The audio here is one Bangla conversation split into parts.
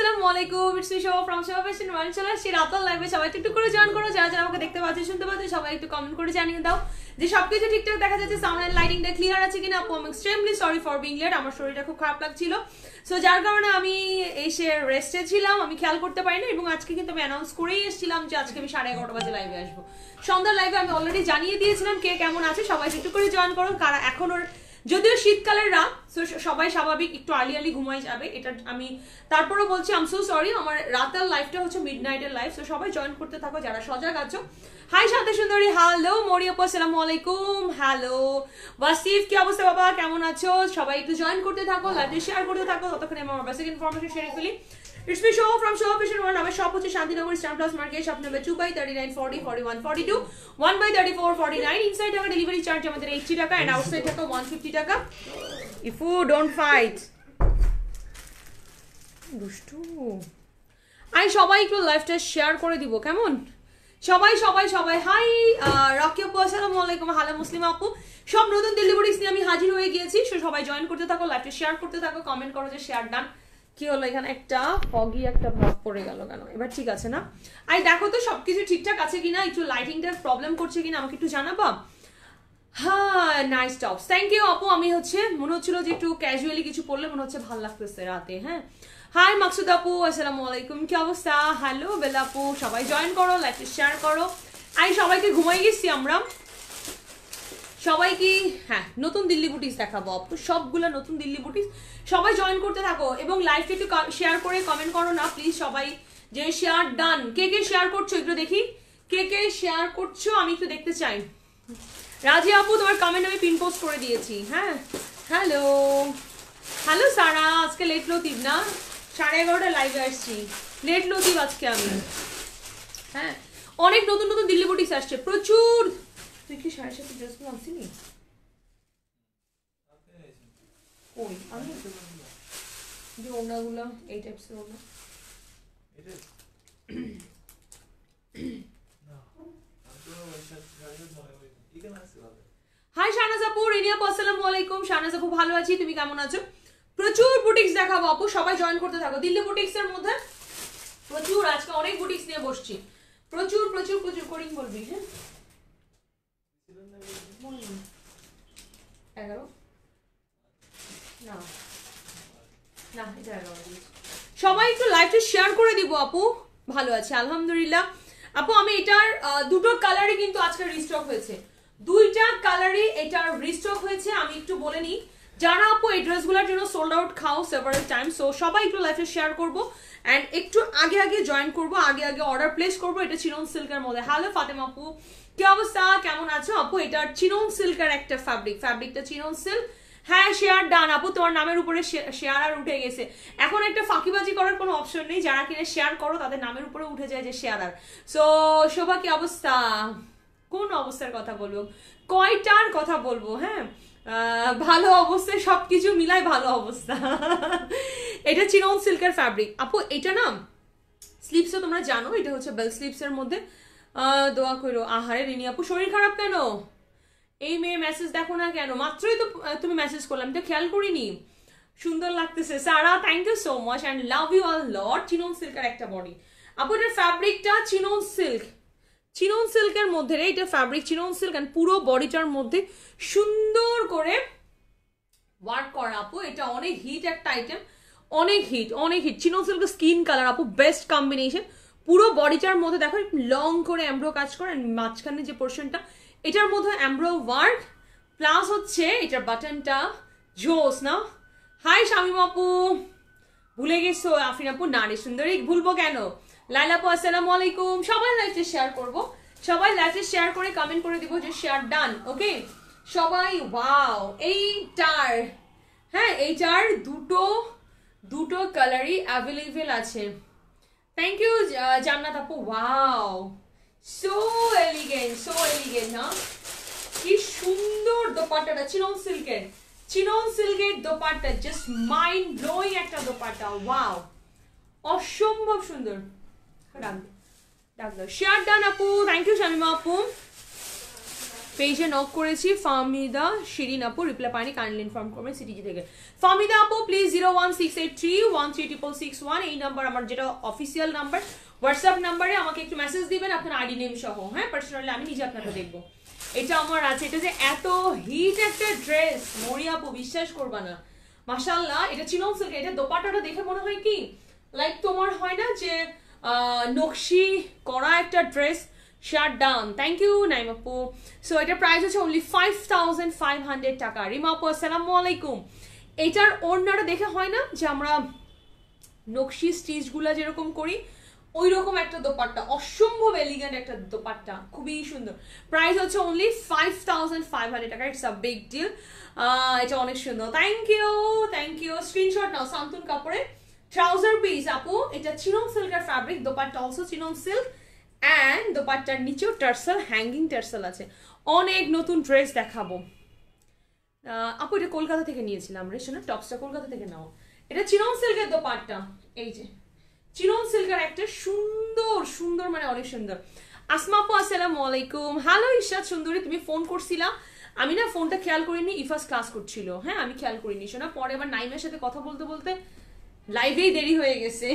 আসসালামু আলাইকুম, it's me Shobha from Shobha fashion world. চলে আসছি রাতাল লাইভে। সবাই একটু করে জয়েন করো, যারা যারা আমাকে দেখতে পাচ্ছে শুনতে পাচ্ছে সবাই একটু কমেন্ট করে জানিয়ে দাও যে সবকিছু ঠিকঠাক দেখা যাচ্ছে, সাউন্ড এন্ড লাইটিংটা ক্লিয়ার আছে কিনা। আপু আমি extremely sorry for being late, আমার শরীরটা খুব খারাপ লাগছিল, সো যার কারণে আমি এসে রেস্টে ছিলাম, আমি খেয়াল করতে পারি না। এবং আজকে কিন্তু আমি অ্যানাউন্স করেই এসেছিলাম যে আজকে আমি 11:30 বাজে লাইভে আসবো। সন্ধ্যার লাইভে আমি অলরেডি জানিয়ে দিয়েছিলাম কে কেমন আছে, সবাই একটু করে জয়েন করো। কারা এখন ওর যদিও শীতকালের রাত, সবাই স্বাভাবিক একটু আর্লি ঘুমাই যাবে, এটা আমি তারপরেও বলছি আম সো সরি। আমার রাতের লাইফটা হচ্ছে মিড নাইটের লাইফ, সো সবাই জয়েন করতে থাকো যারা সজাগ আছো। হাই শান্তি সুন্দরী, হ্যালো মরিয়াপু, আসসালামু আলাইকুম। হ্যালো ওয়াসিফ, কি অবস্থা বাবা, কেমন আছো? সবাই একটু জয়েন করতে থাকো, লাইভে শেয়ার করতে থাকো, ততক্ষণে আমার বেসিক ইনফরমেশন শেয়ার ফেলি। It's me Show from Show Fashion World. আমার শপ হচ্ছে Shantinagar star plus market, shop number 2/39 40 41 42 1/34 49। Inside টাকা ডেলিভারি চার্জ আমাদের 80 টাকা এন্ড আউটসাইড টাকা 150 টাকা। ইফ ইউ ডোন্ট ফাইট দুষ্টু, আমি সবাই একটু লাইভটা শেয়ার করে দিব কেমন? সবাই সবাই সবাই হাই রকি আপু, আসসালামু আলাইকুম। হ্যালো মুসলিম আপু, সব নতুন দিল্লি বুটিক্স নিয়ে আমি হাজির হয়ে গিয়েছি, সবাই জয়েন করতে থাকো, লাইভটা শেয়ার করতে থাকো, কমেন্ট করো যে শেয়ার ডান। কি হলো এখানে একটা ফগি একটা ভাব পড়ে গেল কেন? এবার ঠিক আছে না? আই দেখো তো সবকিছু ঠিকঠাক আছে কিনা, একটু লাইটিংটার প্রবলেম করছে কিনা আমাকে একটু জানাবা। হ্যাঁ নাইস টপস, থ্যাংক ইউ আপু। আমি হচ্ছে মনে হচ্ছিল যে একটু ক্যাজুয়ালি কিছু পড়লে মনে হচ্ছে ভালো লাগতেছে রাতে। হ্যাঁ হাই মাকসুদ আপু, আসসালামু আলাইকুম, কি অবস্থা? হ্যালো বেলা আপু, সবাই জয়েন করো, লাইভটা শেয়ার করো। আই সবাইকে ঘুমাই গেছি আমরা সবাই কি? হ্যাঁ নতুন দিল্লি বুটিক্স দেখাবো আপু, সবগুলো নতুন দিল্লি বুটিক্স, সবাই জয়েন করতে থাকো এবং লাইভটা একটু শেয়ার করে কমেন্ট করো না প্লিজ সবাই, যে শেয়ার ডান। কে কে শেয়ার করছো একটু দেখি, কে কে শেয়ার করছো আমি একটু দেখতে চাই। রাজি আপু তোমার কমেন্ট আমি পিন পোস্ট করে দিয়েছি। হ্যাঁ হ্যালো হ্যালো সারা, আজকে লেট লতিফ না, 11:30 লাইভে আসছি, লেট লতিফ আজকে আমি। হ্যাঁ অনেক নতুন নতুন দিল্লি বুটিক্স আসছে প্রচুর। তুই কি 7:30 ড্রেসগুলো আনছিলি? ওই আমি যে ওনাগুলো এই টাইপসের ওনা হাই শাহনাজ আপু, রিনিয়া আপু, আসসালামু আলাইকুম। শাহনাজ আপু ভালো আছি, তুমি কেমন আছো? প্রচুর বুটিক্স দেখাবো আপু, সবাই জয়েন করতে থাকো। দিল্লি বুটিক্স এর মধ্যে প্রচুর, আজকে অনেক বুটিক্স নিয়ে বসছি, প্রচুর প্রচুর প্রচুর করিং বলবি। হ্যাঁ 11 না না এটা 11 সবাই একটু লাইভটা শেয়ার করে দিব আপু। ভালো আছে আলহামদুলিল্লাহ আপু। আমি এটার দুটো কালারই কিন্তু আজকে রিস্টক হয়েছে, দুইটা কালারই এটার রিস্টক হয়েছে। আমি একটু বলে নিই, যারা আপু এই ড্রেসগুলোর জন্য সোল্ড আউট খাও সেভারাল টাইম, সো সবাই একটু লাইভে শেয়ার করবো অ্যান্ড একটু আগে আগে জয়েন করবো, আগে আগে অর্ডার প্লেস করবো। এটা চিনন সিল্কের মধ্যে। হ্যালো ফাতেমা আপু, কি অবস্থা, কেমন আছো আপু? এটা চিনন সিল্কের একটা ফ্যাব্রিকটা চিনন সিল্ক। হ্যাঁ শেয়ার ডান আপু, তোমার নামের উপরে শেয়ার আর উঠে গেছে। এখন একটা ফাঁকিবাজি করার কোনো অপশন নেই, যারা কিনে শেয়ার করো তাদের নামের উপরে উঠে যায় যে শেয়ার আর। সো শোভা কি অবস্থা, কোন অবস্থার কথা বলবো, কয়টার কথা বলবো? হ্যাঁ ভালো অবস্থায় সবকিছু মিলাই ভালো অবস্থা। এটা চিনন সিল্কের ফ্যাব্রিক আপু। এটা না স্লিপসও তোমরা জানো, এটা হচ্ছে বেল স্লিপসের মধ্যে। দোয়া করো। আহারে রিনি আপু শরীর খারাপ কেন? এই মেয়ে মেসেজ দেখো না কেন? মাত্রই তো তুমি মেসেজ করলাম, তো খেয়াল করিনি। সুন্দর লাগতেছে Sara, thank you so much and love you all lot. Chinon সিল্কের একটা বডি আপু, এটার ফ্যাব্রিকটা চিনন সিল্ক, চিনন সিল্কের মধ্যে রে এটা ফ্যাব্রিক চিনন সিল্ক অ্যান্ড পুরো বডিটার মধ্যে সুন্দর করে ওয়ার্ক করা আপু। এটা অনেক হিট একটা আইটেম, অনেক হিট অনেক হিট। চিনন সিল্কের স্কিন কালার আপু, বেস্ট কম্বিনেশন। পুরো বডিটার মধ্যে দেখো লং করে এমব্রো কাজ করে, মাঝখানে যে পোর্শনটা এটার মধ্যে এমব্রো ওয়ার্ক, প্লাস হচ্ছে এটার বাটনটা জোস না। হাই শামিম আপু, ভুলে গেছো? আফরিন আপু, নারী সুন্দরী ভুলবো কেন? লাইলা আপু, আসসালামু আলাইকুম। সবাই লাইভে শেয়ার করবো, সবাই লাইভে শেয়ার করে কমেন্ট করে দিব যে শেয়ার ডান। ওকে সবাই ওয়াও এইটার, হ্যাঁ এইটার দুটো কালারই অ্যাভেলেবেল আছে। থ্যাংক ইউ জান্নাত আপু, ওয়াও সো এলিগেন্ট না, কি সুন্দর দোপাট্টাটা চিনন সিল্কের দোপাট্টা, জাস্ট মাইন্ড ব্লোয়িং একটা দোপাট্টা, ওয়াও অসম্ভব সুন্দর। শেয়ার ডান আপু, থ্যাংক ইউ শামিমা আপু। পেজে নক করেছি ফাহমিদা শিরিন আপু রিপ্লাই পাইনি, কাইন্ডলি ইনফর্ম করবেন সিটিজি থেকে। ফাহমিদা আপু প্লিজ 01683133661 এই নাম্বার আমার যেটা অফিসিয়াল নাম্বার, হোয়াটসঅ্যাপ নাম্বারে আমাকে একটু মেসেজ দিবেন আপনার আইডি নেম সহ, হ্যাঁ পার্সোনালি আমি নিজে আপনাকে দেখবো। এটা আমার আছে, এটা যে এত হিট একটা ড্রেস মরিয়া আপু বিশ্বাস করবা না, মাশাআল্লাহ। এটা চিনন সিল্ক, এটা দোপাট্টাটা দেখে মনে হয় কি লাইক তোমার হয় না যে নকশি করা একটা dress, shirt down. Thank you Naim আপু। সো এটার প্রাইস হচ্ছে অনলি 5500 টাকা। রিমা আপু আসসালামু আলাইকুম। এটার ওড়নাটা দেখে হয় না যে আমরা নকশি স্টিচগুলা যেরকম করি ওই রকম একটা দোপাট্টা, অসম্ভব এলিগেন্ট একটা দোপাট্টা, খুবই সুন্দর। প্রাইস হচ্ছে অনলি 5500 টাকা। It's a big deal. এটা অনেক সুন্দর। Thank you. স্ক্রিনশট নাও। সান্তুন কাপড়ে ট্রাউজার পিস আপু, এটা চিনন সিল্কের fabric, dupatta also chinon silk and দোপাট্টার নিচেও টার্সেল, হ্যাঙ্গিং টার্সেল আছে। অনেক নতুন ড্রেস দেখাবো আপু। এটা কলকাতা থেকে নিয়েছিলাম রে, শোনো টপসটা কলকাতা থেকে নাও। এটা চিনন সিল্কের দোপাট্টা, এই যে চিনন সিল্কের একটা সুন্দর মানে অনেক সুন্দর। আসমা আপু আসসালামু আলাইকুম। হ্যালো ইশরাত সুন্দরী, তুমি ফোন করছিলা, আমি না ফোনটা খেয়াল করিনি, ইফাস ক্লাস করছিল, হ্যাঁ আমি খেয়াল করিনি শোনা। পরে আবার নাইমের সাথে কথা বলতে বলতে লাইভেই দেরি হয়ে গেছে।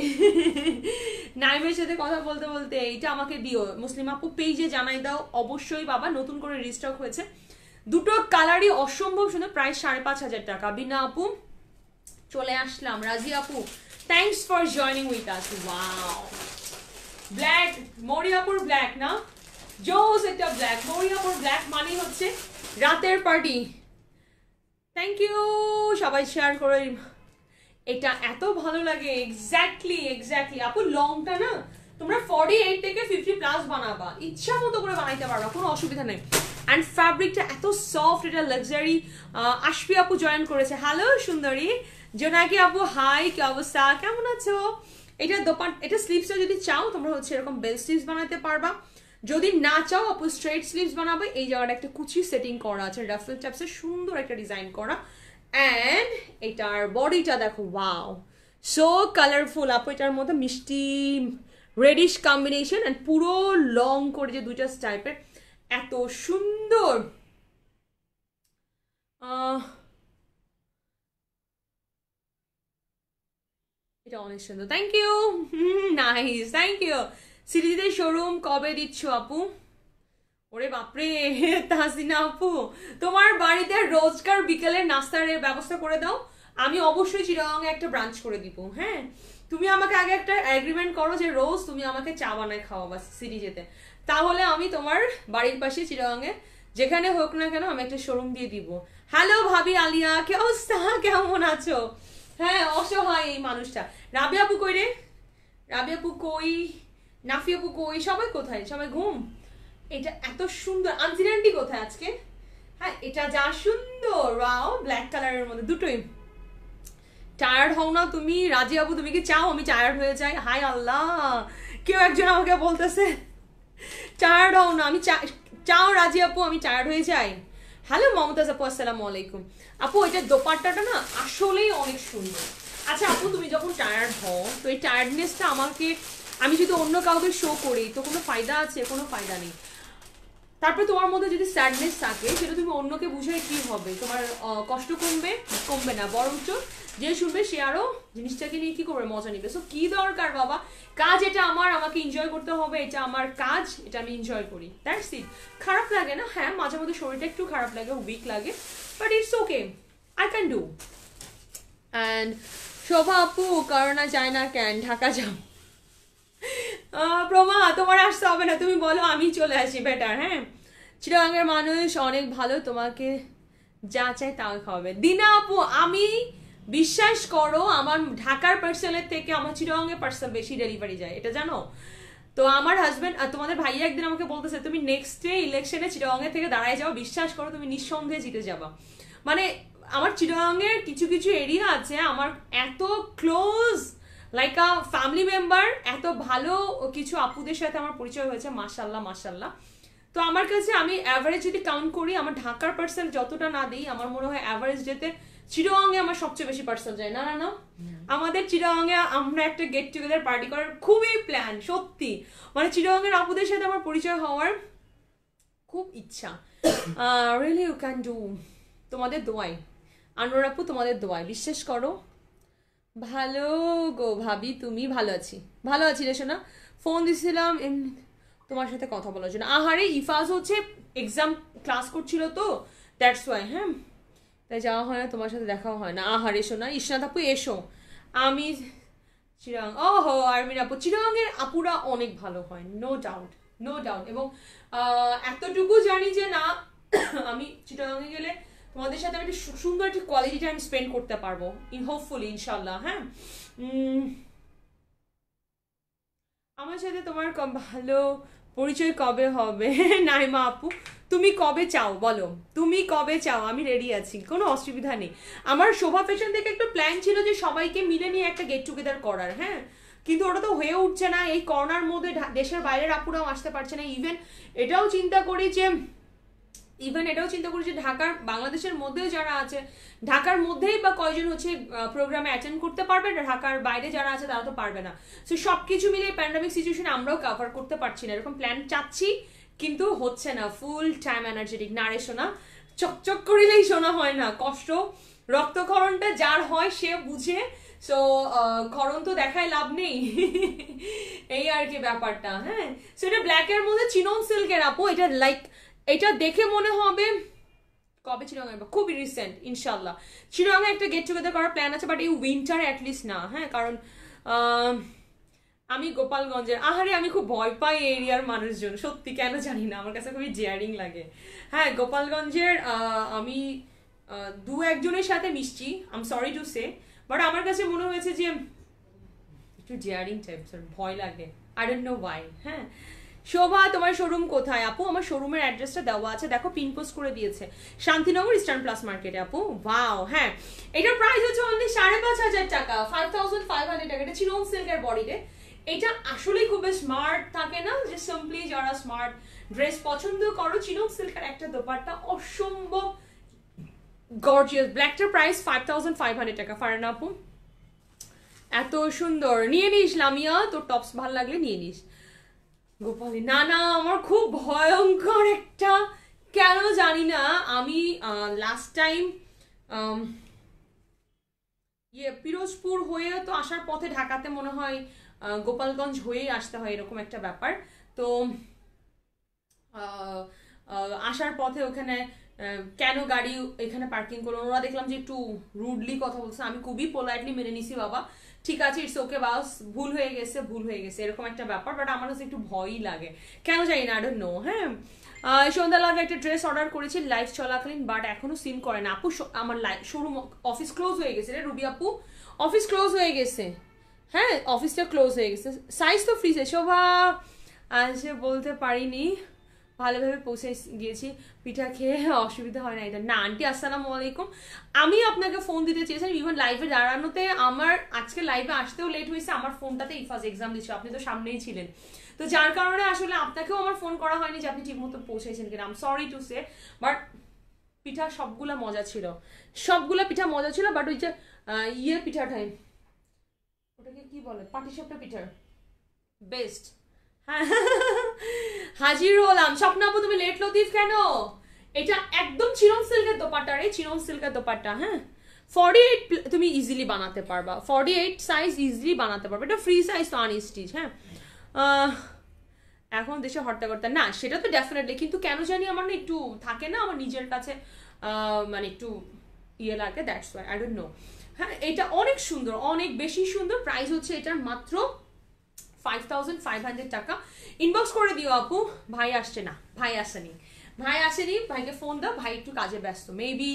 নাইমের সাথে কথা বলতে বলতে এইটা আমাকে দিও মুসলিম আপু, পেজে জানাই দাও অবশ্যই বাবা, নতুন করে রিস্টক হয়েছে। দুটো কালারই অসম্ভব সুন্দর, প্রাইস 5500 টাকা। বিনা আপু চলে আসলাম। রাজি আপু thanks for joining with us. Wow black, মরিয়াপুর ব্ল্যাক না, জোস একটা ব্ল্যাক, মরিয়াপুর ব্ল্যাক মানে হচ্ছে রাতের পার্টি। থ্যাংক ইউ সবাই শেয়ার করে। এটা এত ভালো লাগে। এক্স্যাক্টলি আপু লংটা না তোমরা 48 থেকে 50+ বানাবা, ইচ্ছা মতো করে বানাইতে পারবা, কোনো অসুবিধা নেই। অ্যান্ড ফ্যাব্রিকটা এত সফট, এটা লাক্সারি। আশফি আপু জয়েন করেছে, হ্যালো সুন্দরী। জোনাকি আপু হাই, কি অবস্থা, কেমন আছো? এটা এটা স্লিভসটা যদি চাও তোমরা হচ্ছে এরকম বেল স্লিভস বানাতে পারবা, যদি না চাও আপু স্ট্রেট স্লিভস বানাবে। এই জায়গাটা একটা কুচি সেটিং করা আছে, রাফেল টাইপসের সুন্দর একটা ডিজাইন করা। অ্যান্ড এটার বডিটা দেখো, ওয়াও সো কালারফুল আপু। এটার মধ্যে মিষ্টি রেডিশ কম্বিনেশন অ্যান্ড পুরো লং করে যে দুইটা টাইপের, এত সুন্দর। এটা অনেক সুন্দর। Thank you, nice, thank you. সিরিজের শোরুম কবে দিচ্ছ আপু? ওরে বাপরে তাহসিনা আপু, তোমার বাড়িতে রোজকার বিকেলের নাস্তার ব্যবস্থা করে দাও, আমি অবশ্যই চিটাগাংয়ে একটা ব্রাঞ্চ করে দিব। হ্যাঁ তুমি আমাকে আগে একটা এগ্রিমেন্ট করো যে রোজ তুমি আমাকে চা বানায় খাওয়াবা সিরিজেতে, তাহলে আমি তোমার বাড়ির পাশে চিটাগাংয়ে যেখানে হোক না কেন আমি একটা শোরুম দিয়ে দিব। হ্যালো ভাবি আলিয়া, কি অবস্থা, কেমন আছো? হ্যাঁ অসহায় এই মানুষটা। রাবি আপু কই রে? রাবি আপু কই? নাফি আপু কই? সবাই কোথায়? সবাই ঘুম। এটা এত সুন্দর। আনজিরান্টি কোথায় আজকে? হ্যাঁ এটা যা সুন্দর, ওয়াও ব্ল্যাক কালারের মধ্যে দুটোই। টায়ার্ড হও না তুমি? রাজি আপু তুমি কি চাও আমি টায়ার্ড হয়ে যাই? হাই আল্লাহ, কেউ একজন আমাকে বলতেছে টায়ার্ড হও না, আমি চাও রাজি আপু আমি টায়ার্ড হয়ে যাই? হ্যালো মমতাজ আপু আসসালামু আলাইকুম। আপু এটা দোপাট্টাটা না আসলেই অনেক সুন্দর। আচ্ছা আপু তুমি যখন টায়ার্ড হও তো এই টায়ার্ডনেসটা আমাকে, আমি যদি অন্য কাউকে শো করি তো কোনো ফায়দা আছে? কোনো ফায়দা নেই। তারপরে তোমার মধ্যে যদি স্যাডনেস থাকে সেটা তুমি অন্যকে বুঝাই কি হবে? তোমার কষ্ট কমবে না, বরঞ্চ যে শুনবে সে আরো জিনিসটাকে নিয়ে কি করবে, মজা নিবে। সো কি দরকার বাবা, কাজ এটা আমার, আমাকে এনজয় করতে হবে, এটা আমার কাজ, এটা আমি এনজয় করি, দ্যাটস ইট। খারাপ লাগে না, হ্যাঁ মাঝে মধ্যে শরীরটা একটু খারাপ লাগে, উইক লাগে, but it's okay, I can do. And Shobha আপু করোনা যায় না কেন, ঢাকা যাও। প্রমা তোমার আসতে হবে না, তুমি বলো আমি চলে আসি বেটার। হ্যাঁ চিটাগাংয়ের মানুষ অনেক ভালো, তোমাকে যা চাই তাও খাওয়াবে। দিনা আপু আমি বিশ্বাস করো আমার ঢাকার পার্সেলের থেকে আমার চিটাগাংয়ের পার্সেল বেশি ডেলিভারি যায়, এটা জানো তো। আমার হাজবেন্ড আর তোমাদের ভাইয়া একদিন আমাকে বলতেছে তুমি নেক্সট ডে ইলেকশনে চিটাগাংয়ের থেকে দাঁড়ায় যাও, বিশ্বাস করো তুমি নিঃসন্দেহে জিতে যাবা। মানে আমার চিটাগাংয়ের কিছু কিছু এরিয়া আছে আমার এত close, like a family member, এত ভালো কিছু আপুদের সাথে আমার পরিচয় হয়েছে, মাশাল্লাহ মাশাল্লাহ। তো আমার কাছে আমি অ্যাভারেজ যদি কাউন্ট করি, আমার ঢাকার পার্সেল যতটা না দিই, আমার মনে হয় অ্যাভারেজ যেতে চিটাগাংয়ে আমার সবচেয়ে বেশি পার্সেল যায়। না না না আমাদের চিটাগাংয়ে আমরা একটা গেট টুগেদার পার্টি করার খুবই প্ল্যান, সত্যি মানে চিটাগাংয়ের আপুদের সাথে আমার পরিচয় হওয়ার খুব ইচ্ছা। রিয়েলি ইউ ক্যান ডু, তোমাদের দোয়াই আনোয়ার আপু, তোমাদের দোয়াই, বিশ্বাস করো। ভালো গো ভাবি, তুমি? ভালো আছি, ভালো আছি রে শোনা। ফোন দিছিলাম এমনি তোমার সাথে কথা বলার জন্য। আহারে ইফাজ হচ্ছে এক্সাম ক্লাস করছিল তো, দ্যাটস ওয়াই। হ্যাঁ, তাই যাওয়া হয় না, তোমার সাথে দেখাও হয় না। আহারে শোনা, ইশনাথ আপু এসো। আমি চিরাং, ও হো আরমিন আপু, চিরাঙের আপুরা অনেক ভালো হয়, নো ডাউট, নো ডাউট। এবং এতটুকু জানি যে না, আমি চিটাগাঙে গেলে তোমাদের সাথে আমি একটা সুন্দর একটা কোয়ালিটি টাইম স্পেন্ড করতে পারবো, হোপফুলি ইনশাল্লাহ। হ্যাঁ, আমার সাথে তোমার ভালো পরিচয় কবে হবে? নাইমা আপু, তুমি কবে চাও বলো, তুমি কবে চাও? আমি রেডি আছি, কোনো অসুবিধা নেই। আমার শোভা ফ্যাশন থেকে একটা প্ল্যান ছিল যে সবাইকে মিলে নিয়ে একটা গেট টুগেদার করার, হ্যাঁ, কিন্তু ওটা তো হয়ে উঠছে না। এই করোনার মধ্যে দেশের বাইরের আপুরাও আসতে পারছে না। এটাও চিন্তা করি যে ঢাকার, বাংলাদেশের মধ্যেও যারা আছে, ঢাকার মধ্যেই বা কয়জন হচ্ছে প্রোগ্রামে অ্যাটেন্ড করতে পারবে, ঢাকার বাইরে যারা আছে তারা তো পারবে না। সো সবকিছু মিলে প্যান্ডামিক সিচুয়েশনে আমরাও কভার করতে পারছি না, এরকম প্ল্যান চাচ্ছি কিন্তু হচ্ছে না। ফুল টাইম এনার্জেটিক না রে শোনা, চকচক করিলেই শোনা হয় না, কষ্ট রক্তক্ষরণটা যার হয় সে বুঝে। সো ক্ষরণ তো দেখায় লাভ নেই, এই আর কি ব্যাপারটা। হ্যাঁ, সো এটা ব্ল্যাকের মধ্যে চিনন সিল্কের আপু, এটা লাইক এটা দেখে মনে হবে কবে চিরাঙে, খুবই রিসেন্ট। ইনশাল্লাহ চিরাঙে একটা গেট টুগেদার করার প্ল্যান আছে, বাট এই উইন্টার অ্যাটলিস্ট না। হ্যাঁ, কারণ আমি গোপালগঞ্জের, আহারে আমি খুব ভয় পাই এই এরিয়ার মানুষজন, সত্যি কেন জানি না, আমার কাছে খুবই জেয়ারিং লাগে। হ্যাঁ, গোপালগঞ্জের আমি দু একজনের সাথে মিশছি, I am sorry to say, but আমার কাছে মনে হয়েছে যে একটু জেয়ারিং টাইপস, ভয় লাগে, আই ডোন্ট নো ওয়াই। হ্যাঁ, শোভা তোমার শোরুম কোথায় আপু? আমার শোরুমের অ্যাড্রেসটা দেওয়া আছে, দেখো পিন পোস্ট করে দিয়েছে, শান্তিনগর ইস্টার্ন প্লাস মার্কেটে আপু। ওয়াও, হ্যাঁ, এটার প্রাইস হচ্ছে অনলি 5,500 টাকা, 5,500 টাকা। এটা চিনন সিল্কের বডিতে, এটা আসলে খুব স্মার্ট থাকে না, যে সিম্পলি যারা স্মার্ট ড্রেস পছন্দ করো, চিনন সিল্কের একটা দোপাট্টা অসম্ভব গর্জিয়াস। ব্ল্যাকটার প্রাইস 5,500 টাকা। ফারানা আপু এত সুন্দর, নিয়ে নিস লামিয়া, তোর টপস ভালো লাগলে নিয়ে নিস। গোপালী, না না, আমার খুব ভয়ঙ্কর একটা, কেন জানি না, আমি লাস্ট টাইম পিরোজপুর হয়ে তো আসার পথে ঢাকাতে মনে হয় গোপালগঞ্জ হয়েই আসতে হয়, এরকম একটা ব্যাপার। তো আসার পথে ওখানে কেন গাড়ি এখানে পার্কিং করলো, ওরা দেখলাম যে একটু রুডলি কথা বলছে, আমি খুবই পোলাইটলি মেনে নিছি, বাবা ঠিক আছে, ইটস ওকে, বাস ভুল হয়ে গেছে, এরকম একটা ব্যাপার। বাট আমার কাছে একটু ভয়ই লাগে, কেন জানি না, আই ডোন্ট নো। হ্যাঁ, সন্ধ্যা লাগে একটা ড্রেস অর্ডার করেছি লাইভ চলাকালীন, বাট এখনো সিম করে না আপু। আমার শোরুম অফিস ক্লোজ হয়ে গেছে রে রুবি আপু, অফিস ক্লোজ হয়ে গেছে। হ্যাঁ, অফিসটা ক্লোজ হয়ে গেছে, সাইজ তো ফ্রিজে। শোভা আজকে বলতে পারিনি, ভালোভাবে পৌঁছে গিয়েছি, পিঠা খেয়ে অসুবিধা হয় না এটা না। আন্টি আসসালামু আলাইকুম, আমি আপনাকে ফোন দিতে চেয়েছিলাম, ইভেন লাইভে দাঁড়ানোতে আমার আজকে লাইভে আসতেও লেট হয়েছে, আমার ফোনটাতে ইফাজ এক্সাম দিচ্ছে, আপনি তো সামনেই ছিলেন, তো যার কারণে আসলে আপনাকেও আমার ফোন করা হয়নি যে আপনি ঠিক মতো পৌঁছেছেন কিনা। I am sorry to say, but পিঠা সবগুলা মজা ছিল, সবগুলা পিঠা মজা ছিল, বাট ওই যে ইয়ের পিঠাটাই, ওটাকে কি বলে, পাটিসাপটা পিঠার বেস্ট। হ্যাঁ, হাজির হলাম। স্বপ্না আপু তুমি লেট লতিফ কেন? এটা একদম চিনন সিল্কের দোপাট্টা রে, চিনন সিল্কের দোপাট্টা। হ্যাঁ, 48 তুমি ইজিলি বানাতে পারবা, 48 সাইজ ইজিলি বানাতে পারবা, এটা ফ্রি সাইজ তো আনস্টিচ। হ্যাঁ, এখন দেশে হর্তাকর্তা না, সেটা তো ডেফিনেটলি, কিন্তু কেন জানি আমার না একটু থাকে না, আমার নিজের কাছে মানে একটু ইয়ে লাগে, that's why, I don't know. হ্যাঁ, এটা অনেক সুন্দর, অনেক বেশি সুন্দর, প্রাইস হচ্ছে এটার মাত্র 5,500 টাকা। ইনবক্স করে দিও আপু। ভাই আসছে না, ভাই আসেনি, ভাইকে ফোন দাও, ভাই একটু কাজে ব্যস্ত মেবি।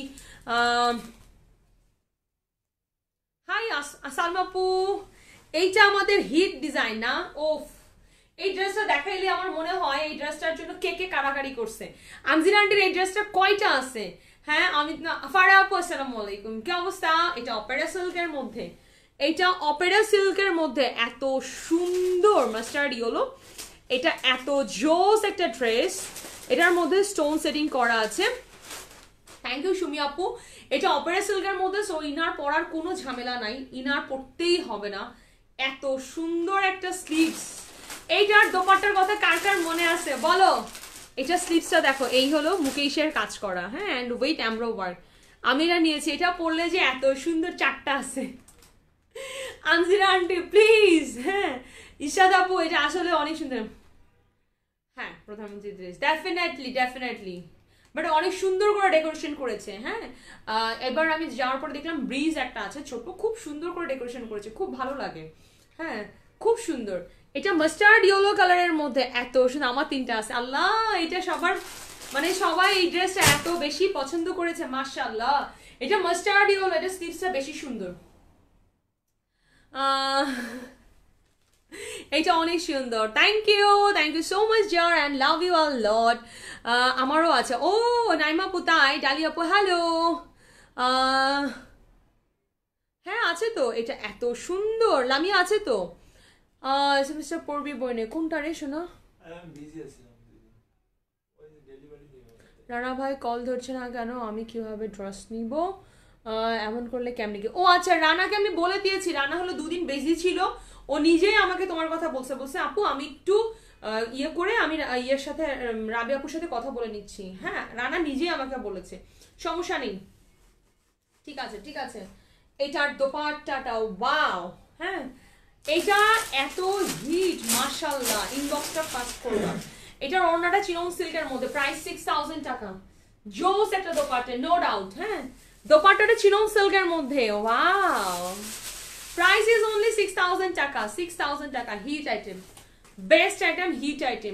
হাই সালমা আপু, এইটা আমাদের হিট ডিজাইন না? ওফ, এই ড্রেসটা দেখাইলে আমার মনে হয় এই ড্রেসটার জন্য কে কে কারাকারি করছে। আনজির আন্টির এই ড্রেসটা কয়টা আছে? হ্যাঁ, আমি ফারা আপু আসসালামু আলাইকুম, কি অবস্থা? এটা অপেরা সিল্কের মধ্যে, এইটা অপেরা সিল্কের মধ্যে এত সুন্দর মাস্টার্ড ইয়েলো, এটা এত জোস একটা ড্রেস, এটার মধ্যে স্টোন সেটিং করা আছে। থ্যাংক ইউ সুমি আপু। এটা অপেরা সিল্কের মধ্যে, সো ইনার পরার কোনো ঝামেলা নাই, ইনার পরতেই হবে না, এত সুন্দর একটা স্লিভস। এইটার দোপাট্টার কথা কার কার মনে আছে বলো? এটা স্লিভসটা দেখো, এই হলো মুকেশের কাজ করা, হ্যাঁ, অ্যান্ড ওয়েট এমব্রো ওয়ার্ক। আমি এটা নিয়েছি, এটা পরলে যে এত সুন্দর চারটা আছে। আনজিরা আন্টি প্লিজ, হ্যাঁ ইশাদ আপু এটা আসলে অনেক সুন্দর। হ্যাঁ প্রধানমন্ত্রী ড্রেস, ডেফিনেটলি ডেফিনেটলি, বাট অনেক সুন্দর করে ডেকোরেশন করেছে। হ্যাঁ এবার আমি যাওয়ার পর দেখলাম ব্রিজ একটা আছে ছোট, খুব সুন্দর করে ডেকোরেশন করেছে, খুব ভালো লাগে। হ্যাঁ খুব সুন্দর। এটা মাস্টার্ড ইয়েলো কালারের মধ্যে এত সুন্দর, আমার 3টা আছে। আল্লাহ এটা সবার মানে সবাই এই ড্রেসটা এত বেশি পছন্দ করেছে, মাশাআল্লাহ। এটা মাস্টার্ড ইয়েলো, এটা স্লিভসটা বেশি সুন্দর। এটা অনেক সুন্দর, থ্যাংক ইউ সো মাচ জার and love you a lot. আমারও আছে। ও নাইমা পুতাই, ডালি আপু হ্যালো। হ্যাঁ আছে তো, এটা এত সুন্দর। লামিয়া আছে তো, এসএমএসটা পড়বি বইনে, কোনটা রে শোনা? রানা ভাই কল ধরছে না কেন, আমি কিভাবে ড্রেস নিব, এমন করলে কেমনি কি? ও আচ্ছা, রানাকে আমি বলে দিয়েছি, রানা হলো 2 দিন বিজি ছিল, ও নিজেই আমাকে তোমার কথা বলছে আপু আমি একটু ইয়ে করে আমি ইয়ের সাথে রাবি আপুর সাথে কথা বলে নিচ্ছি। হ্যাঁ রানা নিজেই আমাকে বলেছে, সমস্যা নেই, ঠিক আছে ঠিক আছে। এটার দোপাট্টাটাও ওয়াও, হ্যাঁ এটা এত হিট মাশাআল্লাহ, ইনবক্সটা ফাস্ট করবা। এটার ওড়নাটা চিনন সিল্কের মধ্যে, প্রাইস 6000 টাকা, জোস একটা দোপাট্টা নো ডাউট। হ্যাঁ দোপাট্টাটা চিনন সিল্কের মধ্যে, ওয়াও, প্রাইস ইজ অনলি 6000 টাকা, 6000 টাকা, hit item, best item, hit item.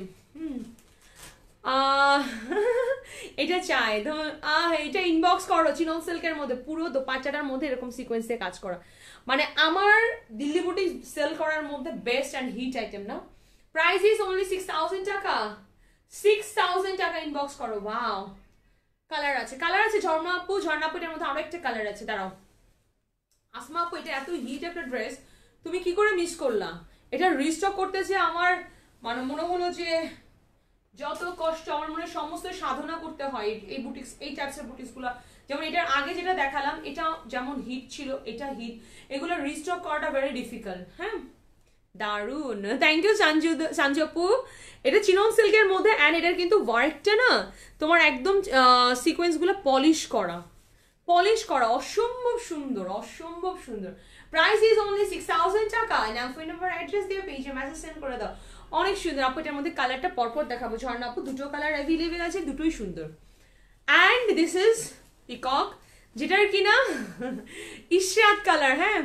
এটা চাই এটা ইনবক্স করো, চিনন সিল্কের মধ্যে পুরো দোপাট্টাটার মধ্যে এরকম সিকোয়েন্স দিয়ে কাজ করা, মানে আমার দিল্লি বুটিক সেল করার মধ্যে বেস্ট অ্যান্ড হিট আইটেম না। প্রাইস ইজ অনলি 6000 টাকা, 6000 টাকা, ইনবক্স করো। ওয়াও কালার আছে, কালার আছে। ঝর্ণা আপু এটার মধ্যে আরো একটা কালার আছে, দাঁড়াও। আসমা আপু এটা এত হিট একটা ড্রেস, তুমি কি করে মিস করলা? এটা রিস্টক করতেছে আমার, মানে মনে হলো যে যত কষ্ট আমার মনে সমস্ত সাধনা করতে হয় এই বুটিক্স, এই টাইপসের বুটিক্স গুলা। যেমন এটার আগে যেটা দেখালাম এটা যেমন হিট ছিল, এটা হিট, এগুলো রিস্টক করাটা ভেরি ডিফিকাল্ট। হ্যাঁ দারুন, থ্যাংক ইউ সঞ্জু আপু। এটা চিনন সিল্কের মধ্যে, অ্যান্ড এটার কিন্তু ওয়ার্কটা না তোমার একদম সিকোয়েন্স গুলো পলিশ করা, অসম্ভব সুন্দর, অসম্ভব সুন্দর। প্রাইস ইজ অনলি 6000 টাকা। নাম ফোন নাম্বার অ্যাড্রেস দিয়ে পেজে মেসেজ সেন্ড করে দাও। অনেক সুন্দর আপু, এটার মধ্যে কালারটা পরপর দেখাবো। ঝর্ণা আপু 2টো কালার অ্যাভেলেবেল আছে, দুটোই সুন্দর। অ্যান্ড দিস ইজ পিকক, যেটার কিনা ইশরাত কালার। হ্যাঁ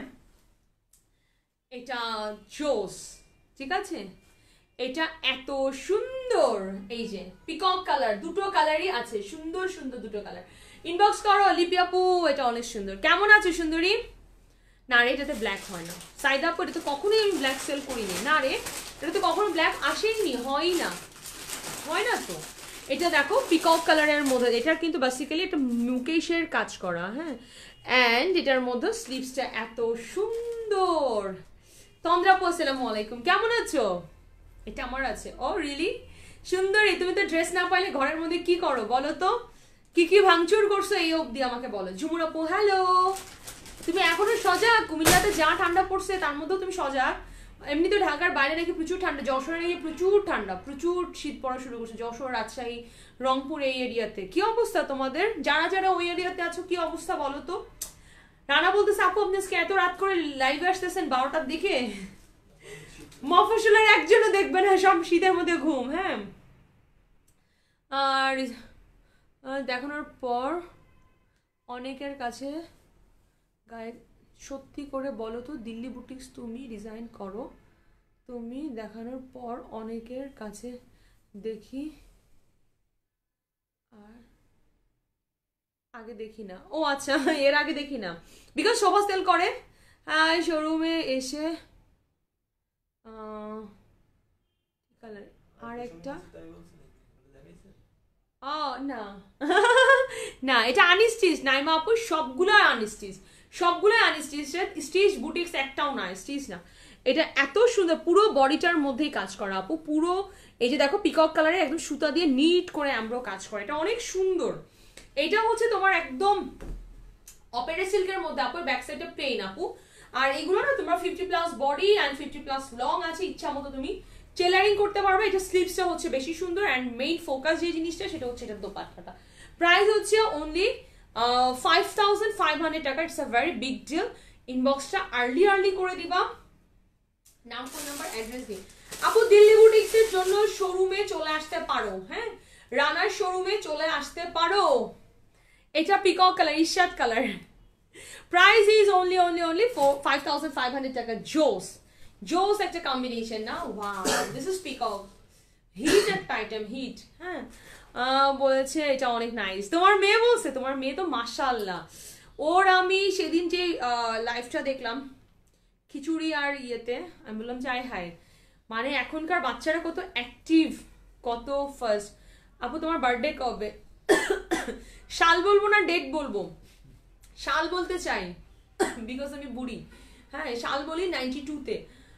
এটা জোস, ঠিক আছে, এটা এত সুন্দর, এই যে পিকক কালার, 2টো কালারই আছে, সুন্দর সুন্দর 2টো কালার। ইনবক্স করো লিপি আপু, এটা অনেক সুন্দর। কেমন আছে সুন্দরী? না রে এটাতে ব্ল্যাক হয় না। সাইদা আপু এটা তো কখনোই আমি ব্ল্যাক সেল করিনি। না রে এটা তো কখনো ব্ল্যাক আসেনি, হয় না তো। এটা দেখো পিকক কালারের মধ্যে, এটার কিন্তু বেসিক্যালি একটা মুকেশের কাজ করা। হ্যাঁ অ্যান্ড এটার মধ্যে স্লিভসটা এত সুন্দর। তন্দ্রা আপু আসসালামু আলাইকুম, কেমন আছো? এটা আমার আছে। ও রিয়েলি সুন্দরী, তুমি তো ড্রেস না পাইলে ঘরের মধ্যে কি করো বলো তো, কি ভাঙচুর করছো এই অবধি আমাকে বলো। ঝুমুর আপু হ্যালো, তুমি এখনো সজাগ? কুমিল্লাতে যা ঠান্ডা পড়ছে তার মধ্যেও তুমি সজাগ? এমনি তো ঢাকার বাইরে নাকি প্রচুর ঠান্ডা, যশোরে নাকি প্রচুর ঠান্ডা, প্রচুর শীত পড়া শুরু করছে, যশোর, রাজশাহী, রংপুর এই এরিয়াতে। কি অবস্থা তোমাদের? যারা ওই এরিয়াতে আছো কি অবস্থা বলো তো? রানা বলতেছে আপু আপনি আজকে এত রাত করে লাইভে আসতেছেন 12টার দিকে, মফস্বলের একজনও দেখবে না, সব শীতের মধ্যে ঘুম। হ্যাঁ আর দেখানোর পর অনেকের কাছে গায়ে, সত্যি করে বলো তো দিল্লি বুটিক্স তুমি ডিজাইন করো? তুমি দেখানোর পর অনেকের কাছে দেখি, আর আগে দেখি না। ও আচ্ছা এর আগে দেখি না, বিকজ শোভা সেল করে। হ্যাঁ শোরুমে এসে কালার আর একটা না না এটা আনস্টিচ। নাইমা আপু সবগুলো আনস্টিচ, স্টিচ বুটিক্স একটাও না স্টিচ না। এটা এত সুন্দর, পুরো বডিটার মধ্যেই কাজ করা আপু, পুরো এই যে দেখো পিকক কালারে একদম সুতা দিয়ে নিট করে আমরা কাজ করা, এটা অনেক সুন্দর। এটা হচ্ছে তোমার একদম অপেরা সিল্কের মধ্যে আপু, ব্যাক সাইডটা প্লেন আপু। আর এগুলো না তোমরা 50+ বডি অ্যান্ড 50+ লং আছে, ইচ্ছা মতো তুমি টেলারিং করতে পারবে। এটা স্লিভসটা হচ্ছে বেশি সুন্দর, অ্যান্ড মেইন ফোকাস যে জিনিসটা সেটা হচ্ছে এটা দোপাট্টাটা। প্রাইস হচ্ছে অনলি 5500 টাকা। It's a very big deal. ইনবক্সটা আর্লি করে দিবা, নাম, ফোন নাম্বার, অ্যাড্রেস দিন। আপু দিল্লি বুটিক্স এর জন্য শোরুমে চলে আসতে পারো, হ্যাঁ রানার শোরুমে চলে আসতে পারো। এটা পিকক কালার, ইশাদ কালার। প্রাইস ইজ অনলি 5500 টাকা। জোস একটা কম্বিনেশন না, wow this is peacock, hit একটা আইটেম, হিট। হ্যাঁ বলেছে এটা অনেক নাইস। তোমার মেয়ে বলছে? তোমার মেয়ে তো মাশাআল্লাহ। ওর আমি সেদিন যে লাইভটা দেখলাম খিচুড়ি আর ইয়েতে, আমি বললাম যে আয় হায়, মানে এখনকার বাচ্চারা কত অ্যাক্টিভ, কত ফার্স্ট। আপু তোমার বার্থডে কবে? সাল বলবো না ডেট বলবো? সাল বলতে চাই বিকজ আমি বুড়ি। হ্যাঁ সাল বলি 92-তে।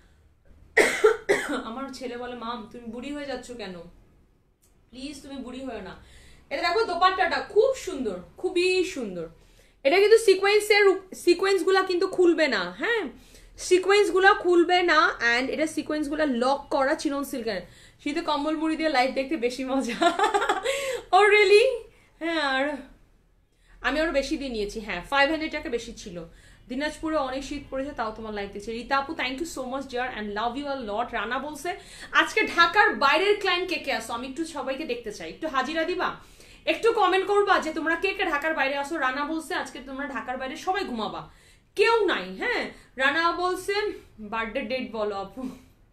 আমার ছেলে বলে মাম তুমি বুড়ি হয়ে যাচ্ছ কেন, প্লিজ তুমি বুড়ি হয়ে না। এটা দেখো দোপাট্টাটা খুব সুন্দর, খুবই সুন্দর। এটা কিন্তু সিকোয়েন্স গুলা কিন্তু খুলবে না, হ্যাঁ সিকোয়েন্স গুলা খুলবে না, অ্যান্ড এটা সিকোয়েন্স গুলা লক করা চিনন সিল্কের। শীতে কম্বল মুড়ি দিয়ে লাইভ দেখতে বেশি মজা। Oh really? হ্যাঁ আর আমি আরো বেশি দিয়ে নিয়েছি। হ্যাঁ 500 টাকা বেশি ছিল। দিনাজপুরে অনেক শীত পড়েছে, তাও তোমার লাইভ দেখছে। রীতা আপু thank you so much dear and love you a lot. Rana বলছে আজকে ঢাকার বাইরের ক্লায়েন্ট কে কে আসো, আমি একটু সবাইকে দেখতে চাই, একটু হাজিরা দিবা, একটু কমেন্ট করবা যে তোমরা কে কে ঢাকার বাইরে আসো। রানা বলছে আজকে তোমরা ঢাকার বাইরে সবাই ঘুমাবা, কেউ নাই। হ্যাঁ রানা বলছে বার্থডে ডেট বলো আপু।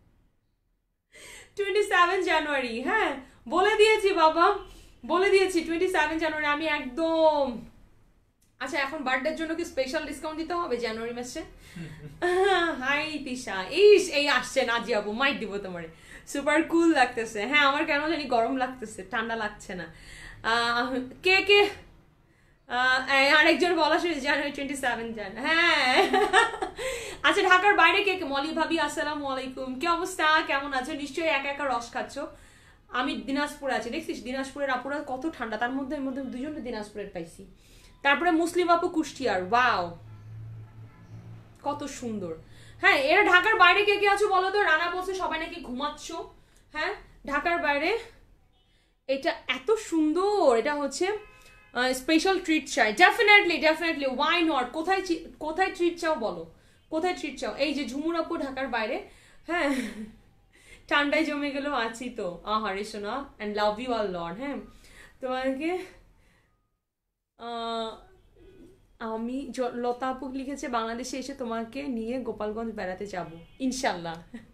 27 জানুয়ারি। হ্যাঁ বলে দিয়েছি বাবা, বলে দিয়েছি 27 জানুয়ারি। আমি একদম আচ্ছা এখন বার্থডের জন্য কি স্পেশাল ডিসকাউন্ট দিতে হবে জানুয়ারি মাসে? হাই তিশা, এই আসছে নাজি আপু, মাইট দিব তোমার, সুপার কুল লাগতেছে। হ্যাঁ আমার কেন জানি গরম লাগতেছে, ঠান্ডা লাগছে না। কে কে আরেকজন বলা শুনেছি জানুয়ারি 27 জান। হ্যাঁ আচ্ছা ঢাকার বাইরে কে কে? মলি ভাবি আসসালামু আলাইকুম, কি অবস্থা, কেমন আছো? নিশ্চয়ই একা একা রস খাচ্ছ। আমি দিনাজপুরে আছি, দেখছিস দিনাজপুরের আপুরা কত ঠান্ডা, তার মধ্যে দুজনে দিনাজপুরের পাইছি। তারপরে মুসলিম আপু কুষ্টিয়ার, ওয়াও কত সুন্দর। হ্যাঁ এরা ঢাকার বাইরে কে কে আছো বলো তো? রানা বলছে সবাই নাকি ঘুমাচ্ছ। হ্যাঁ ঢাকার বাইরে এটা এত সুন্দর, এটা হচ্ছে স্পেশাল ট্রিট চাই। Definitely why not. কোথায় ট্রিট চাও বলো, কোথায় ট্রিট চাও? এই যে ঝুমুর আপু ঢাকার বাইরে। হ্যাঁ ঠান্ডায় জমে গেলেও আছি তো। আহারে সোনা and love you all lord. হ্যাঁ তোমাকে আমি লতা আপু লিখেছে বাংলাদেশে এসে তোমাকে নিয়ে গোপালগঞ্জ বেড়াতে যাব ইনশাল্লাহ।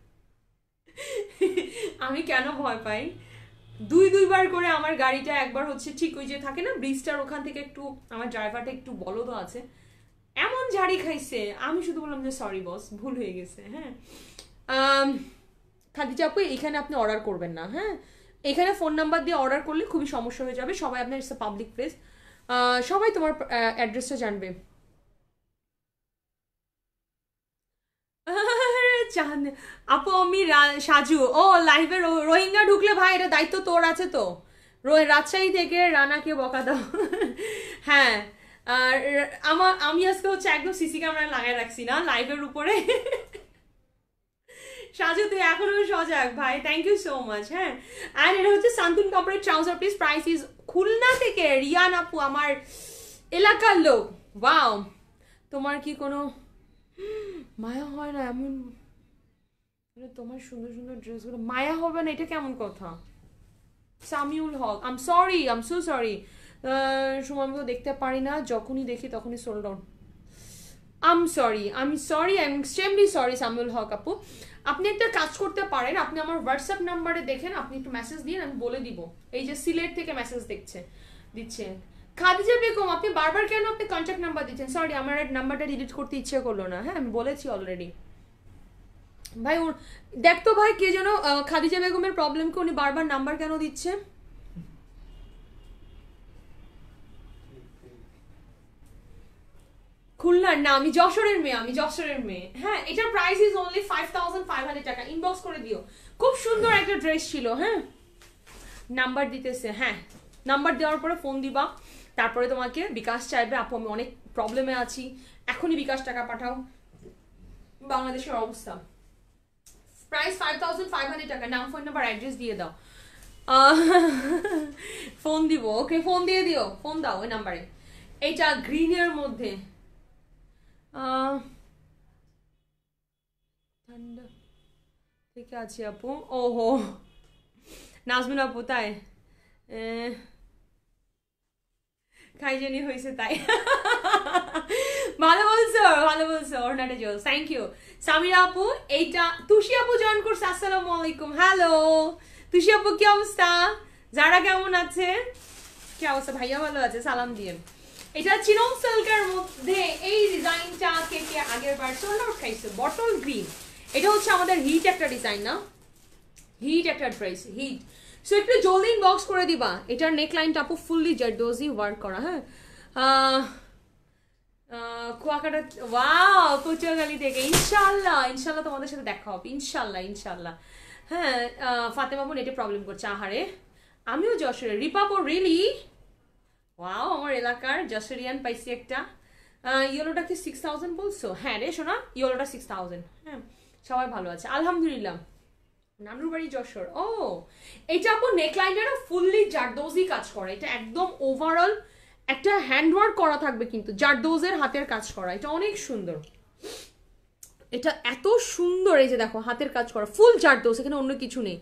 আমি কেন ভয় পাই? দুইবার করে আমার গাড়িটা, একবার হচ্ছে ঠিক ওই যে থাকে না ব্রিজটার ওখান থেকে একটু আমার ড্রাইভারটা একটু বলদ আছে, এমন ঝাড়ি খাইছে, আমি শুধু বললাম যে সরি বস ভুল হয়ে গেছে। হ্যাঁ খাদিজা আপু এখানে আপনি অর্ডার করবেন না। হ্যাঁ এখানে ফোন নাম্বার দিয়ে অর্ডার করলে খুবই সমস্যা হয়ে যাবে, সবাই আপনার ইটস এ পাবলিক প্লেস, সবাই তোমার অ্যাড্রেসটা জানবে। আপু আমি সাজু, ও লাইভে রোহিঙ্গা ঢুকলে ভাই এটা দায়িত্ব তোর আছে তো, রাজশাহী থেকে রানাকে বকা দাও। হ্যাঁ আর আমি আজকে হচ্ছে একদম সিসি ক্যামেরা লাগাই রাখছি না লাইভের উপরে। সাজু তুই এখনো সজাগ ভাই, থ্যাংক ইউ সো মাচ। হ্যাঁ অ্যান্ড এটা হচ্ছে সান্তুন কাপড়ের trouser piece, price is Khulna থেকে রিয়ান আপু আমার এলাকার লোক। ওয়াও তোমার কি কোনো মায়া হয় না এমন? তোমার সুন্দর সুন্দর ড্রেসগুলো মায়া হবে না, এটা কেমন কথা? Samiul Haque, am so sorry সময় মতো দেখতে পারি না, যখনই দেখি তখনই sold out. Am extremely sorry Samiul Haque আপু। আপনি একটা কাজ করতে পারেন, আপনি আমার হোয়াটসঅ্যাপ নাম্বারে দেখেন, আপনি একটু মেসেজ দিন, আমি বলে দিব। এই যে সিলেট থেকে মেসেজ দিচ্ছে খাদিজা বেগম, আপনি বারবার কেন আপনি কন্ট্যাক্ট নাম্বার দিচ্ছেন? সরি আমার নাম্বারটা ডিলিট করতে ইচ্ছে করলো না। হ্যাঁ আমি বলেছি অলরেডি ভাই। ওর দেখ তো ভাই কে যেন খাদিজা বেগমের প্রবলেমকে উনি বারবার নাম্বার কেন দিচ্ছে? খুলনার না, আমি যশোরের মেয়ে। হ্যাঁ এটার প্রাইস ইজ অনলি 5500 টাকা। ইনবক্স করে দিও, খুব সুন্দর একটা ড্রেস ছিল। হ্যাঁ নাম্বার দিতেছে, হ্যাঁ নাম্বার দেওয়ার পরে ফোন দিবা, তারপরে তোমাকে বিকাশ চাইবে, আপু আমি অনেক প্রবলেমে আছি, এখনই বিকাশ টাকা পাঠাও। বাংলাদেশের অবস্থা প্রাইস 5500 টাকা। নাম ফোন নাম্বার অ্যাড্রেস দিয়ে দাও। ফোন দিব, ওকে ফোন দিয়ে দিও, ফোন দাও ওই নাম্বারে। এইটা গ্রিনের মধ্যে ঠান্ডা ঠিক আছে আপু। ওহো নাজমিন আপু তাই খাই জানি হয়েছে তাই। ভালো বলছো, ভালো বলছো, ওরনাটা জোস, থ্যাংক ইউ। সামিরা আপু এইটা তুষি আপু জয়েন করছে, আসসালামু আলাইকুম। হ্যালো তুষি আপু কি অবস্থা? যারা কেমন আছে? কি অবস্থা? ভাইয়া ভালো আছে, সালাম দিয়ে। এটা চিনন সিল্কের মধ্যে এই ডিজাইনটা কে কে আগের বার সোল্ড আউট খাইছে, বটল গ্রিন। এটা হচ্ছে আমাদের হিট একটা ডিজাইন না, হিট একটা ড্রেস, হিট। সো একটু জলদি ইনবক্স করে দিবা। এটার নেকলাইনটা আপু ফুললি জারদোজি ওয়ার্ক করা। হ্যাঁ কুয়াকাটা, ওয়াও পচুয়াখালী থেকে। ইনশাল্লাহ ইনশাল্লাহ তোমাদের সাথে দেখা হবে, ইনশাল্লাহ ইনশাল্লাহ। হ্যাঁ ফাতেমা বোন এটা প্রবলেম করছে, আহারে আমিও যশোরের। রিপাপো রিয়েলি, ওয়াও আমার এলাকার যশোরিয়ান পাইছি একটা। ইয়েলোটা কি 6000 বলছো? হ্যাঁ রে শোনা, ইয়েলোটা 6000। হ্যাঁ সবাই ভালো আছে আলহামদুলিল্লাহ। নানুর বাড়ি যশোর। ও এটা আপু নেকলাইনটা না ফুললি জারদোজি কাজ করা, এটা একদম ওভারঅল একটা হ্যান্ডওয়ার্ক করা থাকবে, কিন্তু জারদোজের হাতের কাজ করা, এটা অনেক সুন্দর। এটা এত সুন্দর, এই যে দেখো হাতের কাজ করা ফুল জারদোজ, এখানে অন্য কিছু নেই।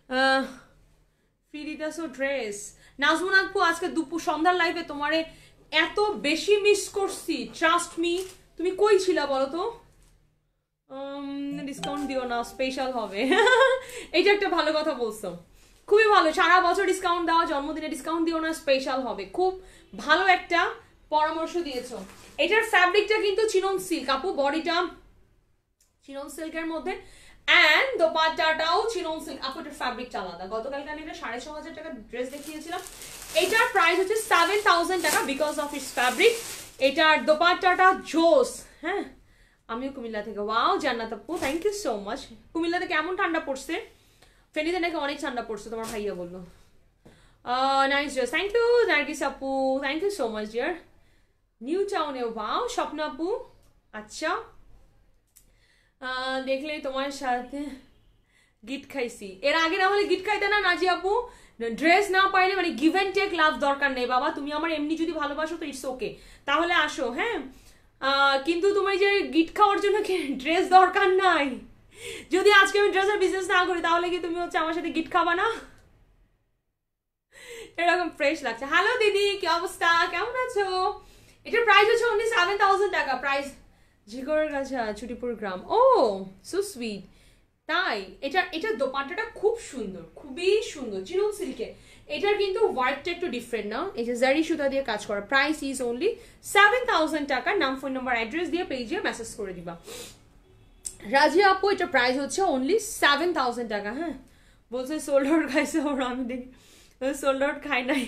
ফিরিদাসো ড্রেস নাজমুন আপু আজকে দুপুর সন্ধ্যার লাইভে তোমারে এত বেশি মিস করছি, ট্রাস্ট মি। তুমি কই ছিলা বলো তো? ডিসকাউন্ট দিও না, স্পেশাল হবে। এইটা একটা ভালো কথা বলছো, খুবই ভালো। সারা বছর ডিসকাউন্ট দাও, জন্মদিনে ডিসকাউন্ট দিও না, স্পেশাল হবে। খুব ভালো একটা পরামর্শ দিয়েছো। এটার ফ্যাব্রিকটা কিন্তু চিনন সিল্ক আপু, বডিটা চিনন সিল্কের মধ্যে অ্যান্ড দোপাট্টাটাও চিনন সিল্ক আপু। এটার ফ্যাব্রিকটা আলাদা। গতকালকে আমি এটা 6500 টাকা ড্রেস দেখিয়েছিলাম, এটার প্রাইস হচ্ছে 7000 টাকা বিকজ অফ ইটস ফ্যাব্রিক। এটার দোপাট্টাটা জোস। হ্যাঁ আমিও কুমিল্লা থেকে। ওয়াও জান্নাত আপু থ্যাংক ইউ সো মাচ। কুমিল্লাতে কেমন ঠান্ডা পড়ছে? ফেনীতে নাকি অনেক ঠান্ডা পড়ছে, তোমার ভাইয়া বললো। Nice dress, thank you Nargis আপু, thank you so much dear. New টাউনে, ওয়াও স্বপ্ন আপু। আচ্ছা দেখলে তোমার সাথে গিট খাইছি এর আগে, না হলে গিট খাইতে না নাজি আপু। ড্রেস না পাইলে মানে গিভ অ্যান্ড টেক লাভ দরকার নেই বাবা। তুমি আমার এমনি যদি ভালোবাসো তো ইটস ওকে, তাহলে আসো। হ্যাঁ কিন্তু তুমি যে গিট খাওয়ার জন্য ড্রেস দরকার নাই। যদি আজকে আমি ড্রেসের বিজনেস না করি তাহলে কি তুমি হচ্ছে আমার সাথে গিট খাবা না? এরকম ফ্রেশ লাগছে। হ্যালো দিদি কি অবস্থা, কেমন আছো? এটার প্রাইস হচ্ছে অনলি 7000 টাকা। প্রাইস জিগরের কাছে ছুটিপুর গ্রাম। ও সো সুইট। তাই এটার দোপাট্টাটা খুব সুন্দর, খুবই সুন্দর, চিনন সিল্কে। এটার কিন্তু ওয়ার্কটা একটু ডিফারেন্ট না, এই যে জারি সুতা দিয়ে কাজ করা। প্রাইস ইজ অনলি 7000 টাকা। নাম ফোন নাম্বার অ্যাড্রেস দিয়ে পেজে মেসেজ করে দিবা। রাজিয়া আপু এটার প্রাইস হচ্ছে অনলি 7000 টাকা। হ্যাঁ বলছে সোল্ড আউট খাইছে ওরা, আমি দেখি সোল্ড আউট খাই নাই।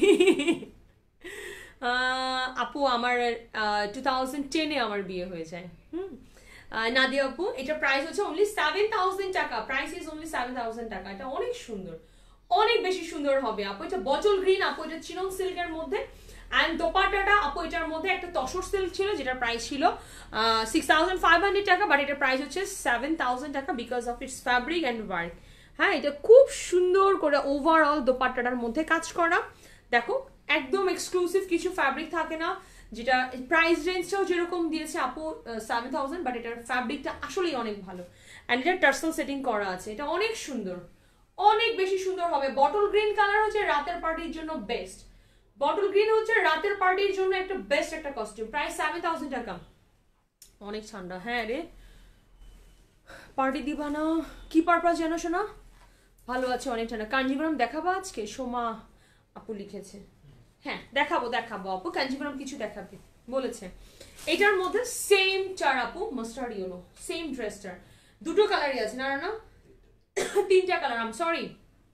আপু আমার 2010-এ আমার বিয়ে হয়ে যায়। নাদিয়া আপু এটা প্রাইস হচ্ছে অনলি 7000 টাকা। প্রাইস ইজ অনলি 7000 টাকা। এটা অনেক সুন্দর, অনেক বেশি সুন্দর হবে আপু। এটা বটল গ্রিন আপু, এটা চিনন সিল্কের মধ্যে। অ্যান্ড দোপাট্টাটা আপু এটার মধ্যে একটা তসর সিল্ক ছিল, যেটার প্রাইস ছিল 6500 টাকা, বাট এটার প্রাইস হচ্ছে 7000 টাকা because of its fabric and work. হ্যাঁ এটা খুব সুন্দর করে ওভারঅল দোপাট্টাটার মধ্যে কাজ করা। দেখো একদম এক্সক্লুসিভ কিছু ফ্যাব্রিক থাকে না, যেটা প্রাইস রেঞ্জটাও যেরকম দিয়েছে আপু 7000, বাট এটার ফ্যাব্রিকটা আসলেই অনেক ভালো। অ্যান্ড এটা টার্সেল সেটিং করা আছে, এটা অনেক সুন্দর, অনেক বেশি সুন্দর হবে। বটল গ্রিন কালার হচ্ছে রাতের পার্টির জন্য বেস্ট। বটল গ্রিন হচ্ছে রাতের পার্টির জন্য একটা বেস্ট একটা কস্টিউম। প্রাইস 7000 টাকা। অনেক ঠান্ডা। হ্যাঁ রে পার্টি দিবা না? কি পারপাস জানো শোনা? ভালো আছে, অনেক ঠান্ডা। কাঞ্জিপুরম দেখাবো আজকে? সোমা আপু লিখেছে। হ্যাঁ দেখাবো দেখাবো আপু, কাঞ্জিপুরম কিছু দেখাবে বলেছে। এটার মধ্যে সেম চার আপু মাস্টার্ড ইয়েলো, সেম ড্রেসটার দুটো কালারই আছে না না তিনটা কালার, আম সরি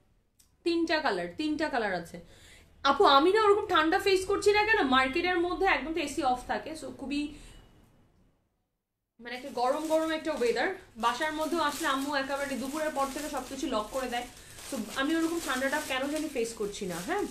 তিনটা কালার আছে আপু। আমি না ওরকম ঠান্ডা ফেস করছি না কেন, মার্কেটের মধ্যে একদম তো এসি অফ থাকে, সো খুবই মানে একটা গরম গরম একটা ওয়েদার। বাসার মধ্যেও আসলে আম্মু একেবারে দুপুরের পর থেকে সবকিছু লক করে দেয়, তো আমি ওরকম ঠান্ডাটা কেন জানি ফেস করছি না। হ্যাঁ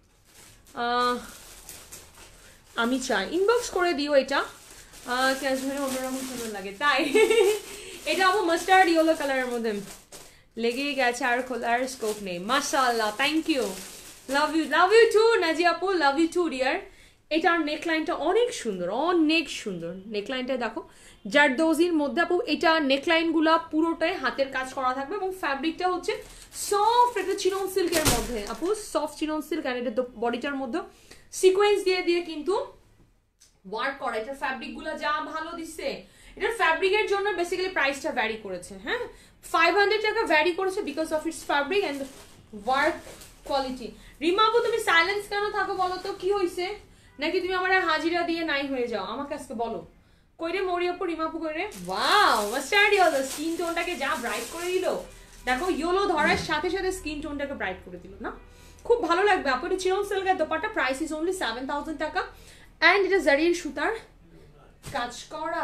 আমি চাই ইনবক্স করে দিও এটা, ক্যাশমেরে অন্যরকম সুন্দর লাগে তাই। এটা আপু মাস্টার্ড ইয়েলো কালারের মধ্যে। লেগেই গেছে, আর খোলার স্কোপ নেই। মাশাআল্লাহ, thank you, love you too Naji আপু, লাভ ইউ টু ডিয়ার। এটার নেকলাইনটা অনেক সুন্দর, অনেক সুন্দর নেকলাইনটা দেখো, জারদোজির মধ্যে আপু। এটা নেকলাইনগুলা পুরোটাই হাতের কাজ করা থাকবে এবং ফ্যাব্রিকটা হচ্ছে সফট, এটা চিনন সিল্কের মধ্যে আপু, সফট চিনন সিল্ক। আর এটা বডিটার মধ্যে সিকোয়েন্স দিয়ে দিয়ে কিন্তু ওয়ার্ক করা। এটার ফ্যাব্রিকগুলো যা ভালো দিচ্ছে, এটার ফ্যাব্রিকের জন্য বেসিক্যালি প্রাইসটা ভ্যারি করেছে। হ্যাঁ, 500 টাকা ভ্যারি করেছে because of its fabric and work quality. Rima আপু তুমি সাইলেন্স কেন থাকো বলো তো, কি হয়েছে? নাকি তুমি আমার হাজিরা দিয়ে নাই হয়ে যাও? আমাকে আজকে বলো। কইরে মরিয়াপু, রিমাপু কইরে। ওয়াও, মাস্টার্ড ইয়েলো, স্কিন টোনটাকে যা ব্রাইট করে দিল দেখো, ইয়েলো ধরার সাথে সাথে স্কিন টোনটাকে ব্রাইট করে দিল না? খুব ভালো লাগবে আপু। এটা চিনন সিল্কের দোপাট্টা, প্রাইস ইজ অনলি 7000 টাকা অ্যান্ড এটা জারির সুতার কাজ করা।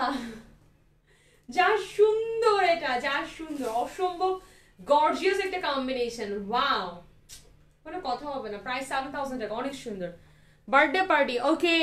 যা সুন্দর, এটা যা সুন্দর, অসম্ভব গর্জিয়াস একটা কম্বিনেশন। ওয়াও, কোনো কথা হবে না। প্রাইস 7000 টাকা, অনেক সুন্দর। Birthday party, okay.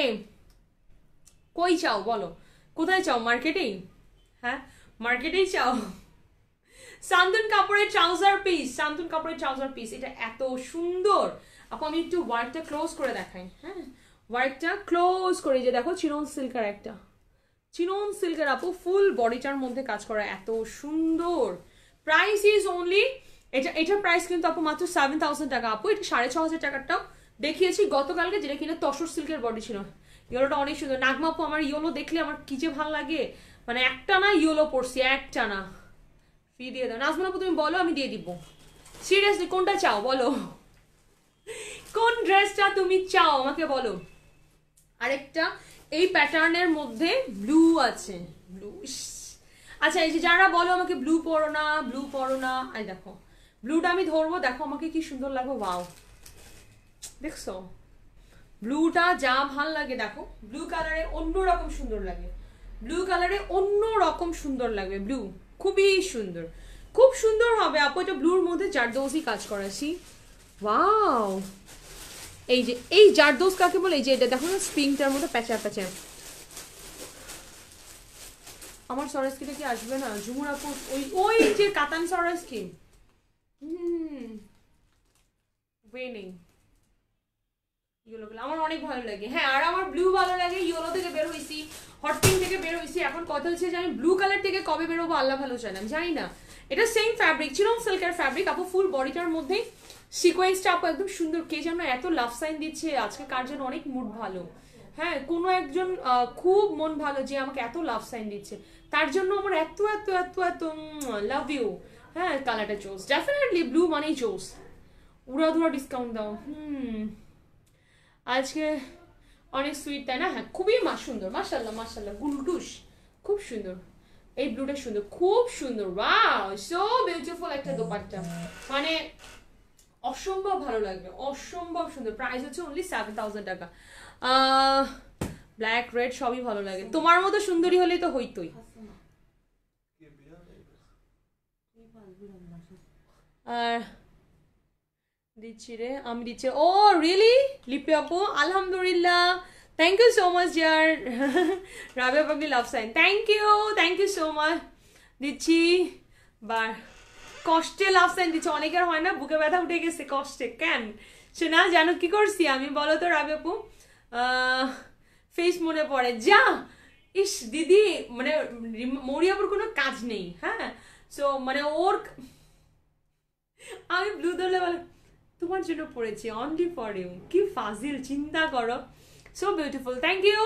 কই চাও বলো, কোথায় চাও? মার্কেটেই? হ্যাঁ, মার্কেটেই চাও। সান্তন কাপড়ের ট্রাউজার পিস, সান্তন কাপড়ের ট্রাউজার পিস, এটা এত সুন্দর আপু। আমি একটু ওয়ার্কটা ক্লোজ করে দেখাই। হ্যাঁ, ওয়ার্কটা ক্লোজ করে, যে দেখো চিনন সিল্কের একটা, চিনন সিল্কের আপু, ফুল বডিটার মধ্যে কাজ করা, এত সুন্দর। প্রাইস ইজ অনলি, এটার প্রাইস কিন্তু আপু মাত্র 7000 টাকা আপু। এটা 6500 টাকারটাও দেখিয়েছি গতকালকে, যেটা কিনা তসর সিল্কের বডি ছিল। ইয়েলোটা অনেক সুন্দর। নাগমা আপু, আমার ইয়েলো দেখলে আমার কি যে ভালো লাগে, মানে একটা না ইয়েলো পড়ছি, একটা না। ফ্রি দিয়ে দাও নাজমা আপু, তুমি বলো, আমি দিয়ে দিব। সিরিয়াসলি কোনটা চাও বলো, কোন ড্রেসটা তুমি চাও আমাকে বলো। আরেকটা এই প্যাটার্নের মধ্যে ব্লু আছে, ব্লু। আচ্ছা, এই যে যারা বলো আমাকে ব্লু পরো না, ব্লু পরো না, এই দেখো ব্লুটা আমি ধরবো, দেখো আমাকে কি সুন্দর লাগবে। ওয়াও, দেখছো ব্লুটা যা ভাল লাগে, দেখো ব্লু কালারে অন্যরকম সুন্দর লাগে, ব্লু কালারে অন্যরকম সুন্দর লাগবে। ব্লু খুবই সুন্দর, খুব সুন্দর হবে আপু। এটা ব্লুর মধ্যে জারদৌজি কাজ করাছি। ওয়াও, এই যে এই জারদৌজ কাকে বলে, এই যে এটা দেখো না, স্প্রিংটার মধ্যে প্যাঁচা প্যাঁচা। আমার সরাসকিটা কি আসবে না ঝুমুর আপু? ওই ওই যে কাতান সরাসকি, নেই ইয়েলোগুলো আমার অনেক ভালো লাগে। হ্যাঁ, আর আমার ব্লু ভালো লাগে। ইয়েলো থেকে বের হয়েছি, হট পিঙ্ক থেকে বের হয়েছি, এখন কথা হচ্ছে যে আমি ব্লু কালার থেকে কবে বেরোবো আল্লাহ ভালো জানে, আমি জানি না। এটা সেম ফ্যাব্রিক, চিনন সিল্কের ফ্যাব্রিক আপু, ফুল বডিটার মধ্যে সিকোয়েন্সটা আপু একদম সুন্দর। কে যেন এত লাভ সাইন দিচ্ছে আজকে, কার যেন অনেক মুড ভালো। হ্যাঁ, কোনো একজন খুব মন ভালো যে আমাকে এত লাভ সাইন দিচ্ছে, তার জন্য আমার এত এত এত এত লাভ ইউ। হ্যাঁ, কালারটা জোস, ডেফিনেটলি ব্লু মানেই জোস। উড়াধুরা ডিসকাউন্ট দাও। আজকে অনেক সুইট, তাই না? হ্যাঁ, খুবই সুন্দর, মাশাআল্লাহ মাশাআল্লাহ, গুলটুস, খুব সুন্দর। এই ব্লুটা সুন্দর, খুব সুন্দর। ওয়াও, সো বিউটিফুল একটা দোপাট্টা, মানে অসম্ভব ভালো লাগবে, অসম্ভব সুন্দর। প্রাইস হচ্ছে অনলি 7000 টাকা। ব্ল্যাক রেড সবই ভালো লাগে, তোমার মতো সুন্দরী হলেই তো হইতোই। আর দিচ্ছি রে, আমি দিচ্ছি। ও রিয়েলি লিপি আপু, আলহামদুলিল্লাহ, থ্যাংক ইউ সো মাচ ইয়ার। রাবিয়া পাগলি love sign, thank you so much. দিচ্ছি বার, কষ্টে লাভ সাইন দিচ্ছে। অনেকের হয় না বুকে ব্যথা উঠে গেছে কষ্টে, কেন সে না জানো কি করছি আমি বলো তো রাবিয়া আপু? ফেস মনে পড়ে যা, ইস দিদি, মানে মরিয়াপুর কোনো কাজ নেই। হ্যাঁ, সো মানে ওর, আমি ব্লু ধরলে বলে তোমার জন্য পড়েছি, অনলি ফর ইউ। কি ফাজিল, চিন্তা করো। So beautiful, thank you.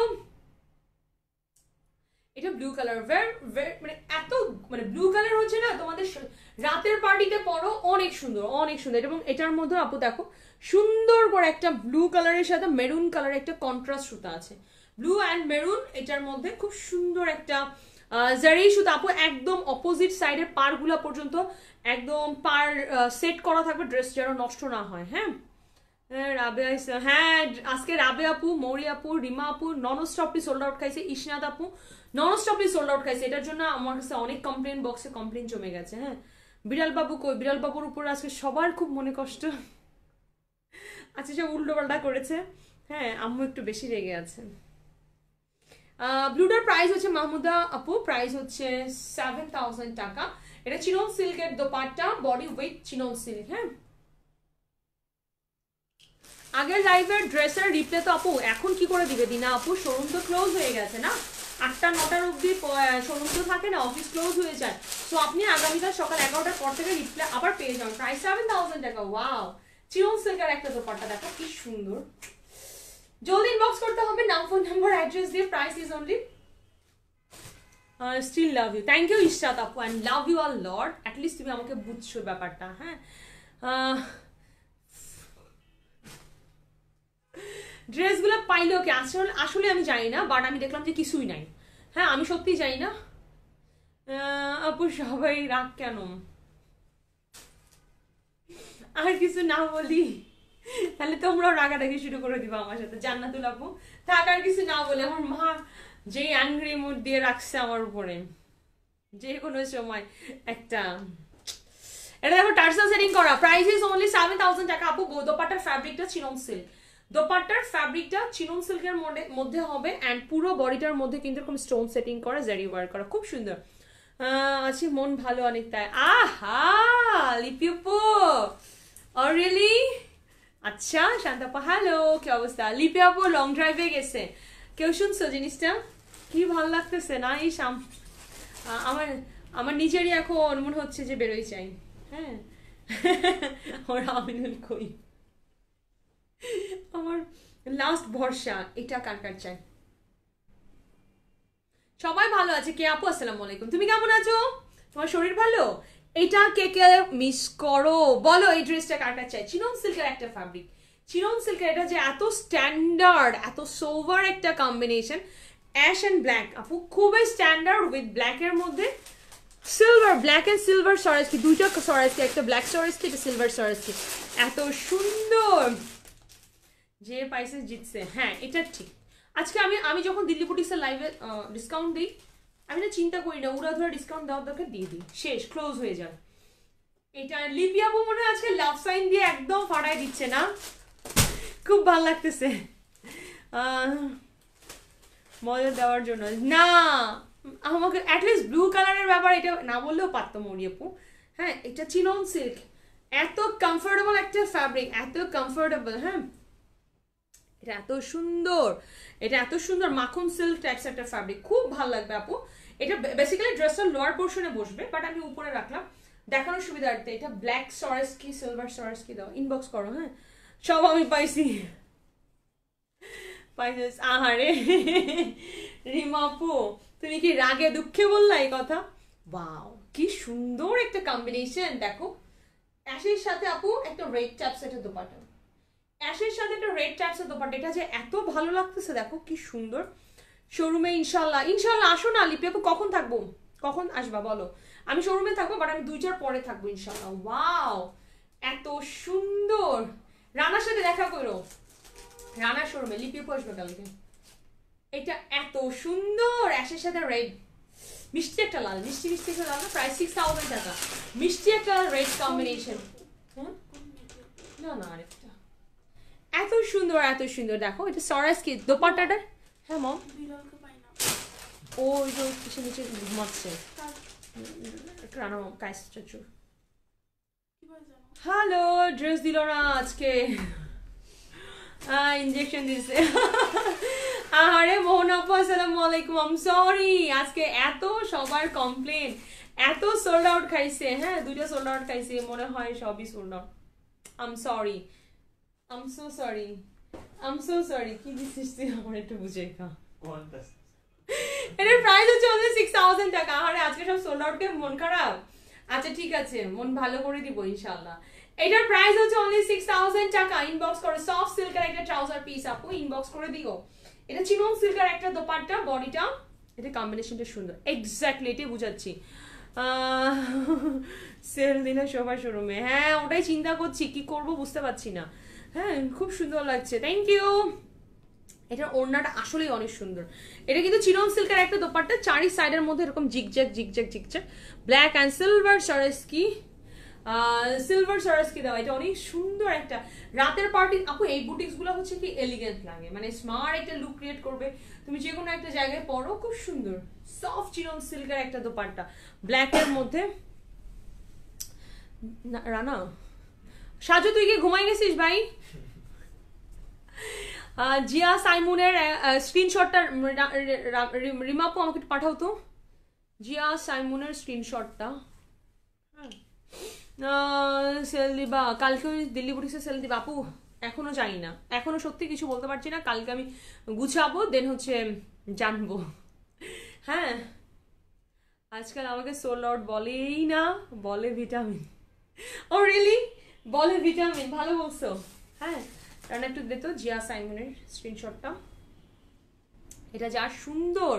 এটা ব্লু কালার, মানে এত, মানে ব্লু কালার হচ্ছে না তোমাদের রাতের পার্টিতে পরো, অনেক সুন্দর, অনেক সুন্দর। এবং এটার মধ্যে আপু দেখো সুন্দর করে একটা ব্লু কালারের সাথে মেরুন কালারের একটা কন্ট্রাস্ট সুতা আছে, ব্লু অ্যান্ড মেরুন। এটার মধ্যে খুব সুন্দর একটা জারি সুতা আপু, একদম অপোজিট সাইডের পারগুলা পর্যন্ত একদম পার সেট করা থাকবে, ড্রেস যেন নষ্ট না হয়। হ্যাঁ, রাবে, হ্যাঁ আজকে রাবে আপু, মৌরি আপু, রিমা আপু ননস্টপলি সোল্ড আউট খাইছে, ইশনাদ আপু ননস্টপলি সোল্ড আউট খাইছে। এটার জন্য আমার কাছে অনেক কমপ্লেন বক্সে কমপ্লেন জমে গেছে। হ্যাঁ, বিড়াল বাবু কই? বিড়াল বাবুর উপর আজকে সবার খুব মনে কষ্ট। আচ্ছা, সব উল্টো পাল্টা করেছে। হ্যাঁ, আম্মু একটু বেশি রেগে আছে। ব্লুটার প্রাইস হচ্ছে মাহমুদা আপু, প্রাইস হচ্ছে 7000 টাকা। এটা চিনন সিল্কের dupatta, body with chinon silk. হ্যাঁ, আগের লাইভের ড্রেসের রিপ্লে তো আপু এখন কি করে দিবে দিনা আপু? শোরুম তো ক্লোজ হয়ে গেছে না, 8টা 9টার অবধি শোরুম তো থাকে না, অফিস ক্লোজ হয়ে যায়। সো আপনি আগামীকাল সকাল 11টার পর থেকে রিপ্লে আবার পেয়ে যাবেন। প্রাইস 7000 টাকা। ওয়াও, চিনন সিল্কের একটা দোপাট্টা দেখো কি সুন্দর। জলদি ইনবক্স করতে হবে নাম, ফোন নাম্বার, অ্যাড্রেস দিয়ে। Price is only still love you. Thank you Ishrat আপু, and love you a lot. At least তুমি আমাকে বুঝছো ব্যাপারটা। হ্যাঁ, ড্রেসগুলো পাইলেও কি আসলে আমি জানি না, বাট আমি দেখলাম যে কিছুই নাই। হ্যাঁ, আমি সত্যিই জানি না আপু সবাই রাগ কেন, আর কিছু না বলি তাহলে তোমরাও রাগাটাকে শুরু করে দিবা আমার সাথে। জান্নাতুল আপু থাক, আর কিছু না বলে। আমার মা যে অ্যাংরি মুড দিয়ে রাখছে আমার উপরে যে কোনো সময় একটা। এটা দেখো টার্সেল সেটিং করা। প্রাইস ইজ অনলি 7000 টাকা আপু। দোপাট্টার ফ্যাব্রিকটা চিনন সিল্ক, দোপাট্টার ফ্যাব্রিকটা চিনন সিল্কের মধ্যে হবে, অ্যান্ড পুরো বডিটার মধ্যে কিন্তু এরকম স্টোন সেটিং করা, জারি ওয়ার্ক করা, খুব সুন্দর। আছি, মন ভালো অনেক তাই। আহা লিপি আপু, ও রিয়েলি? আচ্ছা শান্তাপা, হ্যালো, কি অবস্থা? লিপি আপু লং ড্রাইভে গেছে, কেউ শুনছো জিনিসটা? কি ভালো লাগতেছে না? এই আমার নিজেরই এখন মনে হচ্ছে যে বেরোই চাই। হ্যাঁ, ওরা আমিনুল কই, আমার লাস্ট ভরসা। এটা কার কার চাই? সবাই ভালো আছে। কে আপু আসসালামু আলাইকুম, তুমি কেমন আছো? তোমার শরীর ভালো? এটা কে কে মিস করো বলো? এই ড্রেসটা কার কার চাই? চিনন সিল্কের একটা ফ্যাব্রিক, চিনন সিল্কের এটা যে এত স্ট্যান্ডার্ড, এত সোভার একটা কম্বিনেশন, অ্যাশ অ্যান্ড ব্ল্যাক আপু, খুবই স্ট্যান্ডার্ড উইথ ব্ল্যাকের মধ্যে silver, black and silver Swarovski, দুইটা সরাসকি, একটা ব্ল্যাক সরাসকি, একটা সিলভার সরাসকি, এত সুন্দর। যে পাইসে জিতছে। হ্যাঁ, এটা ঠিক। আজকে আমি যখন দিল্লি বুটিক্সের লাইভে ডিসকাউন্ট দিই, আমি না চিন্তা করি না, উড়া ধরা ডিসকাউন্ট দেওয়ার দরকার দিয়ে দিই, শেষ, ক্লোজ হয়ে যায়। এটা লিপি আপু মনে হয় আজকে লাভ সাইন দিয়ে একদম ফাটাই দিচ্ছে না? খুব ভালো লাগতেছে মজা দেওয়ার জন্য। না, আমাকে অ্যাটলিস্ট ব্লু কালারের ব্যাপার এটা না বললেও পারতো মরি আপু। হ্যাঁ, এটা চিনন সিল্ক, এত কমফোর্টেবল একটা ফ্যাব্রিক, এত কমফোর্টেবল। হ্যাঁ, এটা এত সুন্দর, এটা এত সুন্দর মাখন সিল্ক টাইপস একটা ফ্যাব্রিক, খুব ভালো লাগবে আপু। এটা বেসিক্যালি ড্রেসটার লোয়ার পোর্শনে বসবে, বাট আমি উপরে রাখলাম দেখানোর সুবিধার্থে। এটা ব্ল্যাক সরাসকি, সিলভার সরাসকি দাও, ইনবক্স করো। হ্যাঁ, সব আমি পাইছি। আহারে রিমা আপু, তুমি কি রাগে দুঃখে বললা এই কথা? ওয়াও, কি সুন্দর একটা কম্বিনেশন। দেখো অ্যাশের সাথে আপু একটা রেড ট্যাপস একটা দোপাট্টা, অ্যাশের সাথে একটা রেড ট্যাপসের দোপাট্টা, এটা যে এত ভালো লাগতেছে দেখো কি সুন্দর। শোরুমে ইনশাল্লাহ আসো না লিপি আপু? কখন থাকবো, কখন আসবা বলো? আমি শোরুমে থাকবো, বাট আমি 2-4 পরে থাকবো ইনশাল্লাহ। ওয়াও, এত সুন্দর। রানার সাথে দেখা করো, রানার শোরুমে লিপি আপু আসবে কালকে। এটা এত সুন্দর, অ্যাশের সাথে রেড, মিষ্টি একটা লাল, মিষ্টি মিষ্টি একটা লাল। প্রাইস 6000 টাকা, মিষ্টি একটা রেড কম্বিনেশন। না না, আরেকটা এত সুন্দর, এত সুন্দর। দেখো এটা সরাসকি দোপাট্টাটা। হ্যাঁ মম, ও ওই যে কিসে নিচে ঘুমাচ্ছে। রানা মম কাজ চাচু। হ্যালো, ড্রেস দিল না আজকে, ইনজেকশন দিছে। আরে মোহন আপু আসসালামু আলাইকুম, আই এম সরি। আজকে এত সবার কমপ্লেন, এত সোল্ড আউট খাইছে। হ্যাঁ, 2টা সোল্ড আউট খাইছে, মনে হয় সবই sold out. I am sorry, I am so sorry, I am so sorry. কি দিছিস তুই আমার একটু বুঝে খা। এটার প্রাইস হচ্ছে only 6000 টাকা। আরে আজকে সব সোল্ড আউট কে মন খারাপ? আচ্ছা ঠিক আছে, মন ভালো করে দিব ইনশাআল্লাহ। এটার প্রাইস হচ্ছে only 6000 টাকা। ইনবক্স করো। সফট সিল্কের একটা ট্রাউজার পিস আপু, ইনবক্স করে দিও। এটা চিনন সিল্কের একটা দোপাট্টা, বডিটা, এটা কম্বিনেশনটা সুন্দর। এক্স্যাক্টলি এটাই বুঝাচ্ছি। সেল দিনে সবাই শোরুমে। হ্যাঁ, ওটাই চিন্তা করছি কি করব, বুঝতে পারছি না। হ্যাঁ, খুব সুন্দর লাগছে, থ্যাংক ইউ। এটার ওড়নাটা আসলেই অনেক সুন্দর। এটা কিন্তু চিনন সিল্কের একটা দোপাট্টা, চারি সাইডের মধ্যে এরকম zigzag zigzag zigzag, black and silver Swarovski, silver Swarovski দেওয়া। এটা অনেক সুন্দর একটা রাতের পার্টি আপু। এই বুটিক্স গুলো হচ্ছে কি এলিগেন্ট লাগে, মানে স্মার্ট একটা লুক ক্রিয়েট করবে। তুমি যে কোনো একটা জায়গায় পরো, খুব সুন্দর। সফট চিনন সিল্কের একটা দোপাট্টা, ব্ল্যাকের মধ্যে রানা সাজু তুই কি ঘুমাই গেছিস ভাই? জিয়া সাইমুনের স্ক্রিনশটটা রিমাপু আমাকে পাঠাও তো, জিয়া সাইমুনের স্ক্রিনশটটা। সেল দিবা কালকে, ওই দিল্লি বুটিক্সে সেল দিবা আপু? এখনো জানি না, এখনো সত্যি কিছু বলতে পারছি না। কালকে আমি গুছাবো, দেন হচ্ছে জানবো। হ্যাঁ, আজকাল আমাকে সোল আউট বলেই না, বলে ভিটামিন। Oh really? বলে ভিটামিন, ভালো বলছো। হ্যাঁ, কারণ একটু দে তো জিয়া সাইমনের স্ক্রিনশটটা। এটা যা সুন্দর,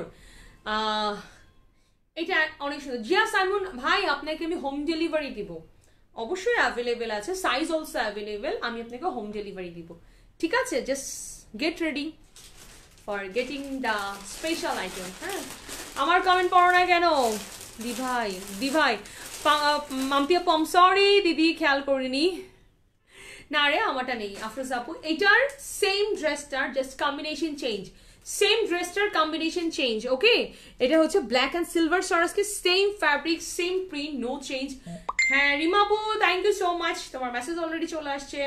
এটা অনেক সুন্দর। জিয়া সাইমন ভাই, আপনাকে আমি হোম ডেলিভারি দিব, অবশ্যই অ্যাভেলেবেল আছে, সাইজ অলসো অ্যাভেলেবেল, আমি আপনাকে হোম ডেলিভারি দিব, ঠিক আছে? Just get ready for getting the special item. হ্যাঁ, আমার কমেন্ট পড়ো না কেন দিভাই? দিভাই মাম্পিয়া পম, সরি দিদি খেয়াল করিনি। না রে, আমারটা নেই আফরোজ আপু। এটার সেম ড্রেসটার জাস্ট কম্বিনেশন চেঞ্জ, সেম ড্রেসটার কম্বিনেশন চেঞ্জ। ওকে, এটা হচ্ছে ব্ল্যাক অ্যান্ড সিলভার সরাসকে, same fabric, same print, no change. হ্যাঁ রিমা আপু, থ্যাংক ইউ সো মাচ, তোমার মেসেজ অলরেডি চলে আসছে।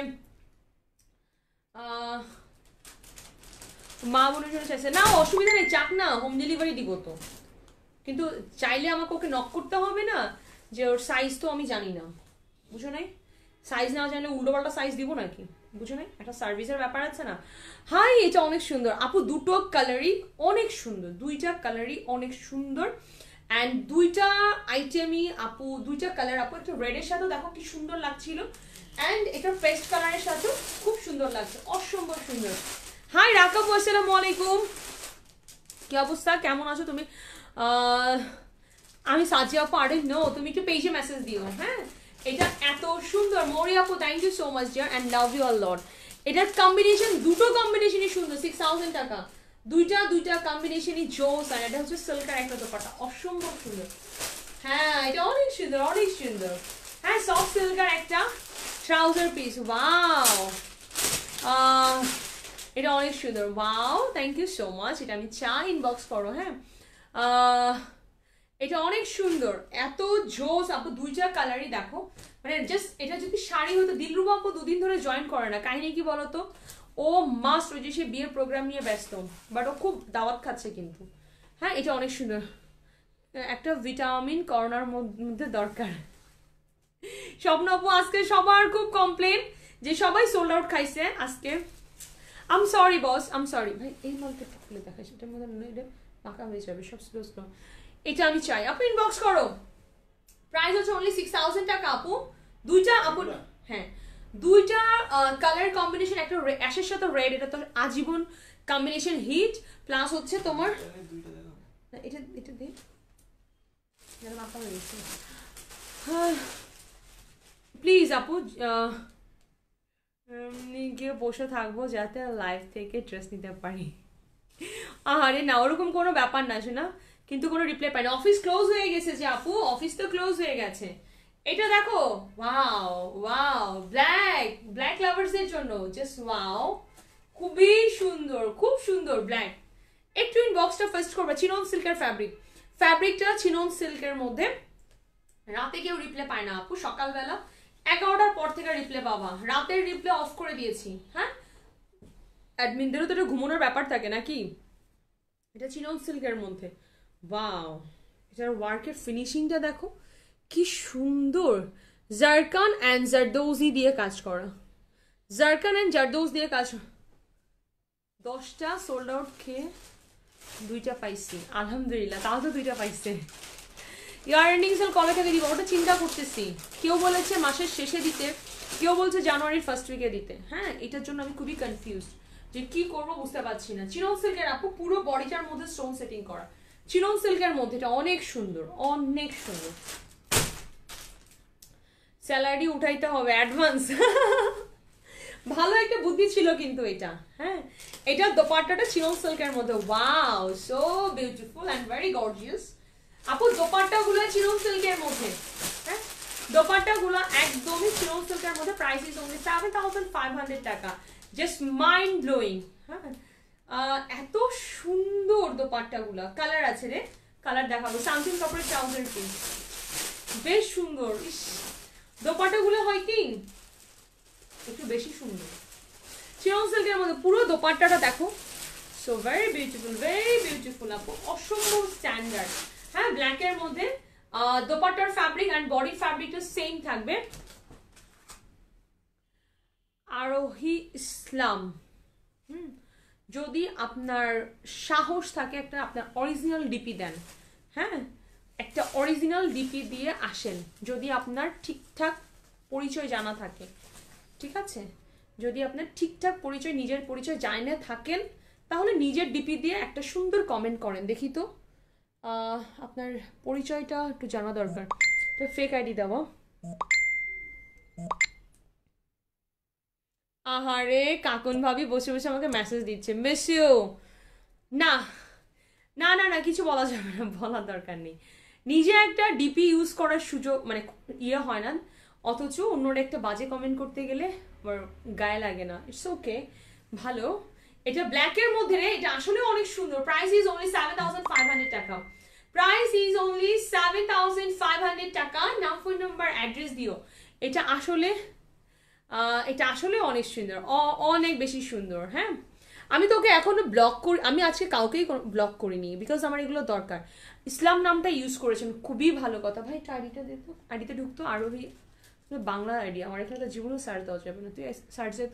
মা বোনের জন্য চাইছে না, অসুবিধা নেই, চাক না, হোম ডেলিভারি দিব তো, কিন্তু চাইলে আমাকে ওকে নক করতে হবে না, যে ওর সাইজ তো আমি জানি না, বুঝো নাই? সাইজ না জানলে উল্টোপাল্টা সাইজ দিব নাকি, বুঝো নাই? একটা সার্ভিসের ব্যাপার আছে না। হাই, এটা অনেক সুন্দর আপু, দুটো কালারই অনেক সুন্দর, দুইটা কালারই অনেক সুন্দর। অ্যান্ড দুইটা আইটেমই আপু, দুইটা কালার আপু, একটা রেডের সাথেও দেখো কি সুন্দর লাগছিল, অ্যান্ড এটা পেস্ট কালারের সাথেও খুব সুন্দর লাগছে, অসম্ভব সুন্দর। হাই রাকাব, আসসালামু আলাইকুম, কি অবস্থা, কেমন আছো তুমি? আমি সাজিয়া আপু, আরে নো, তুমি একটু পেজে মেসেজ দিও। হ্যাঁ, এটা এত সুন্দর, মরি আপু thank you so much dear and love you a lot. এটার কম্বিনেশন, দুটো কম্বিনেশনই সুন্দর, 6000 টাকা, দুইটা কম্বিনেশনই জোস। আর এটা হচ্ছে সিল্কের একটা দোপাট্টা, অসম্ভব সুন্দর। হ্যাঁ, এটা অনেক সুন্দর, অনেক সুন্দর। হ্যাঁ, সফট সিল্কের একটা ট্রাউজার পিস, ওয়াও, এটা অনেক সুন্দর, wow thank you so much. এটা আমি চাই ইনবক্স করো। হ্যাঁ, এটা অনেক সুন্দর, এত জোস আপু, দুইটা কালারই দেখো, মানে জাস্ট এটা যদি শাড়ি হতো, দিলরুবা আপু দুদিন ধরে জয়েন করে না, কাহিনী কি বলতো, ও মাস্ট, ওই যে সে বিয়ের প্রোগ্রাম নিয়ে ব্যস্ত, বাট ও খুব দাওয়াত খাচ্ছে কিন্তু। হ্যাঁ, এটা অনেক সুন্দর, একটা ভিটামিন করোনার মধ্যে দরকার। স্বপ্ন আপু, আজকে সবার খুব কমপ্লেন যে সবাই সোল্ড আউট খাইছে আজকে। আম সরি বস, আম সরি ভাই, এই মালটা খুলে দেখাই, সেটার মধ্যে এটা পাকা হয়ে যাবে সব স্লো স্লো। এটা আমি চাই, আপু ইনবক্স করো। প্রাইস হচ্ছে অনলি 6000 টাকা আপু, দুইটা আপু। হ্যাঁ, দুইটা কালার কম্বিনেশন, একটা অ্যাশের সাথে রেড, এটা তো আজীবন কম্বিনেশন হিট, প্লাস হচ্ছে তোমার এটা এটা দে, মাথা হয়ে গেছে। প্লিজ আপু, গিয়ে বসে থাকবো যাতে লাইভ থেকে ড্রেস নিতে পারি। আরে না, ওরকম কোনো ব্যাপার না শোনা, কিন্তু কোনো রিপ্লাই পাইনি। অফিস ক্লোজ হয়ে গেছে যে আপু, অফিস তো ক্লোজ হয়ে গেছে। এটা দেখো, ওয়াও ওয়াও, ব্ল্যাক, ব্ল্যাক লাভার্সের জন্য জাস্ট ওয়াও, খুবই সুন্দর, খুব সুন্দর ব্ল্যাক। একটু ইনবক্সটা ফার্স্ট করবা, চিনন সিল্কের ফ্যাব্রিক, ফ্যাব্রিকটা চিনন সিল্কের মধ্যে। রাতে কেউ রিপ্লাই পায় না আপু, সকালবেলা 11টার পর থেকে রিপ্লাই পাবা, রাতের রিপ্লাই অফ করে দিয়েছি। হ্যাঁ, অ্যাডমিনদেরও তো একটা ঘুমানোর ব্যাপার থাকে নাকি। এটা চিনন সিল্কের মধ্যে, ওয়াও, এটার ওয়ার্কের ফিনিশিংটা দেখো কি সুন্দর, জারকান অ্যান্ড জারদৌজি দিয়ে কাজ করা, জারকান অ্যান্ড জারদৌজ দিয়ে কাজ। 10টা সোল্ড আউট খেয়ে 2টা পাইছি, আলহামদুলিল্লাহ, তাও তো 2টা পাইছে। ইয়ারনিংস কবে থেকে দিব ওটা চিন্তা করতেছি, কেউ বলেছে মাসের শেষে দিতে, কেউ বলছে জানুয়ারির ফার্স্ট উইকে দিতে। হ্যাঁ, এটার জন্য আমি খুবই কনফিউজড যে কি করবো বুঝতে পারছি না। চিনন সিল্কের আপু, পুরো বডিটার মধ্যে স্টোন সেটিং করা, চিনন সিল্কের মধ্যে, এটা অনেক সুন্দর, অনেক সুন্দর। স্যালারি উঠাইতে হবে অ্যাডভান্স। ভালো একটা বুদ্ধি ছিল কিন্তু এটা। হ্যাঁ, এটা দোপাট্টাটা চিনন সিল্কের মধ্যে, wow so beautiful and very gorgeous আপু। দোপাট্টা গুলো চিনন সিল্কের মধ্যে, হ্যাঁ দোপাট্টা গুলো একদমই চিনন সিল্কের মধ্যে, প্রাইস ইজ অনলি 7500 টাকা, জাস্ট মাইন্ড ব্লোয়িং। হ্যাঁ, এত সুন্দর দোপাট্টা গুলা, কালার আছে রে, কালার দেখাবো। সামথিং কাপড়ের ট্রাউজার পিস, বেশ সুন্দর, ইস দোপাট্টাগুলো হয় কি একটু বেশি সুন্দর। চিনন সিল্কের মধ্যে পুরো দোপাট্টাটা দেখো, সো ভেরি বিউটিফুল আপু, অসম্ভব স্ট্যান্ডার্ড। হ্যাঁ, ব্ল্যাকের মধ্যে দোপাট্টার ফ্যাব্রিক অ্যান্ড বডি ফ্যাব্রিকটা সেম থাকবে। আরোহী ইসলাম, যদি আপনার সাহস থাকে একটা আপনার অরিজিনাল ডিপি দেন, হ্যাঁ একটা অরিজিনাল ডিপি দিয়ে আসেন, যদি আপনার ঠিকঠাক পরিচয় জানা থাকে, ঠিক আছে, যদি আপনার ঠিকঠাক পরিচয় নিজের পরিচয় জানে থাকেন, তাহলে নিজের ডিপি দিয়ে একটা সুন্দর কমেন্ট করেন দেখি তো। আপনার পরিচয়টা একটু জানা দরকার, তো ফেক আইডি দেওয়া। আহারে কাকুন ভাবি বসে বসে আমাকে মেসেজ দিচ্ছে, মিস ইউ। না না না না, কিছু বলা যাবে না, বলার দরকার নেই। নিজে একটা ডিপি ইউজ করার সুযোগ মানে ইয়ে হয় না, অথচ অন্যরা একটা বাজে কমেন্ট করতে গেলে আমার গায়ে লাগে না। ইটস ওকে, ভালো। এটা ব্ল্যাকের মধ্যে রে, এটা আসলে অনেক সুন্দর। প্রাইস ইজ অনলি 7,500 টাকা। প্রাইস ইজ অনলি 7,500 টাকা। নাম, ফোন নাম্বার, অ্যাড্রেস দিও। এটা আসলে অনেক সুন্দর, অনেক বেশি সুন্দর। হ্যাঁ, আমি তোকে এখনো ব্লক করি, আমি আজকে কাউকেই ব্লক করিনি, বিকজ আমার এগুলো দরকার। ইসলাম নামটা ইউজ করেছেন, খুবই ভালো কথা। ভাই একটু আইডিটা দিত, আইডিতে ঢুকতো আরোহী বাংলা আইডি, আমার এখানে তো জীবনেও সার্চ দেওয়া যাবে না, তুই সার্চ যেত।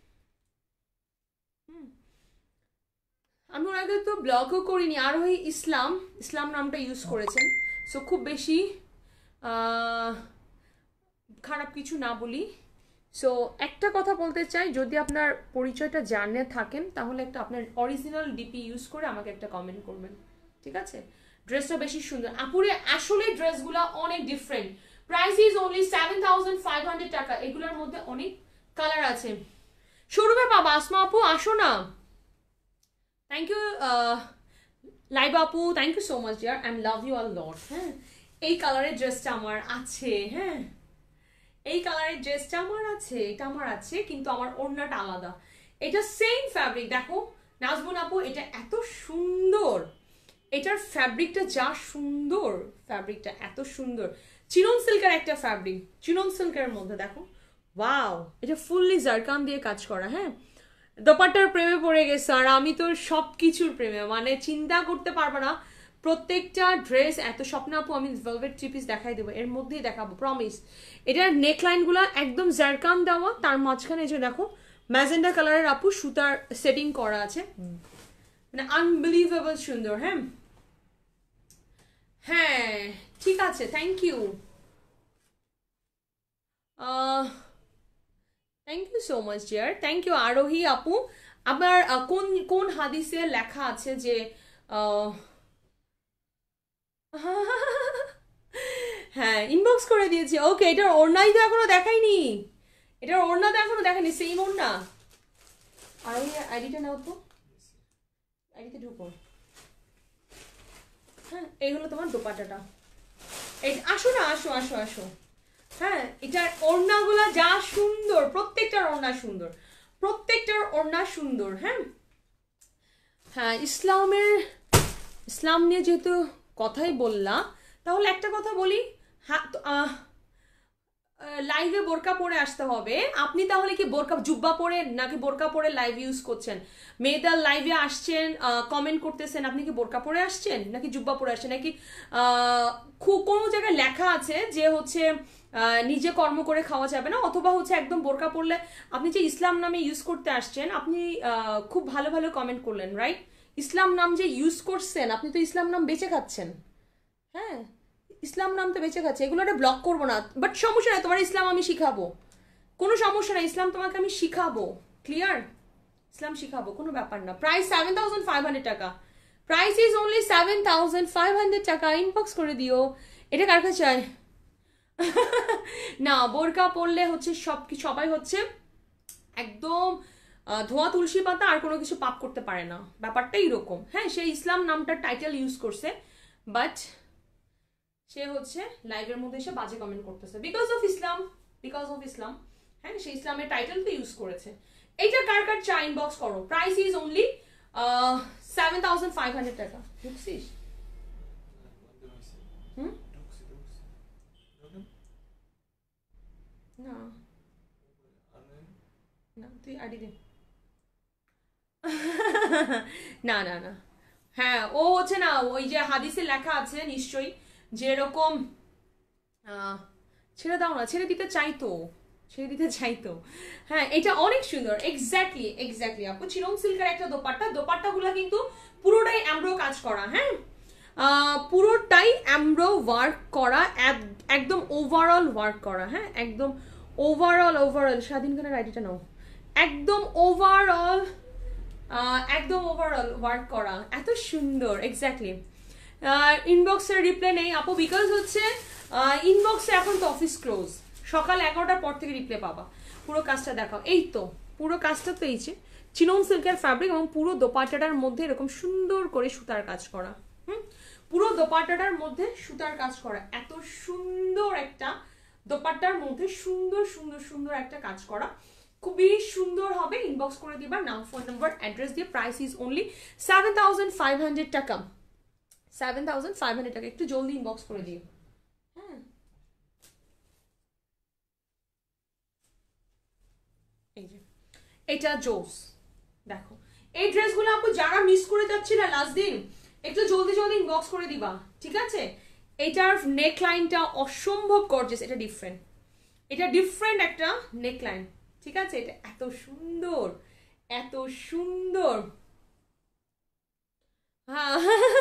আমি ওনাকে তো ব্লকও করিনি, আরোহী ইসলাম নামটা ইউজ করেছেন, সো খুব বেশি খারাপ কিছু না বলি। সো একটা কথা বলতে চাই, যদি আপনার পরিচয়টা জানে থাকেন, তাহলে একটা আপনার অরিজিনাল ডিপি ইউজ করে আমাকে একটা কমেন্ট করবেন, ঠিক আছে। ড্রেসটা বেশি সুন্দর আপুরে, আসলে ড্রেসগুলো অনেক ডিফারেন্ট। প্রাইস ইজ অনলি 7,500 টাকা। এগুলোর মধ্যে অনেক কালার আছে, শোরুমে পাবা। আসমা আপু আসো না। থ্যাংক ইউ লাইবা আপু, thank you so much dear, I love you a lot. হ্যাঁ, এই কালারের ড্রেসটা আমার আছে, হ্যাঁ এই কালারের ড্রেসটা আমার আছে, এটা আমার আছে, কিন্তু আমার ওড়নাটা আলাদা। এটা সেম ফ্যাব্রিক, দেখো নাজবুন আপু, এটা এত সুন্দর, এটার ফ্যাব্রিকটা যা সুন্দর, ফ্যাব্রিকটা এত সুন্দর। চিনন সিল্কের একটা ফ্যাব্রিক, চিনন সিল্কের মধ্যে দেখো, ওয়াও, এটা ফুললি জারকান দিয়ে কাজ করা। হ্যাঁ, দোপাট্টার প্রেমে পড়ে গেছে, আর আমি তো সব কিছুর প্রেমে, মানে চিন্তা করতে পারবো না। প্রত্যেকটা ড্রেস এত, স্বপ্ন আপু আমি ভেলভেট থ্রি পিস দেখাই দেবো, এর মধ্যেই দেখাবো, প্রমিস। এটার নেকলাইনগুলো একদম জারকান দেওয়া, তার মাঝখানে যে দেখো ম্যাজেন্ডা কালারের আপু সুতার সেটিং করা আছে, মানে আনবিলিভেবল সুন্দর। হ্যাঁ হ্যাঁ ঠিক আছে, thank you, thank you so much dear, thank you Arohi আপু। আবার কোন কোন হাদিসে লেখা আছে যে হ্যাঁ ইনবক্স করে দিয়েছি। ওকে, এটার ওড়নাই তো এখনো দেখাইনি, এটার ওড়না তো এখনো দেখাইনি, সেম ওড়না। আর আইডিটা নাও তো, আইডিতে ঢুকো। হ্যাঁ, এই হলো তোমার দোপাট্টাটা। এই আসো না, আসো আসো আসো। হ্যাঁ, এটার ওড়নাগুলা যা সুন্দর, প্রত্যেকটার ওড়না সুন্দর, প্রত্যেকটার ওড়না সুন্দর। হ্যাঁ হ্যাঁ, ইসলাম নিয়ে যেহেতু কথাই বললাম, তাহলে একটা কথা বলি, লাইভে বোরকা পরে আসতে হবে। আপনি তাহলে কি বোরকা জুব্বা পরে নাকি বোরকা পরে লাইভ ইউজ করছেন? মেয়েদার লাইভে আসছেন, কমেন্ট করতেছেন, আপনি কি বোরকা পরে আসছেন নাকি জুব্বা পরে আসছেন, নাকি কোনো জায়গায় লেখা আছে যে হচ্ছে নিজে কর্ম করে খাওয়া যাবে না, অথবা হচ্ছে একদম বোরকা পরলে, আপনি যে ইসলাম নামে ইউজ করতে আসছেন, আপনি খুব ভালো ভালো কমেন্ট করলেন, রাইট? ইসলাম নাম যে ইউজ করছেন, আপনি তো ইসলাম নাম বেঁচে খাচ্ছেন। হ্যাঁ, ইসলাম নাম তো বেঁচে গেছে, এগুলো একটা ব্লক করবো না, বাট সমস্যা নাই, তোমার ইসলাম আমি শিখাবো, কোনো সমস্যা নাই, ইসলাম তোমাকে আমি শিখাবো, ক্লিয়ার? ইসলাম শিখাবো, কোনো ব্যাপার না। প্রাইস 7,500 টাকা, প্রাইস ইজ অনলি 7,500 টাকা। ইনবক্স করে দিও। এটা কার কাছে চাই? না, বোরকা পরলে হচ্ছে সবাই হচ্ছে একদম ধোয়া তুলসী পাতা, আর কোনো কিছু পাপ করতে পারে না, ব্যাপারটা এইরকম। হ্যাঁ, সে ইসলাম নামটা টাইটেল ইউজ করছে, বাট সে হচ্ছে লাইভের মধ্যে এসে বাজে কমেন্ট করতেছে বিকজ অফ ইসলাম। হ্যাঁ, সে ইসলামের টাইটেল তো ইউজ করেছে। এইটা কার কার চা ইনবক্স করো। প্রাইস ইজ অনলি 7,500 টাকা। বুঝছিস? না না, তুই আইডি দে। না না না, হ্যাঁ ও হচ্ছে না, ওই যে হাদিসে লেখা আছে নিশ্চয়ই, যে এরকম ছেড়ে দাও না, ছেড়ে দিতে চাইতো, ছেড়ে দিতে চাইতো। হ্যাঁ এটা অনেক সুন্দর, এক্স্যাক্টলি এক্স্যাক্টলি আপু, চিরং সিল্কের একটা দোপাট্টা, দোপাট্টাগুলো কিন্তু পুরোটাই এমব্রো কাজ করা, হ্যাঁ পুরোটাই এমব্রো ওয়ার্ক করা, একদম ওভারঅল ওয়ার্ক করা, হ্যাঁ একদম ওভারঅল স্বাধীন খানের আইডিটা নাও, একদম ওভারঅল একদম ওভারঅল ওয়ার্ক করা, এত সুন্দর, এক্স্যাক্টলি। ইনবক্সের রিপ্লাই নেই আপু, বিকজ হচ্ছে ইনবক্সে এখন তো অফিস ক্লোজ, সকাল 11টার পর থেকে রিপ্লাই পাবা। পুরো কাজটা দেখাও, এই তো পুরো কাজটা তো এই যে চিনন সিল্কের ফ্যাব্রিক, এবং পুরো দোপাট্টাটার মধ্যে এরকম সুন্দর করে সুতার কাজ করা, পুরো দোপাট্টাটার মধ্যে সুতার কাজ করা, এত সুন্দর একটা দোপাট্টার মধ্যে সুন্দর সুন্দর সুন্দর একটা কাজ করা, খুবই সুন্দর হবে। ইনবক্স করে দিবা, নাম ফোন নাম্বার অ্যাড্রেস দিয়ে। প্রাইস ইজ অনলি 7500 টাকা, 7500 টাকা। একটু জলদি ইনবক্স করে দিও, হ্যাঁ এই যে এটা জোস, দেখো এই ড্রেসগুলো আপু যারা মিস করে যাচ্ছি না লাস্ট দিন, একটু জলদি জলদি ইনবক্স করে দিবা, ঠিক আছে। এটার নেক লাইনটা অসম্ভব গর্জিয়াস, এটা ডিফারেন্ট, এটা ডিফারেন্ট একটা নেক লাইন, ঠিক আছে। এটা এত সুন্দর, এত সুন্দর, হ্যাঁ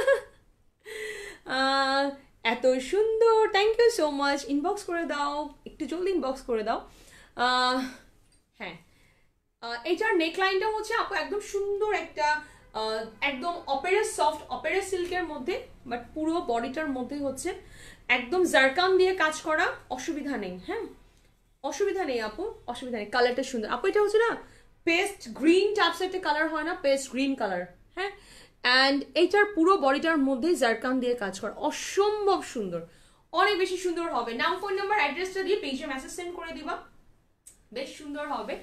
এত সুন্দর, thank you so much. Inbox করে দাও, একটু জলদি ইনবক্স করে দাও। হ্যাঁ এটার নেকলাইনটা হচ্ছে আপু একদম সুন্দর একটা, একদম অপেরা সফট অপেরা সিল্কের মধ্যে, বাট পুরো বডিটার মধ্যে হচ্ছে একদম জারকান দিয়ে কাজ করা, অসুবিধা নেই, হ্যাঁ অসুবিধা নেই আপু, অসুবিধা নেই। কালারটা সুন্দর আপু, এটা হচ্ছে না পেস্ট গ্রিন টাইপস একটা কালার হয় না, পেস্ট গ্রিন কালার, হ্যাঁ অ্যান্ড এইটার পুরো বডিটার মধ্যে জারকান দিয়ে কাজ করা, অসম্ভব সুন্দর, অনেক বেশি সুন্দর হবে। নাম ফোন নাম্বার অ্যাড্রেসটা দিয়ে পেজে মেসেজ সেন্ড করে দিবা, বেশ সুন্দর হবে।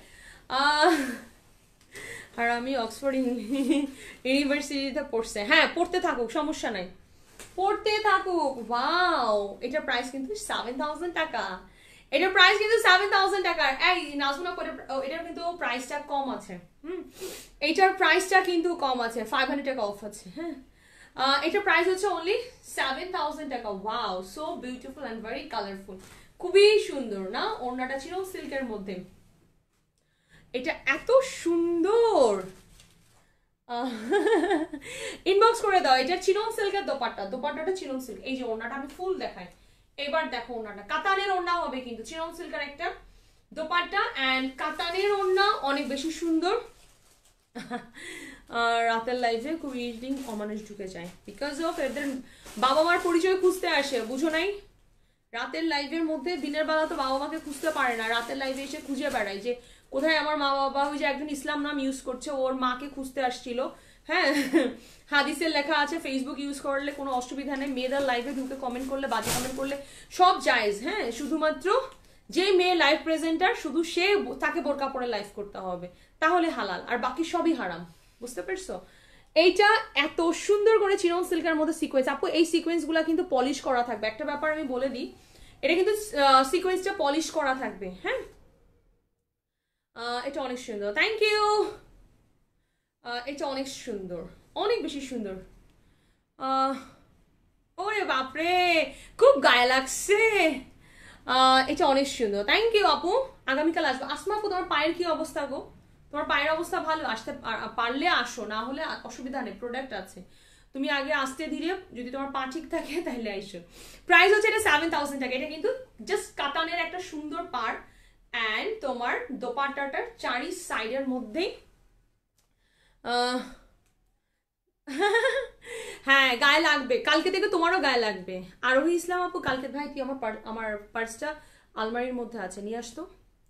আর আমি অক্সফোর্ড ইউনিভার্সিটিতে পড়ছে, হ্যাঁ পড়তে থাকুক, সমস্যা নাই, পড়তে থাকুক। ওয়াও এটার প্রাইস কিন্তু 7000 টাকা, এটার প্রাইস কিন্তু 7000 টাকা। এই নাজমুনা, এটার কিন্তু প্রাইসটা কম আছে, এইটার প্রাইসটা কিন্তু কম আছে, 500 টাকা অফ আছে, হ্যাঁ এটার প্রাইস হচ্ছে অনলি 7000 টাকা। Wow so beautiful and very colourful, খুবই সুন্দর না, ওড়নাটা ছিল সিল্কের মধ্যে, এটা এত সুন্দর। ইনবক্স করে দাও, এটা চিনন সিল্কের দোপাট্টা, দোপাট্টাটা চিনন সিল্ক, এই যে ওড়নাটা আমি ফুল দেখাই, এবার দেখো ওড়নাটা কাতানের ওড়না হবে কিন্তু, চিনন সিল্কের একটা দোপাট্টা অ্যান্ড কাতানের ওড়না, অনেক বেশি সুন্দর। রাতের লাইফে খুব ইজিলি অমানুষ ঢুকে যায়, বিকজ অফ এদের বাবা মার পরিচয় খুঁজতে আসে, বুঝো নাই, রাতের লাইভের মধ্যে, দিনের বেলা তো বাবা মাকে খুঁজতে পারে না, রাতের লাইভে এসে খুঁজে বেড়ায় যে কোথায় আমার মা বাবা। ওই যে একজন ইসলাম নাম ইউজ করছে, ওর মাকে খুঁজতে আসছিল, হ্যাঁ হাদিসের লেখা আছে ফেসবুক ইউজ করলে কোনো অসুবিধা নেই, মেয়েদের লাইভে ঢুকে কমেন্ট করলে, বাজে কমেন্ট করলে সব জায়েজ, হ্যাঁ শুধুমাত্র যে মেয়ে লাইভ প্রেজেন্টার শুধু সে, তাকে বোরকা পরে লাইভ করতে হবে, তাহলে হালাল, আর বাকি সবই হারাম, বুঝতে পারছো। এইটা এত সুন্দর করে চিনন সিল্কের মধ্যে সিকোয়েন্স, আপু এই সিকোয়েন্স গুলা কিন্তু পলিশ করা থাকবে, একটা ব্যাপার আমি বলে দিই, এটা কিন্তু সিকোয়েন্সটা পলিশ করা থাকবে, হ্যাঁ এটা অনেক সুন্দর, থ্যাংক ইউ। এটা অনেক সুন্দর, অনেক বেশি সুন্দর, ওরে বাপরে খুব গায়ে লাগছে, এটা অনেক সুন্দর, থ্যাংক ইউ আপু। আগামীকাল আসবো। আসমা আপু তোমার পায়ের কি অবস্থা গো? তোমার পায়ের অবস্থা ভালো? আসতে পারলে আসো, না হলে অসুবিধা নেই, প্রোডাক্ট আছে, তুমি আগে আসতে ধীরে, যদি তোমার পা ঠিক থাকে তাহলে আইসো। প্রাইস হচ্ছে এটা 7000 টাকা, এটা কিন্তু জাস্ট কাতানের একটা সুন্দর পার অ্যান্ড তোমার দোপাট্টাটার চারি সাইডের মধ্যেই হ্যাঁ গায়ে লাগবে, কালকে থেকে তোমারও গায়ে লাগবে। আরোহী ইসলাম আপু কালকে, ভাই কি আমার পার্সটা আলমারির মধ্যে আছে, নিয়ে আসতো,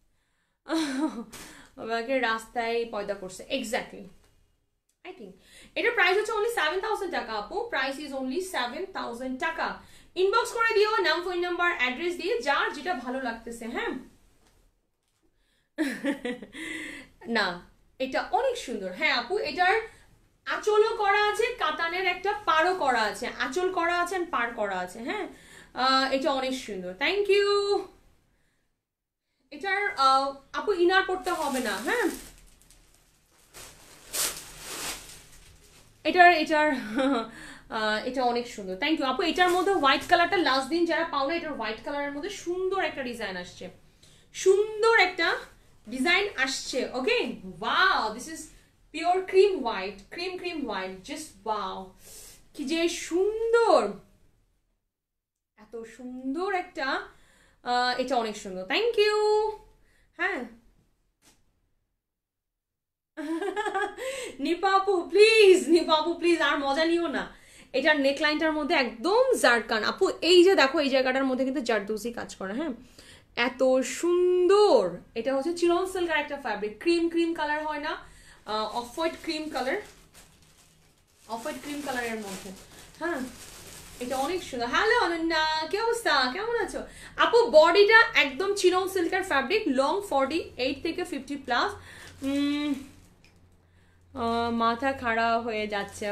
আমাকে রাস্তায় পয়দা করছে, এক্স্যাক্টলি আই থিঙ্ক। এটার প্রাইস হচ্ছে অনলি 7000 টাকা আপু, প্রাইস ইজ অনলি 7000 টাকা। ইনবক্স করে দিও, নাম ফোন নাম্বার অ্যাড্রেস দিয়ে, যার যেটা ভালো লাগতেছে, হ্যাঁ না এটা অনেক সুন্দর, হ্যাঁ আপু এটার আঁচলও করা আছে, কাতানের একটা পাড়ও করা আছে, আঁচল করা আছে আর পাড় করা আছে, হ্যাঁ এটা অনেক সুন্দর, থ্যাংক ইউ। আপু ইনার পড়তে হবে না, হ্যাঁ। এটা অনেক সুন্দর, থ্যাংক ইউ আপু। এটার মধ্যে হোয়াইট কালারটা লাস্ট দিন যারা পাও না, এটার হোয়াইট কালারের মধ্যে সুন্দর একটা ডিজাইন আসছে, সুন্দর একটা ডিজাইন আসছে। Okay, wow, this is pure cream white, cream white, just wow, কি যে সুন্দর, এত সুন্দর একটা, এটা অনেক সুন্দর, থ্যাংক ইউ। হ্যাঁ নিপা আপু প্লিজ আর মজা নিও না। এটার নেকলাইনটার মধ্যে একদম জারকান আপু, এই যে দেখো এই জায়গাটার মধ্যে কিন্তু জারদৌসি কাজ করা, হ্যাঁ, এত সুন্দর। এটা হচ্ছে চিনন সিল্কের একটা ফ্যাব্রিক, ক্রিম কালার হয় না, অফ হোয়াইট ক্রিম কালারের মধ্যে, হ্যাঁ, এটা অনেক সুন্দর। হ্যালো অনন্যা, কি অবস্থা, কেমন আছো আপু? বডিটা একদম চিনন সিল্কের ফ্যাব্রিক, লং 48 থেকে 50 প্লাস। মাথা খারাপ হয়ে যাচ্ছে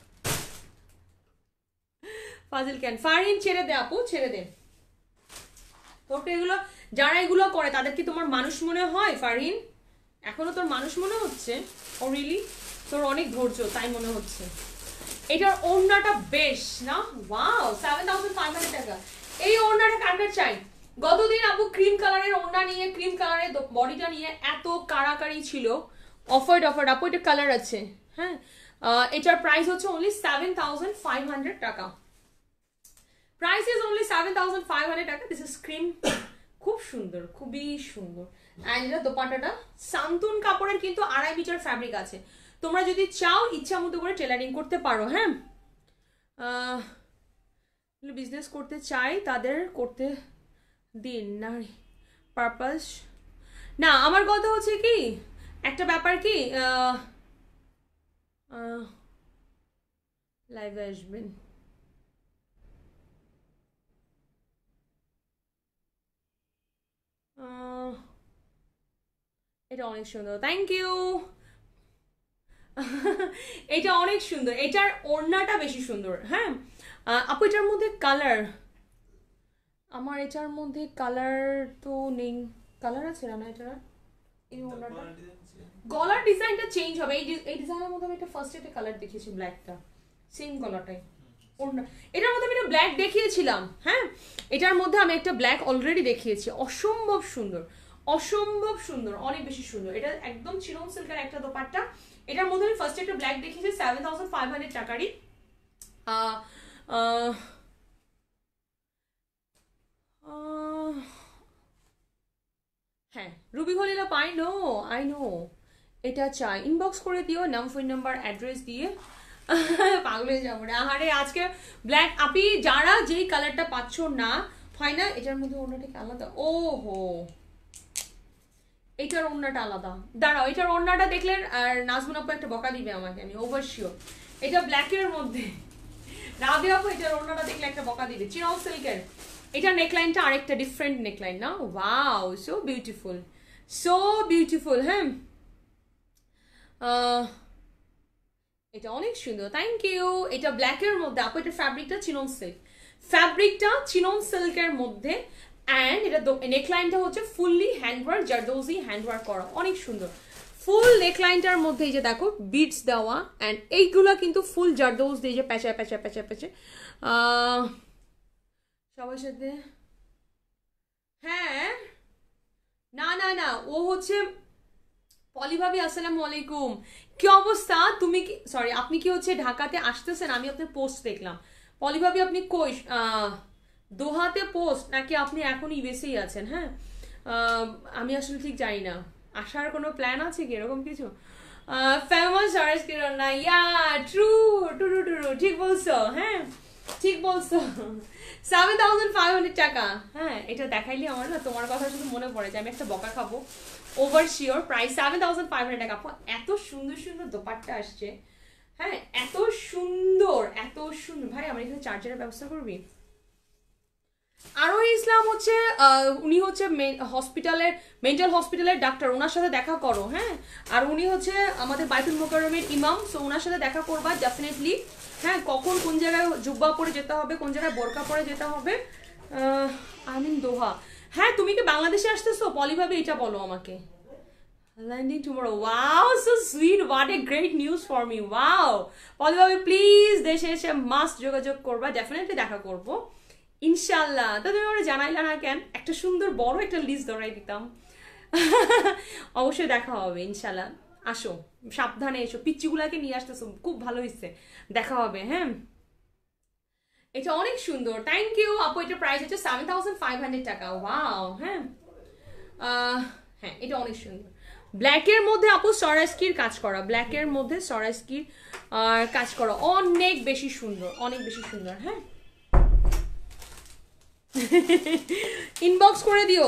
ফাজিল কেন, ফারহিন ছেড়ে দে আপু, ছেড়ে দে। তোকে এগুলো, যারা এগুলো করে তাদের কি তোমার মানুষ মনে হয় ফারহিন? এখনো তোর মানুষ মনে হচ্ছে? Oh really? তোর অনেক ধৈর্য তাই মনে হচ্ছে। এটার ওড়নাটা বেশ না, ওয়াও, 7500 টাকা। এই ওড়নাটা কার চাই? গতদিন আপু ক্রিম কালারের ওড়না নিয়ে, ক্রিম কালারের বডিটা নিয়ে এত কারাকারি ছিল। অফার্ড আপু, এটা কালার আছে, হ্যাঁ। এটার প্রাইস হচ্ছে অনলি 7500 টাকা। প্রাইস ইজ অনলি 7500 টাকা। দিস ইজ ক্রিম, খুব সুন্দর, খুবই সুন্দর। অ্যান্ড এটা দোপাট্টাটা সান্তুন কাপড়ের, কিন্তু 2.5 মিটার ফ্যাব্রিক আছে। তোমরা যদি চাও ইচ্ছা মতো করে টেলারিং করতে পারো, হ্যাঁ। বিজনেস করতে চাই তাদের করতে দিন না, পারপাস না। আমার কথা হচ্ছে কি, একটা ব্যাপার কি, লাইভে আসবেন, এটা অনেক সুন্দর, থ্যাংক ইউ। এটা অনেক সুন্দর, এটার ওড়নাটা বেশি সুন্দর, হ্যাঁ আপু। এটার মধ্যে কালার, আমার এটার মধ্যে কালার তো নেই, কালার আছে না এটার? এই ওড়নাটা গলার ডিজাইনটা চেঞ্জ হবে, এই ডিজাইনের মধ্যে আমি একটা ফার্স্ট একটা কালার দেখিয়েছি, ব্ল্যাকটা, সেম গলাটাই ওড়না। এটার মধ্যে আমি একটা ব্ল্যাক দেখিয়েছিলাম, হ্যাঁ, এটার মধ্যে আমি একটা ব্ল্যাক অলরেডি দেখিয়েছি, অসম্ভব সুন্দর, অসম্ভব সুন্দর, অনেক বেশি সুন্দর। এটা একদম চিনন সিল্কের একটা দোপাট্টা। এটার মধ্যে আমি ফার্স্ট একটা ব্ল্যাক দেখিয়েছি 7500 টাকারই। হ্যাঁ রুবি খলিলা, আই নো এটা চাই, ইনবক্স করে দিও, নাম, ফোন নাম্বার, অ্যাড্রেস দিয়ে। পাগল হয়ে যাবো রে, আহারে আজকে ব্ল্যাক আপি, যারা যেই কালারটা পাচ্ছ না, হয় না এটার মধ্যে ওড়নাটা কি আলাদা? ও হো, এটার ওড়নাটা আলাদা, দাঁড়াও, এটার ওড়নাটা দেখলে আর নাজমুন আপু একটা বকা দিবে আমাকে, আমি ওভার শিওর। এটা ব্ল্যাকের মধ্যে, রাবি আপু এটার ওড়নাটা দেখলে একটা বকা দিবে, চিনন সিল্কের। এটা নেকলাইনটা আরেকটা ডিফারেন্ট নেকলাইন না, ওয়াও, সো বিউটিফুল, হ্যাঁ। এটা অনেক সুন্দর, থ্যাংক ইউ। এটা ব্ল্যাকের মধ্যে আপু, এটা ফ্যাব্রিকটা চিনন সিল্কের মধ্যে, অ্যান্ড এটা নেকলাইনটা হচ্ছে ফুললি হ্যান্ডওয়ার্ক, জারদৌসি হ্যান্ডওয়ার্ক করা, অনেক সুন্দর। ফুল নেকলাইনটার মধ্যে এই যে দেখো বিটস দেওয়া, অ্যান্ড এইগুলা কিন্তু ফুল জারদৌস দিয়ে যে প্যাঁচা সবার সাথে, হ্যাঁ, না ও হচ্ছে পলি ভাবি, আসসালামু আলাইকুম, কি অবস্থা? তুমি কি, সরি, আপনি কি হচ্ছে ঢাকাতে আসতেছেন? আমি আপনার পোস্ট দেখলাম। পলি ভাবি আপনি কই, দোহাতে পোস্ট নাকি আপনি এখন ইউএসএই আছেন? হ্যাঁ, আমি আসলে ঠিক জানি না, আসার কোনো প্ল্যান আছে কি এরকম কিছু? ফেমাস অরেঞ্জ কিরণ না, ইয়া ট্রু, ঠিক বলছো, হ্যাঁ ঠিক বলছো। 7500 টাকা, হ্যাঁ। এটা দেখাইলে আমার না তোমার কথা শুধু মনে পড়ে যে আমি একটা বকা খাবো, ওভার শিওর। প্রাইস 7500 টাকা। এত সুন্দর সুন্দর দোপাট্টা আসছে, হ্যাঁ, এত সুন্দর ভাই, আমার এখানে চার্জারের ব্যবস্থা করবি? আরোহী ইসলাম হচ্ছে, উনি হচ্ছে হসপিটালের, মেন্টাল হসপিটালের ডাক্তার, ওনার সাথে দেখা করো, হ্যাঁ। আর উনি হচ্ছে আমাদের বাইতুল মোকাররমের ইমাম, সো ওনার সাথে দেখা করবা ডেফিনেটলি, হ্যাঁ। কখন কোন জায়গায় জুব্বা পরে যেতে হবে, কোন জায়গায় বোরকা পরে যেতে হবে, আমিন দোহা, হ্যাঁ তুমি কি বাংলাদেশে আসতেছো? পলি ভাবে এটা বলো আমাকে। Landing tomorrow. Wow, so sweet. What a great news for me. Wow. পলি ভাবে প্লিজ দেশে এসে মাস্ট যোগাযোগ করবা, ডেফিনেটলি দেখা করব ইনশাল্লাহ। তো তুমি আমরা জানাইলা না কেন? একটা সুন্দর বড় একটা লিস্ট ধরাই দিতাম। অবশ্যই দেখা হবে ইনশাল্লাহ। আসো, সাবধানে এসো, পিচ্চিগুলাকে নিয়ে আসতেছো, খুব ভালো হয়েছে, দেখা হবে। হ্যাঁ, এটা অনেক সুন্দর, থ্যাংক ইউ আপু। এটা প্রাইস হচ্ছে 7500 টাকা। ওয়াও। হ্যাঁ হ্যাঁ, এটা অনেক সুন্দর। ব্ল্যাকের মধ্যে আপু সরাস্কির কাজ করা, ব্ল্যাকের মধ্যে সরাস্কির আর কাজ করা, অনেক বেশি সুন্দর, অনেক বেশি সুন্দর। হ্যাঁ, ইনবক্স করে দিও।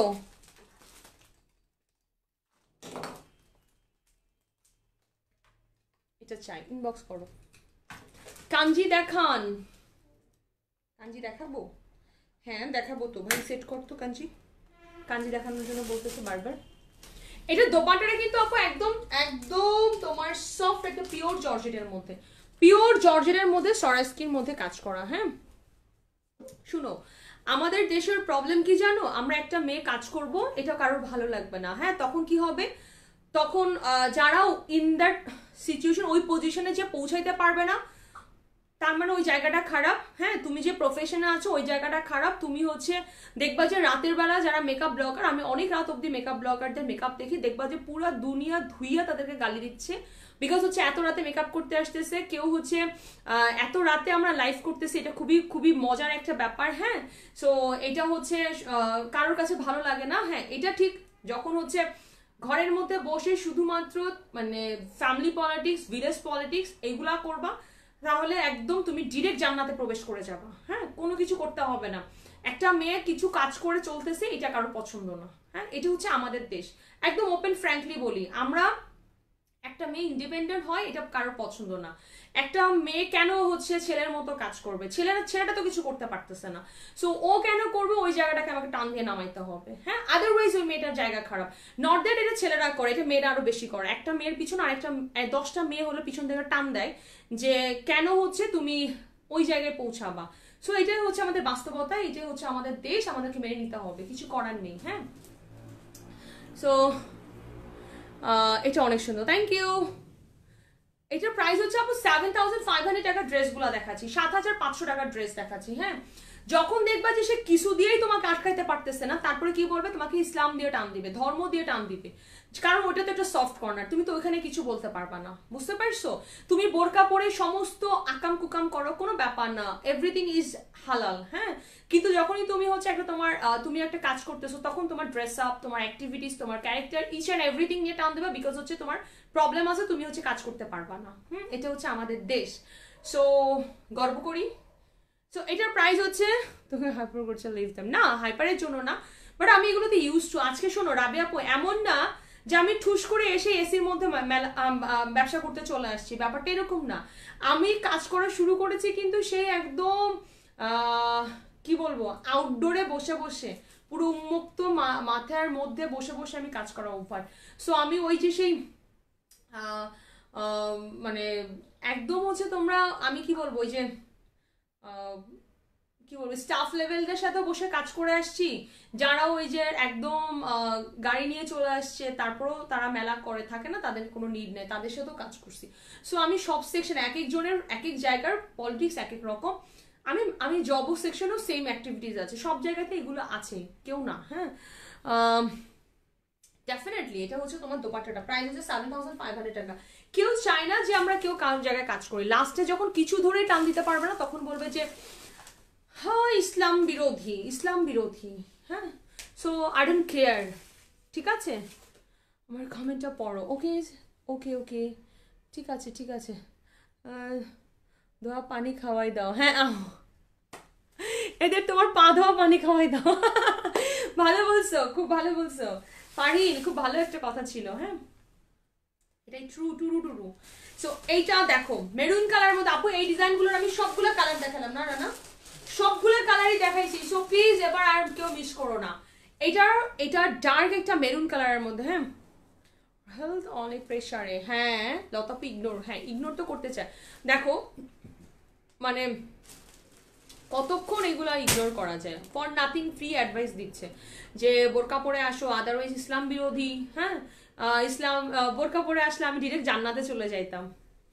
এটা চাই, ইনবক্স করো। কাঞ্জি দেখান, কাঞ্জি দেখাবো? হ্যাঁ দেখাবো তো ভাই, সেট কর তো কাঞ্জি, কাঞ্জি দেখানোর জন্য বলতেছে বারবার। এটা দোপাট্টাটা কিন্তু আপু একদম একদম তোমার সফট, একটা পিওর জর্জেটের মধ্যে, পিওর জর্জেটের মধ্যে সরাস্কির মধ্যে কাজ করা। হ্যাঁ, শুনো, আমাদের দেশের প্রবলেম কি জানো? আমরা একটা মেয়ে কাজ করব, এটা কারোর ভালো লাগবে না। হ্যাঁ, তখন কি হবে? তখন যারা ইন দ্যাট সিচুয়েশন, ওই পজিশনে যে পৌঁছাইতে পারবে না, তার মানে ওই জায়গাটা খারাপ। হ্যাঁ, তুমি যে প্রফেশনে আছো ওই জায়গাটা খারাপ। তুমি হচ্ছে দেখবা যে রাতের বেলা যারা মেকআপ ব্লগার, আমি অনেক রাত অব্দি মেকআপ ব্লগারদের মেকআপ দেখি, দেখবা যে পুরো দুনিয়া ধুইয়া তাদেরকে গালি দিচ্ছে, বিকজ হচ্ছে এত রাতে মেকআপ করতে আসতেছে, কেউ হচ্ছে এত রাতে আমরা লাইভ করতেছি, এটা খুবই খুবই মজার একটা ব্যাপার। হ্যাঁ, সো এটা হচ্ছে কারোর কাছে ভালো লাগে না। হ্যাঁ, এটা ঠিক যখন হচ্ছে ঘরের মধ্যে বসে শুধুমাত্র মানে ফ্যামিলি পলিটিক্স, ভিলেজ পলিটিক্স এইগুলা করবা, তাহলে একদম তুমি ডিরেক্ট জান্নাতে প্রবেশ করে যাবা। হ্যাঁ, কোনো কিছু করতে হবে না। একটা মেয়ে কিছু কাজ করে চলতেছে, এটা কারো পছন্দ না। হ্যাঁ, এটা হচ্ছে আমাদের দেশ, একদম ওপেন ফ্র্যাঙ্কলি বলি আমরা, একটা মেয়ে ইন্ডিপেন্ডেন্ট হয় এটা কারোর পছন্দ না। একটা মেয়ে কেন হচ্ছে ছেলের মতো কাজ করবে? ছেলেটা তো কিছু করতে পারতেছে না, সো ও কেন করবে? ওই জায়গাটাকে আমাকে টান দিয়ে নামাইতে হবে। হ্যাঁ, আদারওয়াইজ ওই মেয়েটার জায়গা খারাপ। নট দ্যাট এটা ছেলেরা করে, এটা মেয়েরা আরো বেশি করে। একটা মেয়ের পিছনে আরেকটা 10টা মেয়ে হলে পিছন থেকে টান দেয় যে কেন হচ্ছে তুমি ওই জায়গায় পৌঁছাবা। সো এটাই হচ্ছে আমাদের বাস্তবতা, এটাই হচ্ছে আমাদের দেশ, আমাদেরকে মেনে নিতে হবে, কিছু করার নেই। হ্যাঁ, সো এটা অনেক সুন্দর, থ্যাংক ইউ। এটার প্রাইস হচ্ছে আপু 7500 টাকা। ড্রেসগুলো দেখাচ্ছি 7500 টাকার ড্রেস দেখাচ্ছি। হ্যাঁ, যখন দেখবা যে সে কিছু দিয়েই তোমাকে আটকাইতে পারতেছে না, তারপরে কি বলবে? তোমাকে ইসলাম দিয়ে টান দিবে, ধর্ম দিয়ে টান দিবে, কারণ ওটা তো একটা সফট কর্নার, তুমি তো ওইখানে কিছু বলতে পারবা না। বুঝতে পারছো? তুমি বোরকা পরে সমস্ত আকাম কুকাম করো, কোনো ব্যাপার না, এভরিথিং ইজ হালাল। হ্যাঁ, কিন্তু যখনই তুমি হচ্ছে একটা তোমার তুমি একটা কাজ করতেছো, তখন তোমার ড্রেস আপ, তোমার অ্যাক্টিভিটিস, তোমার ক্যারেক্টার, ইচ অ্যান্ড এভরিথিং নিয়ে টান দেবে, বিকজ হচ্ছে তোমার প্রবলেম আছে, তুমি হচ্ছে কাজ করতে পারবা না। এটা হচ্ছে আমাদের দেশ, সো গর্ব করি। সো এটার প্রাইস হচ্ছে, তোকে হাইপার করছে লিভ দেম না, হাইপারের জন্য না, বাট আমি এগুলোতে ইউজ টু। আজকে শোনো রাবিয়া আপু, এমন না যে আমি ঠুস করে এসে এসির মধ্যে ব্যবসা করতে চলে আসছি, ব্যাপারটা এরকম না। আমি কাজ করা শুরু করেছি কিন্তু সেই একদম কি বলবো, আউটডোরে বসে বসে, পুরো উন্মুক্ত মাথার মধ্যে বসে বসে আমি কাজ করা অভ্যাস। সো আমি ওই যে সেই মানে একদম হচ্ছে তোমরা, আমি কি বলবো, ওই যে কি বলবো, স্টাফ লেভেলদের সাথে বসে কাজ করে আসছি, যারা ওই যে একদম গাড়ি নিয়ে চলে আসছে, তারপরেও তারা মেলা করে থাকে না, তাদের কোনো নিড নেই, তাদের সাথেও কাজ করছি। সো আমি সব সেকশন, এক একজনের এক এক জায়গার পলিটিক্স এক এক রকম। আমি জব সেকশনেও সেম অ্যাক্টিভিটিস আছে, সব জায়গাতে এগুলো আছে, কেউ না। হ্যাঁ, ডেফিনেটলি এটা হচ্ছে তোমার দোপাট্টাটা, প্রাইস হচ্ছে 7500 টাকা। কেউ চায় না যে আমরা কেউ কারোর জায়গায় কাজ করি, লাস্টে যখন কিছু ধরে টান দিতে পারবে না, তখন বলবে যে হ্যাঁ ইসলাম বিরোধী, ইসলাম বিরোধী। হ্যাঁ, সো আই ডোন্ট কেয়ার। ঠিক আছে, আমার কমেন্টটা পড়ো। ওকে ওকে ওকে, ঠিক আছে ঠিক আছে, ধোয়া পানি খাওয়াই দাও। হ্যাঁ, এদের তোমার পা ধোয়া পানি খাওয়াই দাও। ভালো বলছো, খুব ভালো বলছো ফারিন, খুব ভালো একটা কথা ছিল। হ্যাঁ, এটাই ট্রু টুরু টুরু। সো এইটা দেখো মেরুন কালার মধ্যে আপু, এই ডিজাইনগুলোর আমি সবগুলো কালার দেখালাম না রানা, সবগুলো কালারই দেখাইছি, সো প্লিজ এবার আর কেউ মিস করো না। এটা ডার্ক একটা মেরুন কালারের মধ্যে। হ্যাঁ, হেলথ অনেক প্রেশারে। হ্যাঁ লতাপি ইগনোর, হ্যাঁ ইগনোর তো করতে চায়। দেখো মানে কতক্ষণ এগুলো ইগনোর করা যায়? ফর নাথিং ফ্রি অ্যাডভাইস দিচ্ছে যে বোরকা পরে আসো, আদারওয়াইজ ইসলাম বিরোধী। হ্যাঁ, ইসলাম বোরকা পরে আসলে আমি ডিরেক্ট জান্নাতে চলে যাইতাম।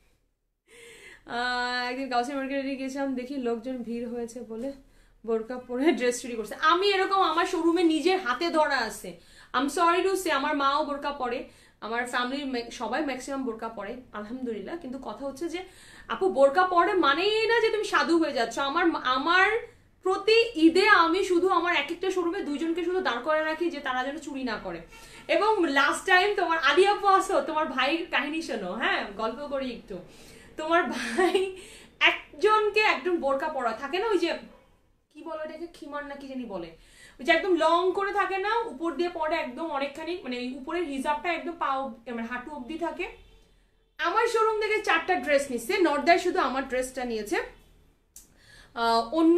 একদিন গাউসিয়া মার্কেটে গিয়েছিলাম, দেখি লোকজন ভিড় হয়েছে বলে বোরকা পরে ড্রেস চুরি করছে। আমি এরকম আমার শোরুমে নিজের হাতে ধরা আছে। I am sorry to say, আমার মাও বোরকা পরে, আমার ফ্যামিলির সবাই ম্যাক্সিমাম বোরকা পরে আলহামদুলিল্লাহ। কিন্তু কথা হচ্ছে যে আপু বোরকা পরে মানেই না যে তুমি সাধু হয়ে যাচ্ছ। আমার প্রতি ঈদে আমি শুধু আমার এক একটা শোরুমে দুইজনকে শুধু দাঁড় করে রাখি যে তারা যেন চুরি না করে। এবং লাস্ট টাইম তোমার আলী আপু আসো, তোমার ভাইয়ের কাহিনী শোনো। হ্যাঁ, গল্প করি একটু। তোমার ভাই একজনকে একদম বোরকা পরা থাকে না, ওই যে কি বলে এটাকে, খিমার না কি জানি বলে, ওই যে একদম লং করে থাকে না, উপর দিয়ে পরে একদম অনেকখানি, মানে উপরের হিজাবটা একদম পাও মানে হাঁটু অবধি থাকে। আমার শোরুম থেকে 4টা ড্রেস নিচ্ছে, নর্দায় শুধু আমার ড্রেসটা নিয়েছে। অন্য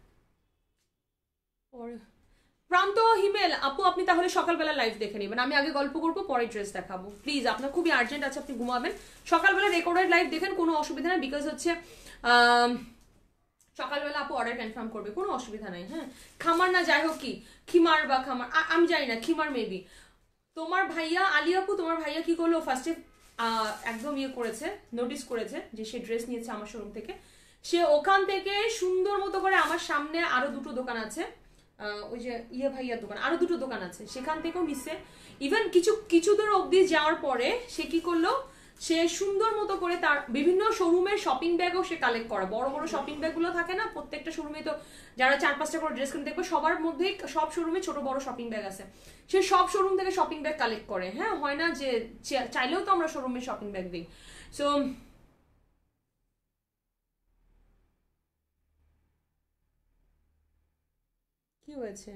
প্রান্ত হিমেল আপু, আপনি তাহলে সকালবেলা লাইভ দেখে নেবেন, আমি আগে গল্প করবো পরে ড্রেস দেখাবো প্লিজ। আপনার খুবই আর্জেন্ট আছে, আপনি ঘুমাবেন, সকালবেলা রেকর্ডেড লাইভ দেখেন, কোনো অসুবিধা নেই। বিকজ হচ্ছে সকালবেলা আপু অর্ডার কনফার্ম করবে, কোনো অসুবিধা নাই। হ্যাঁ, খামার না যাই হোক, কি খিমার বা খামার আমি জানি না, খিমার মেবি। তোমার ভাইয়া আলী আপু, তোমার ভাইয়া কি করলো, ফার্স্টে একদম ইয়ে করেছে, নোটিস করেছে যে সে ড্রেস নিয়েছে আমার শোরুম থেকে। সে ওখান থেকে সুন্দর মতো করে আমার সামনে আরো দুটো দোকান আছে, ওই যে ইয়ে ভাইয়ার দোকান, আরো দুটো দোকান আছে, সেখান থেকেও নিচ্ছে। ইভেন কিছু দূর অবধি যাওয়ার পরে সে কি করলো, সে সুন্দর মতো করে তার বিভিন্ন শোরুমের শপিং ব্যাগও সে কালেক্ট করে। বড় বড় শপিং ব্যাগগুলো থাকে না, প্রত্যেকটা শোরুমে তো যারা 4-5টা করে ড্রেস কিনে দেখবে সবার মধ্যেই সব শোরুমে ছোট বড় শপিং ব্যাগ আছে। সে সব শোরুম থেকে শপিং ব্যাগ কালেক্ট করে। হ্যাঁ, হয় না যে চাইলেও তো আমরা শোরুমে শপিং ব্যাগ দিই। সো কি হয়েছে,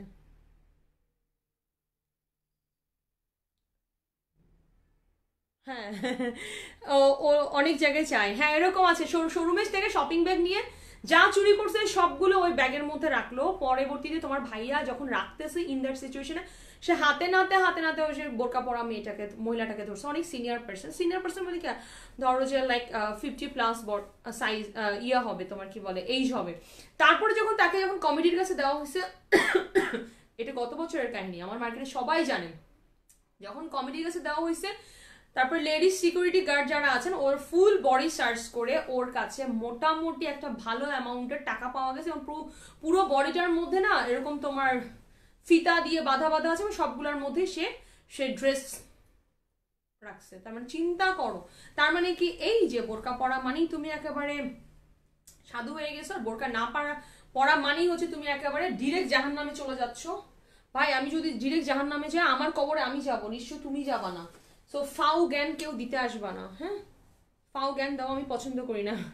হ্যাঁ ও ও অনেক জায়গায় চায়। হ্যাঁ, এরকম আছে, শোরুমের থেকে শপিং ব্যাগ নিয়ে যা চুরি করছে সবগুলো ওই ব্যাগের মধ্যে রাখলো। পরবর্তীতে তোমার ভাইয়া যখন রাখতেছে ইন দ্যাট সিচুয়েশনে, সে হাতে নাতে ওই যে বোরকা পরা মেয়েটাকে, মহিলাটাকে ধরছে। অনেক সিনিয়র পার্সন মানে কি, ধরো যে লাইক 50+ সাইজ ইয়া হবে, তোমার কি বলে এইজ হবে। তারপরে তাকে যখন কমিটির কাছে দেওয়া হয়েছে, এটা গত বছরের কাহিনী, আমার মার্কেটে সবাই জানে। যখন কমিটির কাছে দেওয়া হয়েছে, তারপর লেডিস সিকিউরিটি গার্ড যারা আছেন, ওর ফুল বডি সার্চ করে ওর কাছে মোটামুটি একটা ভালো অ্যামাউন্টের টাকা পাওয়া গেছে। এবং পুরো বডিটার মধ্যে না এরকম তোমার ফিতা দিয়ে বাঁধা আছে, সবগুলোর মধ্যে সে ড্রেস রাখছে। তার মানে চিন্তা করো, তার মানে কি এই যে বোরকা পরা মানেই তুমি একেবারে সাধু হয়ে গেছো, আর বোরকা না পরা মানেই হচ্ছে তুমি একেবারে ডিরেক্ট জাহান্নামে চলে যাচ্ছ। ভাই, আমি যদি ডিরেক্ট জাহান্নামে যাই, আমার কবরে আমি যাবো, নিশ্চয় তুমি যাবা না। সো ফাউ জ্ঞান কেউ দিতে আসবা না। হ্যাঁ, ফাউ জ্ঞান দাও আমি পছন্দ করি না।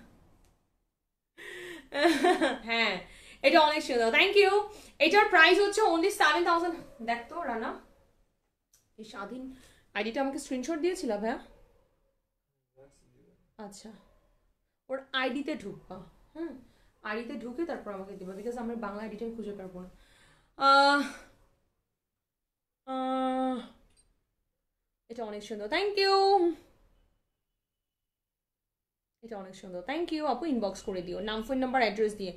হ্যাঁ, এটা অনেক সুন্দর, থ্যাংক ইউ। এটার প্রাইস হচ্ছে অনলি 7000। দেখতো রানা, এই স্বাধীন আইডিটা আমাকে স্ক্রিনশট দিয়েছিল ভাইয়া। আচ্ছা, ওর আইডিতে ঢুকবা। হ্যাঁ, আইডিতে ঢুকে তারপর আমাকে দিবা, বিকজ আমরা বাংলা আইডিটা খুঁজে পারবো না। এটা অনেক সুন্দর, থ্যাংক ইউ। এটা অনেক সুন্দর, থ্যাংক ইউ আপু। ইনবক্স করে দিও নাম, ফোন নাম্বার, অ্যাড্রেস দিয়ে।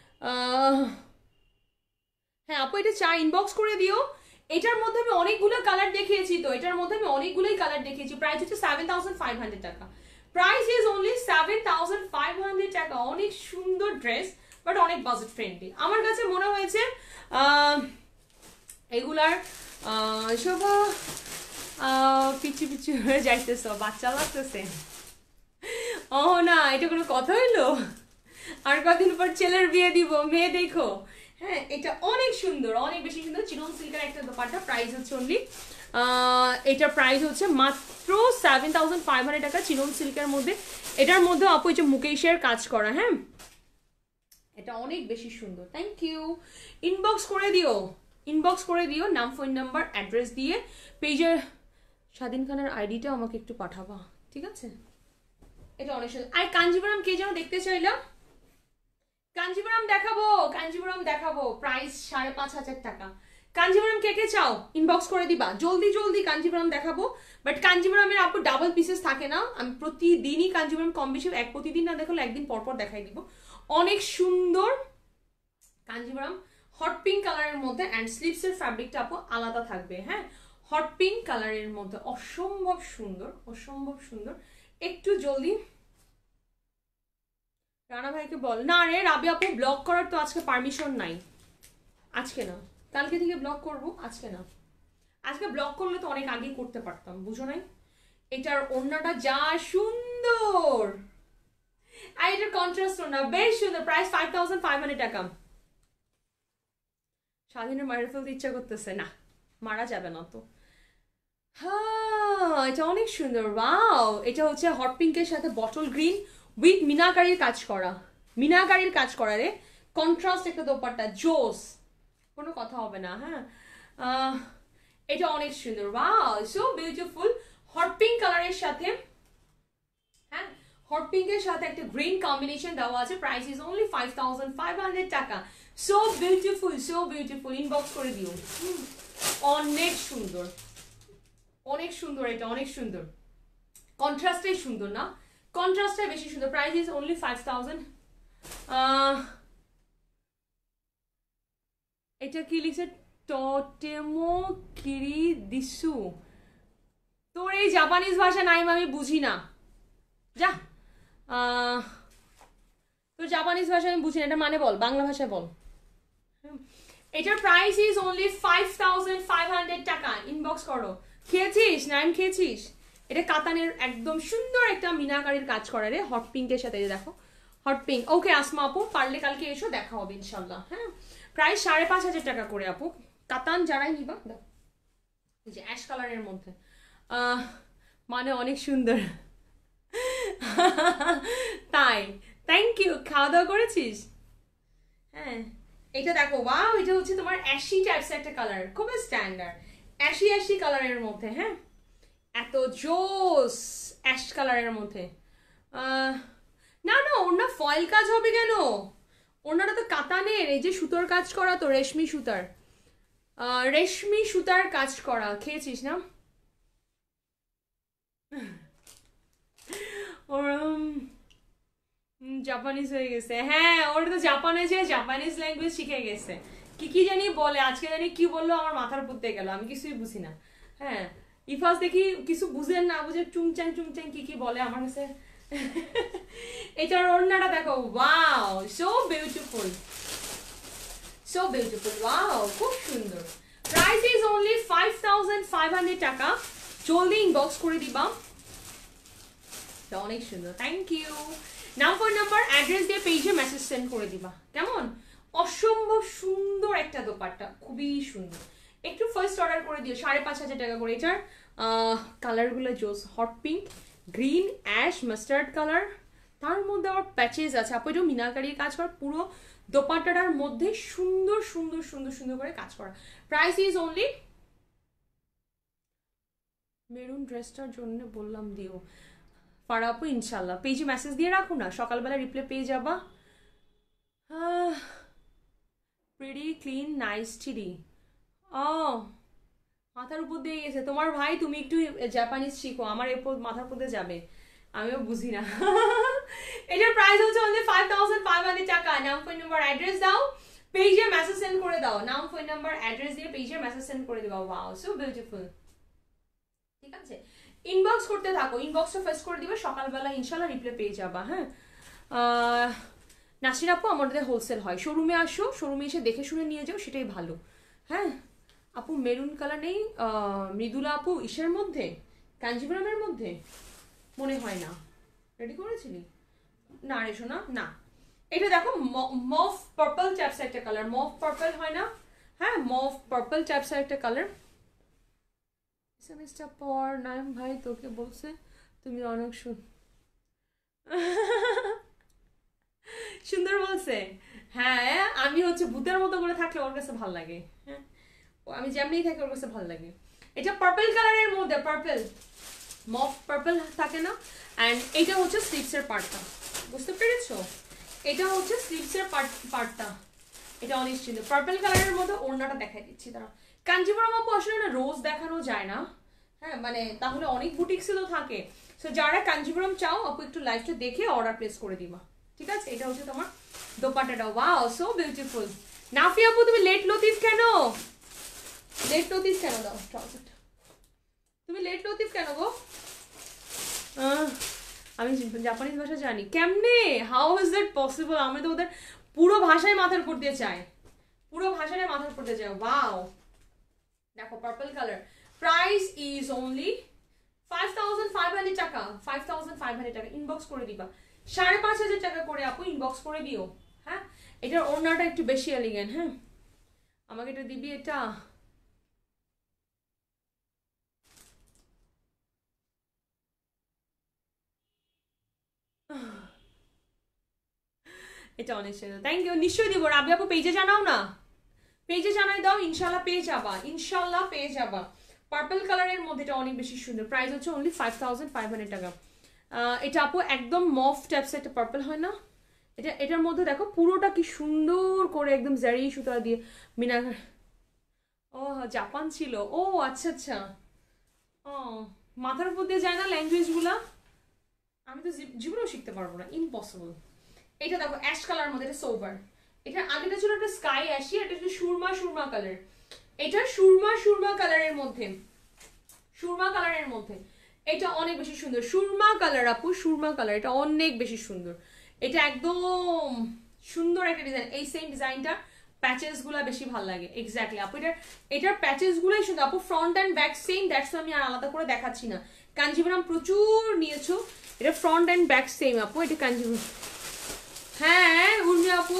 হ্যাঁ আপু, এটা চাই, ইনবক্স করে দিও। এটার মধ্যে আমি অনেকগুলো কালার দেখিয়েছি, তো এটার মধ্যে আমি অনেকগুলোই কালার দেখিয়েছি। প্রাইস হচ্ছে 7500 টাকা। প্রাইস ইজ অনলি 7500 টাকা। অনেক সুন্দর ড্রেস, বাট অনেক বাজেট ফ্রেন্ডলি। আমার কাছে মনে হয়েছে এগুলার সব পিছু হয়ে যাইতেছ, বাচ্চা লাগতেছে। ও না, এটা কোনো কথা হইলো? আর কদিন পর ছেলের বিয়ে দিব, মেয়ে দেখো। হ্যাঁ, এটা অনেক সুন্দর, অনেক বেশি সুন্দর। চিনন সিল্কের একটা দোপাট্টা, প্রাইস হচ্ছে অনলি এটার প্রাইস হচ্ছে মাত্র 7500 টাকা চিনন সিল্কের মধ্যে। এটার মধ্যে আপু যে মুকেশের কাজ করা। হ্যাঁ, এটা অনেক বেশি সুন্দর, থ্যাংক ইউ। ইনবক্স করে দিও নাম, ফোন নাম্বার, অ্যাড্রেস দিয়ে। পেজের স্বাধীন খানের আইডিটা আমাকে একটু পাঠাবা, ঠিক আছে? এটা অনেক সুন্দর। আর কাঞ্জিপুরম কে যেন দেখতে চাইলাম, কাঞ্জিপুরম দেখাবো। প্রাইস 5500 টাকা। কাঞ্জিপুরম কে চাও ইনবক্স করে দিবা, জলদি কাঞ্জিপুরম দেখাবো। বাট কাঞ্জিপুরমের আপু ডাবল পিসেস থাকে না, আমি প্রতিদিনই কাঞ্জিপুরম কম বেশি প্রতিদিন না দেখলে একদিন পরপর দেখাই দিব। অনেক সুন্দর কাঞ্জিবরম হট পিঙ্ক কালারের মধ্যে, অ্যান্ড স্লিভসের ফ্যাব্রিকটা আপু আলাদা থাকবে। হ্যাঁ, হট পিঙ্ক কালারের মধ্যে অসম্ভব সুন্দর, অসম্ভব সুন্দর। একটু জলদি রানা ভাইকে বল। না রে রাবি আপু, ব্লক করার তো আজকে পারমিশন নাই। আজকে না, কালকে থেকে ব্লক করব, আজকে না। আজকে ব্লক করলে তো অনেক আগেই করতে পারতাম, বুঝো নাই? এটার ওড়নাটা যা সুন্দর, আর এটার কন্ট্রাস্ট ওড়না বেশ সুন্দর। প্রাইস 5500 টাকা। স্বাধীনের মায়ের ফেলতে ইচ্ছা করতেছে না, মারা যাবে না তো। হ্যাঁ, এটা অনেক সুন্দর। ওয়াও, এটা হচ্ছে হট পিঙ্কের সাথে বটল গ্রিন উইথ মিনাকারির কাজ করা, মিনাকারির কাজ করা রে, কন্ট্রাস্ট একটা দোপাট্টা, জোস, কোনো কথা হবে না। হ্যাঁ, এটা অনেক সুন্দর। Wow, so beautiful. Hot pink কালারের সাথে, হ্যাঁ, হট পিঙ্কের সাথে একটা গ্রিন কম্বিনেশন দেওয়া আছে। প্রাইস ইজ অনলি 5500 টাকা। So beautiful, so beautiful. Inbox করে দিও। অনেক সুন্দর, অনেক সুন্দর, এটা অনেক সুন্দর। কন্ট্রাস্টটাই সুন্দর না, কন্ট্রাস্টটাই বেশি সুন্দর। Price is only 5000। এটা কি লিখছে? টোটেমো কিরি দিসু। তোর এই জাপানিজ ভাষা নাইম আমি বুঝি না, যা। তোর জাপানিজ ভাষা আমি বুঝি না, এটা মানে বল, বাংলা ভাষায় বল। এটার প্রাইস ইজ অনলি 5500 টাকা। ইনবক্স করো। খেয়েছিস নাইম, খেয়েছিস? এটা কাতানের একদম সুন্দর একটা মিনাকারির কাজ করা রে, হট পিঙ্কের সাথে। দেখো হট পিঙ্ক। ওকে আসমা আপু, পারলে কালকে এসো, দেখা হবে ইনশাল্লাহ। হ্যাঁ, প্রাইস 5500 টাকা করে আপু। কাতান যারাই নিবা, দেখো যে অ্যাশ কালারের মধ্যে, মানে অনেক সুন্দর। তাই, থ্যাংক ইউ। খাওয়া দাওয়া করেছিস? হ্যাঁ, এটা দেখো। ওয়াও, এটা হচ্ছে তোমার অ্যাশি টাইপস একটা কালার, খুব স্ট্যান্ডার্ড অ্যাশি অ্যাশি কালারের মধ্যে। হ্যাঁ, এত জোস অ্যাশ কালারের মধ্যে। না না, ওনার ফয়েল কাজ হবে কেন? ওনারা তো কাতানের, এই যে সুতোর কাজ করা, তো রেশমি সুতার, রেশমি সুতার কাজ করা। খেয়েছিস না? ওরম জাপানিজ হয়ে গেছে। হ্যাঁ, ওর তো জাপানিজে জাপানিজ ল্যাঙ্গুয়েজ শিখে গেছে। কি কি জানি বলে, আজকে জানি কি বললো, আমার মাথার উপর দিয়ে গেল, আমি কিছুই বুঝি না। হ্যাঁ, ইফাস দেখি কিছু বুঝেন না বুঝে চুংচাং চুংচাং কি কি বলে আমার কাছে। এটার ওড়নাটা দেখো। Wow, so beautiful, so beautiful. Wow, খুব সুন্দর। প্রাইস ইজ অনলি 5500 টাকা। জলদি ইনবক্স করে দিবা, অনেক সুন্দর। Thank you. নাম, ফোন নাম্বার, অ্যাড্রেস দিয়ে পেজে মেসেজ সেন্ড করে দিবা, কেমন? অসম্ভব সুন্দর একটা দোপাট্টা, খুবই সুন্দর। একটু ফার্স্ট অর্ডার করে দিও, 5500 টাকা করে। এটার কালারগুলো জোস, hot pink, green, ash, mustard colour, তার মধ্যে আবার প্যাচেস আছে। আপু এটা মিনাকারির কাজ করা, পুরো দোপাট্টাটার মধ্যে সুন্দর সুন্দর সুন্দর সুন্দর করে কাজ করা। প্রাইস ইজ অনলি, মেরুন ড্রেসটার জন্য বললাম দিও ফারা আপু, ইনশাল্লাহ। পেজে মেসেজ দিয়ে রাখো না, সকালবেলা রিপ্লাই পেয়ে যাবা। প্রিটি ক্লিন নাইস চিডি। ও, মাথার উপর দিয়ে গেছে তোমার ভাই। তুমি একটু জাপানিজ শিখো, আমার এরপর মাথার উপর দিয়ে যাবে, আমিও বুঝি না। এটার প্রাইস হচ্ছে অনলি 5500 টাকা। নাম, ফোন নাম্বার, অ্যাড্রেস দাও, পেজে মেসেজ সেন্ড করে দাও। নাম, ফোন নাম্বার, অ্যাড্রেস দিয়ে পেজে মেসেজ সেন্ড করে দিবা। Wow, so beautiful. ঠিক আছে, ইনবক্স করতে থাকো, ইনবক্সটা ফার্স্ট করে দিবে, সকালবেলা ইনশাল্লাহ রিপ্লাই পেয়ে যাবা। হ্যাঁ, নাসির আপু আমাদের হোলসেল হয়, শোরুমে আসো, শোরুমে এসে দেখে শুনে নিয়ে যাও, সেটাই ভালো। হ্যাঁ আপু, মেরুন কালার নেই মৃদুলা আপু? ইসের মধ্যে, কাঞ্জিপুরমের মধ্যে মনে হয় না। রেডি করেছিলি না রে সোনা? না, এটা দেখো মফ পার্পল টাইপস একটা কালার, মফ পার্পল হয় না? হ্যাঁ, মফ পার্পল টাইপস একটা কালার। এসএমএসটা পর, নাইম ভাই তোকে বলছে তুমি অনেক সুন্দর বলছে। হ্যাঁ, আমি হচ্ছে ভূতের মতো করে থাকলে ওর কাছে ভালো লাগে। হ্যাঁ, আমি যেমনি থাকি ওর কাছে ভালো লাগে। এটা পার্পল কালারের মধ্যে, পার্পল মফ পার্পল থাকে না? অ্যান্ড এটা হচ্ছে স্লিভসের পার্টটা, বুঝতে পেরেছো? এটা হচ্ছে স্লিভসের পার্টটা। এটা অনেক সুন্দর পার্পল কালারের মধ্যে। ওড়নাটা দেখাই দিচ্ছি তারা। কাঞ্জিপুরম আপু আসলে না রোজ দেখানো যায় না, হ্যাঁ, মানে তাহলে অনেক বুটিক্সে তো থাকে। সো যারা কাঞ্জিপুরম চাও আপু একটু লাইভটা দেখে অর্ডার প্লেস করে দিবা, ঠিক আছে? এটা হচ্ছে তোমার দোপাট্টাটা। Wow, so beautiful. নাফি আপু তুমি লেট লতিফ কেন? লেট লতিফ কেন দাও ট্রাউজারটা? তুমি লেট লতিফ কেন গো? আমি জাপানিজ ভাষা জানি। কেমনে? How is that possible? আমি তো ওদের পুরো ভাষায় মাথার উপর দিয়ে চাই, পুরো ভাষায় মাথার উপর দিয়ে চাই। ওয়াও, দেখো purple colour. Price is only 5500 টাকা। 5500 টাকা। ইনবক্স করে দিবা। 5500 টাকা করে আপু ইনবক্স করে দিও। হ্যাঁ, এটার ওড়নাটা একটু বেশি এলিগেন্ট। হ্যাঁ, আমাকে এটা দিবি। এটা এটা অনেক সুন্দর। Thank you. নিশ্চয়ই দিব। রাবি আপু পেজে জানাও না, পেজে জানাই দাও। ইনশাল্লাহ পেয়ে যাবা, ইনশাল্লাহ পেয়ে যাবা। পার্পল কালারের মধ্যে এটা অনেক বেশি সুন্দর। প্রাইস হচ্ছে অনলি 5500 টাকা। এটা আপু একদম মফ টাইপস একটা পার্পল হয় না, এটা এটার মধ্যে দেখো পুরোটা কি সুন্দর করে একদম জারি সুতা দিয়ে মিনা। ও জাপান ছিল। ও আচ্ছা আচ্ছা। ও মাথার উপর দিয়ে যায় না ল্যাঙ্গুয়েজ গুলা? আমি তো জীবনেও শিখতে পারবো না, ইম্পসিবল। এটা দেখো অ্যাশ কালার মধ্যে, এটা সোভার। এটা আগেটা ছিল একটা স্কাই অ্যাশি, এটা হচ্ছে সুরমা সুরমা কালার। এটা সুরমা সুরমা কালারের মধ্যে, সুরমা কালারের মধ্যে এটা অনেক বেশি সুন্দর। সুরমা কালার আপু, সুরমা কালার, এটা অনেক বেশি সুন্দর। এটা একদম সুন্দর একটা ডিজাইন। এই সেম ডিজাইনটা প্যাচেস গুলা বেশি ভালো লাগে। এক্স্যাক্টলি আপু, এটার প্যাচেস গুলাই সুন্দর আপু। Front and back same, that's আমি আর আলাদা করে দেখাচ্ছি না। কাঞ্জিবরম প্রচুর নিয়েছো, এটা ফ্রন্ট অ্যান্ড ব্যাক সেম আপু। এটা কাঞ্জিবরম। হ্যাঁ উর্মি আপু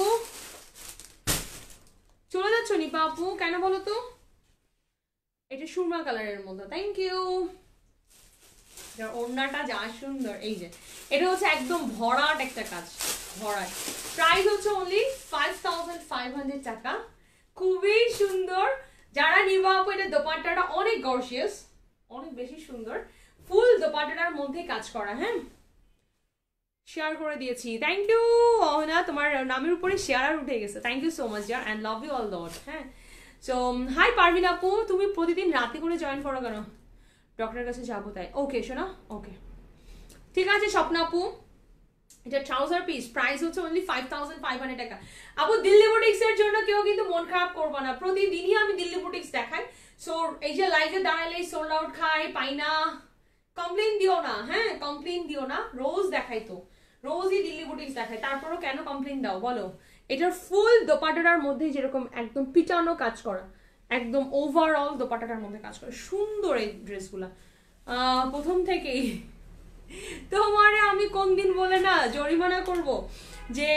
চলে যাচ্ছ নিপা আপু কেন বলো তো? এটা সুরমা কালারের মধ্যে। Thank you. ওড়নাটা যা সুন্দর। এই যে এটা হচ্ছে একদম ভরাট একটা কাজ, ভরাট। প্রাইস হচ্ছে অনলি 5500 টাকা। খুবই সুন্দর। যারা নিবা আপু, এটা দোপাট্টাটা অনেক গর্জিয়াস, অনেক বেশি সুন্দর। ফুল দোপাট্টাটার মধ্যে কাজ করা। হ্যাঁ, শেয়ার করে দিয়েছি। থ্যাংক ইউ অহনা, তোমার নামের উপরে শেয়ার আর উঠে গেছে। থ্যাংক ইউ সো মাচ ইয়ার and love you all lot. হ্যাঁ, সো হাই পারভিন আপু, তুমি প্রতিদিন রাতে করে জয়েন করো কেন? ডক্টরের কাছে যাবো তাই। ওকে শোনা, ওকে ঠিক আছে। স্বপ্ন আপু, এটা ট্রাউজার পিস। প্রাইস হচ্ছে অনলি 5500 টাকা। আপু দিল্লি বুটিক্স এর জন্য কেউ কিন্তু মন খারাপ করবো না, প্রতিদিনই আমি দিল্লি বুটিক্স দেখাই। সো এই যে লাইভে দাঁড়ালেই সোল্ড আউট খাই পাই না, কমপ্লেন দিও না। হ্যাঁ, কমপ্লেন দিও না। রোজ দেখাই তো, রোজই দিল্লি বুটিক্স দেখায়, তারপরও কেন কমপ্লেন দাও বলো? এটার ফুল দোপাট্টাটার মধ্যে যেরকম একদম পিটানো কাজ করা, একদম ওভারঅল দোপাট্টাটার মধ্যে কাজ করা, সুন্দর এই ড্রেসগুলা। প্রথম থেকেই তোমারে আমি কোন দিন বলে না জরিমানা করব যে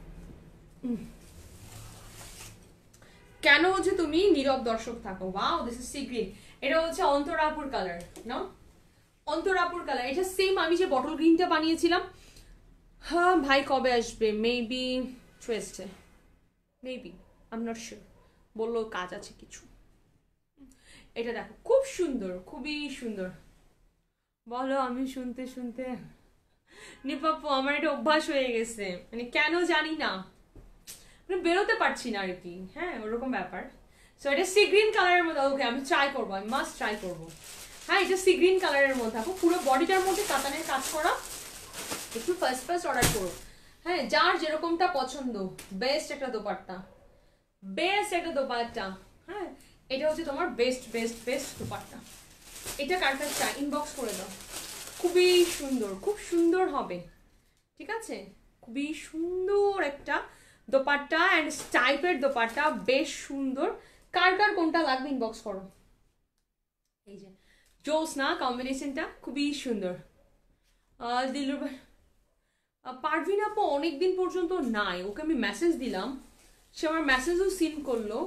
কেন হচ্ছে তুমি নীরব দর্শক থাকো। Wow, this is sea green. এটা হচ্ছে অন্তরাপুর কালার না, অন্তরাপুর কালার। এটা সেম আমি যে বটল গ্রিনটা বানিয়েছিলাম। হ্যাঁ ভাই কবে আসবে? Maybe Tuesday, maybe, I am not sure. বললো কাজ আছে কিছু। এটা দেখো খুব সুন্দর, খুবই সুন্দর। বলো, আমি শুনতে শুনতে নিপাপু আমার এটা অভ্যাস হয়ে গেছে, মানে কেন জানি না, মানে বেরোতে পারছি না আর কি। হ্যাঁ, ওরকম ব্যাপার। সো এটা সি গ্রিন কালারের মধ্যে। ওকে, আমি ট্রাই করবো, আমি মাস্ট ট্রাই করবো। হ্যাঁ, এটা সি গ্রিন কালারের মধ্যে আপু, পুরো বডিটার মধ্যে কাতানের কাজ করা। একটু ফার্স্ট ফার্স্ট অর্ডার করো। হ্যাঁ, যার যেরকমটা পছন্দ। বেস্ট একটা দোপাট্টা, বেস্ট একটা দোপাট্টা। হ্যাঁ, এটা হচ্ছে তোমার বেস্ট বেস্ট বেস্ট দোপাট্টা। এটা কার কাছে চাই ইনবক্স করে দাও। খুবই সুন্দর, খুব সুন্দর হবে। ঠিক আছে, খুবই সুন্দর একটা দোপাট্টা অ্যান্ড স্টাইপের দোপাট্টা, বেশ সুন্দর। কার কার কোনটা লাগবে ইনবক্স করো। এই যে জোস না কম্বিনেশনটা, খুবই সুন্দর। দিলরুর পারভিন আপু অনেকদিন পর্যন্ত নাই, ওকে আমি মেসেজ দিলাম, সে আমার মেসেজও সিন করলো,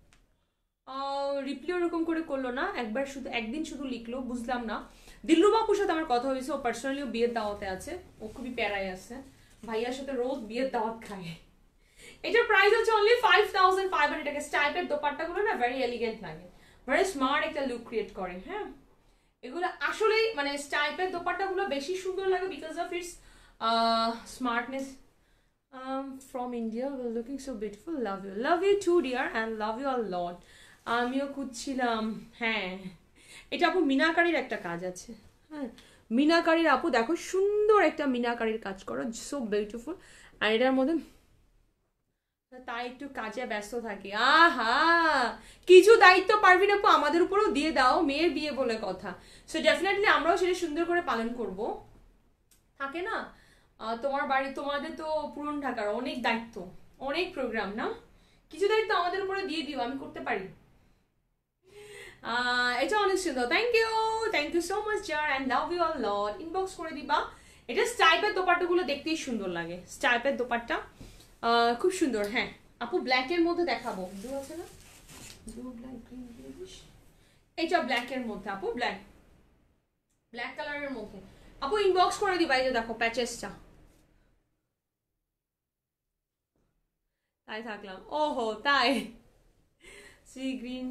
রিপ্লাই ওরকম করে করলো না। একবার শুধু একদিন শুধু লিখলো, বুঝলাম না। দিল্লু বাপুর সাথে আমার কথা হয়েছে, ও পার্সোনালি বিয়ের দাওয়াতে আছে, ও খুবই প্যারায় আছে, ভাইয়ার সাথে রোজ বিয়ের দাওয়াত খায়। এটার প্রাইস হচ্ছে অনলি 5500 টাকা। স্টাইপের দোপাট্টাগুলো না ভেরি এলিগেন্ট লাগে, ভেরি স্মার্ট একটা লুক ক্রিয়েট করে। হ্যাঁ, এগুলো আসলেই মানে স্টাইপের দোপাট্টাগুলো বেশি সুন্দর লাগে because of its smartness. From India, we're looking so beautiful. Love you too dear and love you a lot. আমিও খুঁজছিলাম। হ্যাঁ, এটা আপু মিনাকারির একটা কাজ আছে। হ্যাঁ, মিনাকারির আপু দেখো সুন্দর একটা মিনাকারির কাজ করো, সো বিউটিফুল। আর এটার মধ্যে তাই একটু কাজে ব্যস্ত থাকি। আহা, কিছু দায়িত্ব পারবিন আপু আমাদের উপরেও দিয়ে দাও, মেয়ের বিয়ে বলে কথা। সো ডেফিনেটলি আমরাও সেটা সুন্দর করে পালন করব। থাকে না তোমার বাড়ি, তোমাদের তো পুরন ঢাকার অনেক দায়িত্ব, অনেক প্রোগ্রাম না, কিছু দায়িত্ব আমাদের উপরে দিয়ে দিও, আমি করতে পারি। এটা অনেক সুন্দর, থ্যাংক ইউ সো মাচ জার, and love you all lot. Inbox করে দিবা। এটা স্টাইপের দোপাট্টাগুলো দেখতেই সুন্দর লাগে, স্টাইপের দোপাট্টা খুব সুন্দর। হ্যাঁ আপু ব্ল্যাকের মধ্যে দেখাবো, ব্লু আছে না, ব্লু ব্ল্যাক গ্রিন গ্রিনিশ, এটা ব্ল্যাকের মধ্যে আপু, ব্ল্যাক কালারের মধ্যে আপু ইনবক্স করে দিবা। এই যে দেখো প্যাচেসটা, তাই থাকলাম। ওহো তাই, সি গ্রিন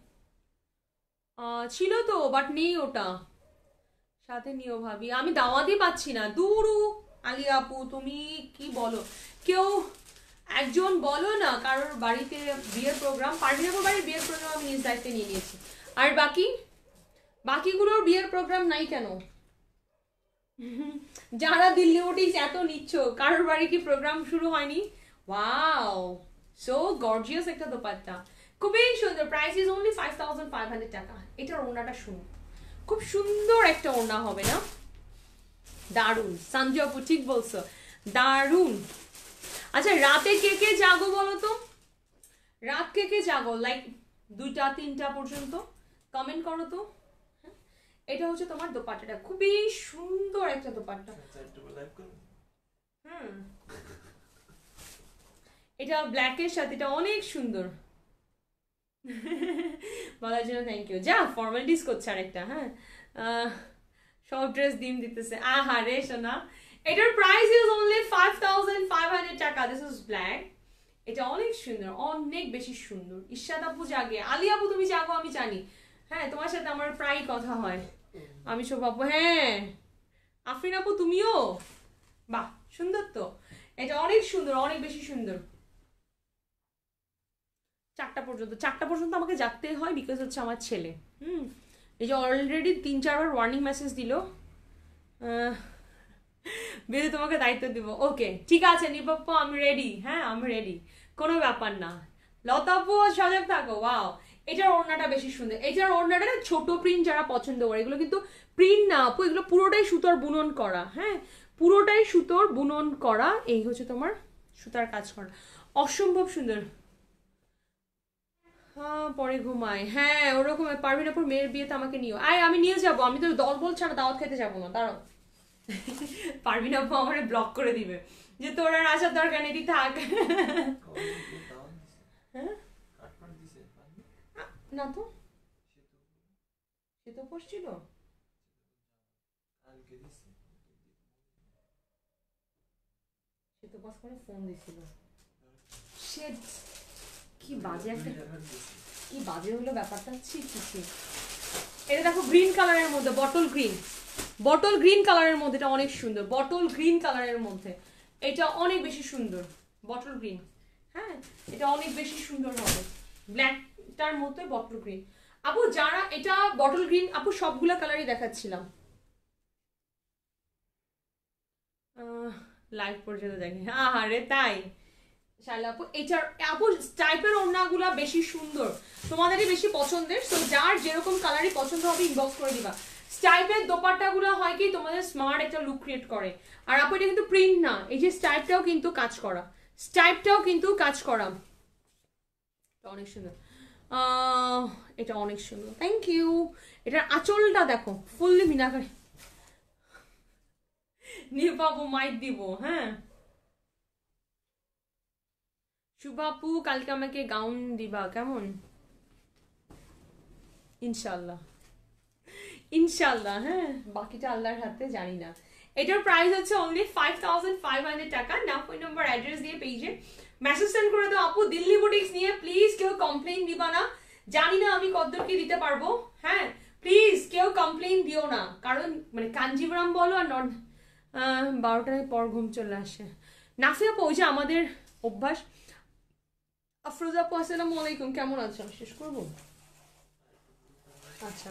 ছিল তো, বাট নেই ওটা, সাথে নিও ভাবি, আমি দাওয়াতই পাচ্ছি না। দুরু আলিয়া আপু তুমি কি বলো, কেউ একজন বলো না কারোর বাড়িতে বিয়ের প্রোগ্রাম, পার্টিনাপুর বাড়ির বিয়ের প্রোগ্রাম আমি নিজ দায়িত্বে নিয়ে নিয়েছি, আর বাকিগুলোর বিয়ের প্রোগ্রাম নাই কেন? যারা দিল্লি ওটিস এত নিচ্ছ, কারোর বাড়ি কি প্রোগ্রাম শুরু হয়নি? ওয়াও, সো গর্জিয়াস একটা দোপাট্টা, খুবই সুন্দর। প্রাইস ইজ অনলি 5500 টাকা। এটার ওড়নাটা শুনো, খুব সুন্দর একটা ওড়না হবে না? দারুন সঞ্জয় আপু, ঠিক বলছো, দারুন। আচ্ছা রাতে কে কে জাগো বলো তো, রাত কে জাগো, লাইক 2টা 3টা পর্যন্ত কমেন্ট করো তো। এটা হচ্ছে তোমার দোপাট্টাটা, খুবই সুন্দর একটা দোপাট্টা। এটা ব্ল্যাকের সাথে, এটা অনেক সুন্দর। বলার জন্য থ্যাংক ইউ। যা ফর্মালিটিস করছে আরেকটা। হ্যাঁ সব ড্রেস দিন দিতেছে, আহা রে সোনা। এটার প্রাইস ইজ অনলি 5500 টাকা। This is black. এটা অনেক সুন্দর, অনেক বেশি সুন্দর। ইশাদ আপু জাগে, আলী আপু তুমি জাগো আমি জানি। হ্যাঁ তোমার সাথে আমার প্রায় কথা হয়। আমি সব আপু, হ্যাঁ আফরিন আপু তুমিও, বাহ সুন্দর তো। এটা অনেক সুন্দর, অনেক বেশি সুন্দর। 4টা পর্যন্ত আমাকে জাগতে হয়, বিকজ হচ্ছে আমার ছেলে। এই যে অলরেডি 3-4 বার ওয়ার্নিং মেসেজ দিল, বেশি তোমাকে দায়িত্ব দিব। ওকে ঠিক আছে নিপপ্পা, আমি রেডি। হ্যাঁ আমি রেডি, কোনো ব্যাপার না। লতাপু সজাগ থাকো। ওয়াও, এটার ওড়নাটা বেশি সুন্দর। এটার ওড়নাটা ছোট প্রিন্ট যারা পছন্দ করে, এগুলো কিন্তু প্রিন্ট না আপু, এগুলো পুরোটাই সুতোর বুনন করা। হ্যাঁ পুরোটাই সুতোর বুনন করা, এই হচ্ছে তোমার সুতার কাজ করা, অসম্ভব সুন্দর। হ্যাঁ পরে ঘুমায়, হ্যাঁ ওরকম। পারবিন আপুর মেয়ের বিয়েতে আমাকে নিও। আমি নিয়ে যাবো, আমি তো দল বল ছাড়া দাওয়াত খেতে যাবো না, দাঁড়াও। পারবিন আপু আমার ব্লক করে দিবে যে তোর আর আসার দরকার নেই, থাক। না তো, সে তো পড়ছিল, সে তো পাস করে ফোন দিছিল। সে কি বাজে একটা, কি বাজে হলো ব্যাপারটা। ছি ছি ছি। এটা দেখো গ্রিন কালারের মধ্যে, বটল গ্রিন কালারের মধ্যে, এটা অনেক সুন্দর। বটল গ্রিন কালারের মধ্যে এটা অনেক বেশি সুন্দর, বটল গ্রিন। হ্যাঁ এটা অনেক বেশি সুন্দর হবে, ব্ল্যাকটার মধ্যে বটল গ্রিন। আপু যারা এটা বটল গ্রিন, আপু সবগুলা কালারই দেখাচ্ছিলাম, লাইভ পর্যন্ত দেখি। আরে তাই শাইলা আপু, এটার আপু টাইপের ওড়নাগুলা বেশি সুন্দর, তোমাদেরই বেশি পছন্দের। তো যার যেরকম কালারই পছন্দ হবে ইনবক্স করে দিবা। স্টাইপের দোপাট্টাগুলো হয় কি তোমাদের স্মার্ট একটা লুক ক্রিয়েট করে। আর আপু এটা কিন্তু প্রিন্ট না, এই যে স্টাইপটাও কিন্তু কাজ করা, অনেক সুন্দর। এটা অনেক সুন্দর, থ্যাংক ইউ। এটার আঁচলটা দেখো ফুললি মিনাকারি। নিয়ে পাবো মাইক দিব। হ্যাঁ শুভাপু কালকে আমাকে গাউন দিবা কেমন? ইনশাল্লাহ ইনশাল্লাহ। হ্যাঁ বাকিটা আল্লাহর হাতে, জানি না। এটার প্রাইস হচ্ছে অনলি 5500 টাকা। নাম ফোন নাম্বার অ্যাড্রেস দিয়ে পেজে মেসেজ সেন্ড করে দাও। আপু দিল্লি বুটিক্স নিয়ে প্লিজ কেউ কমপ্লেইন দিবা না, জানি না আমি কতদূর কি দিতে পারবো। হ্যাঁ প্লিজ কেউ কমপ্লেইন দিও না, কারণ মানে কাঞ্জিবরম বলো আর নট 12টার পর ঘুম চলে আসে। নাফিয়া আপু ওই যে আমাদের অভ্যাস। আফরোজা আপু আসসালামু আলাইকুম, কেমন আছো? শেষ করবো। আচ্ছা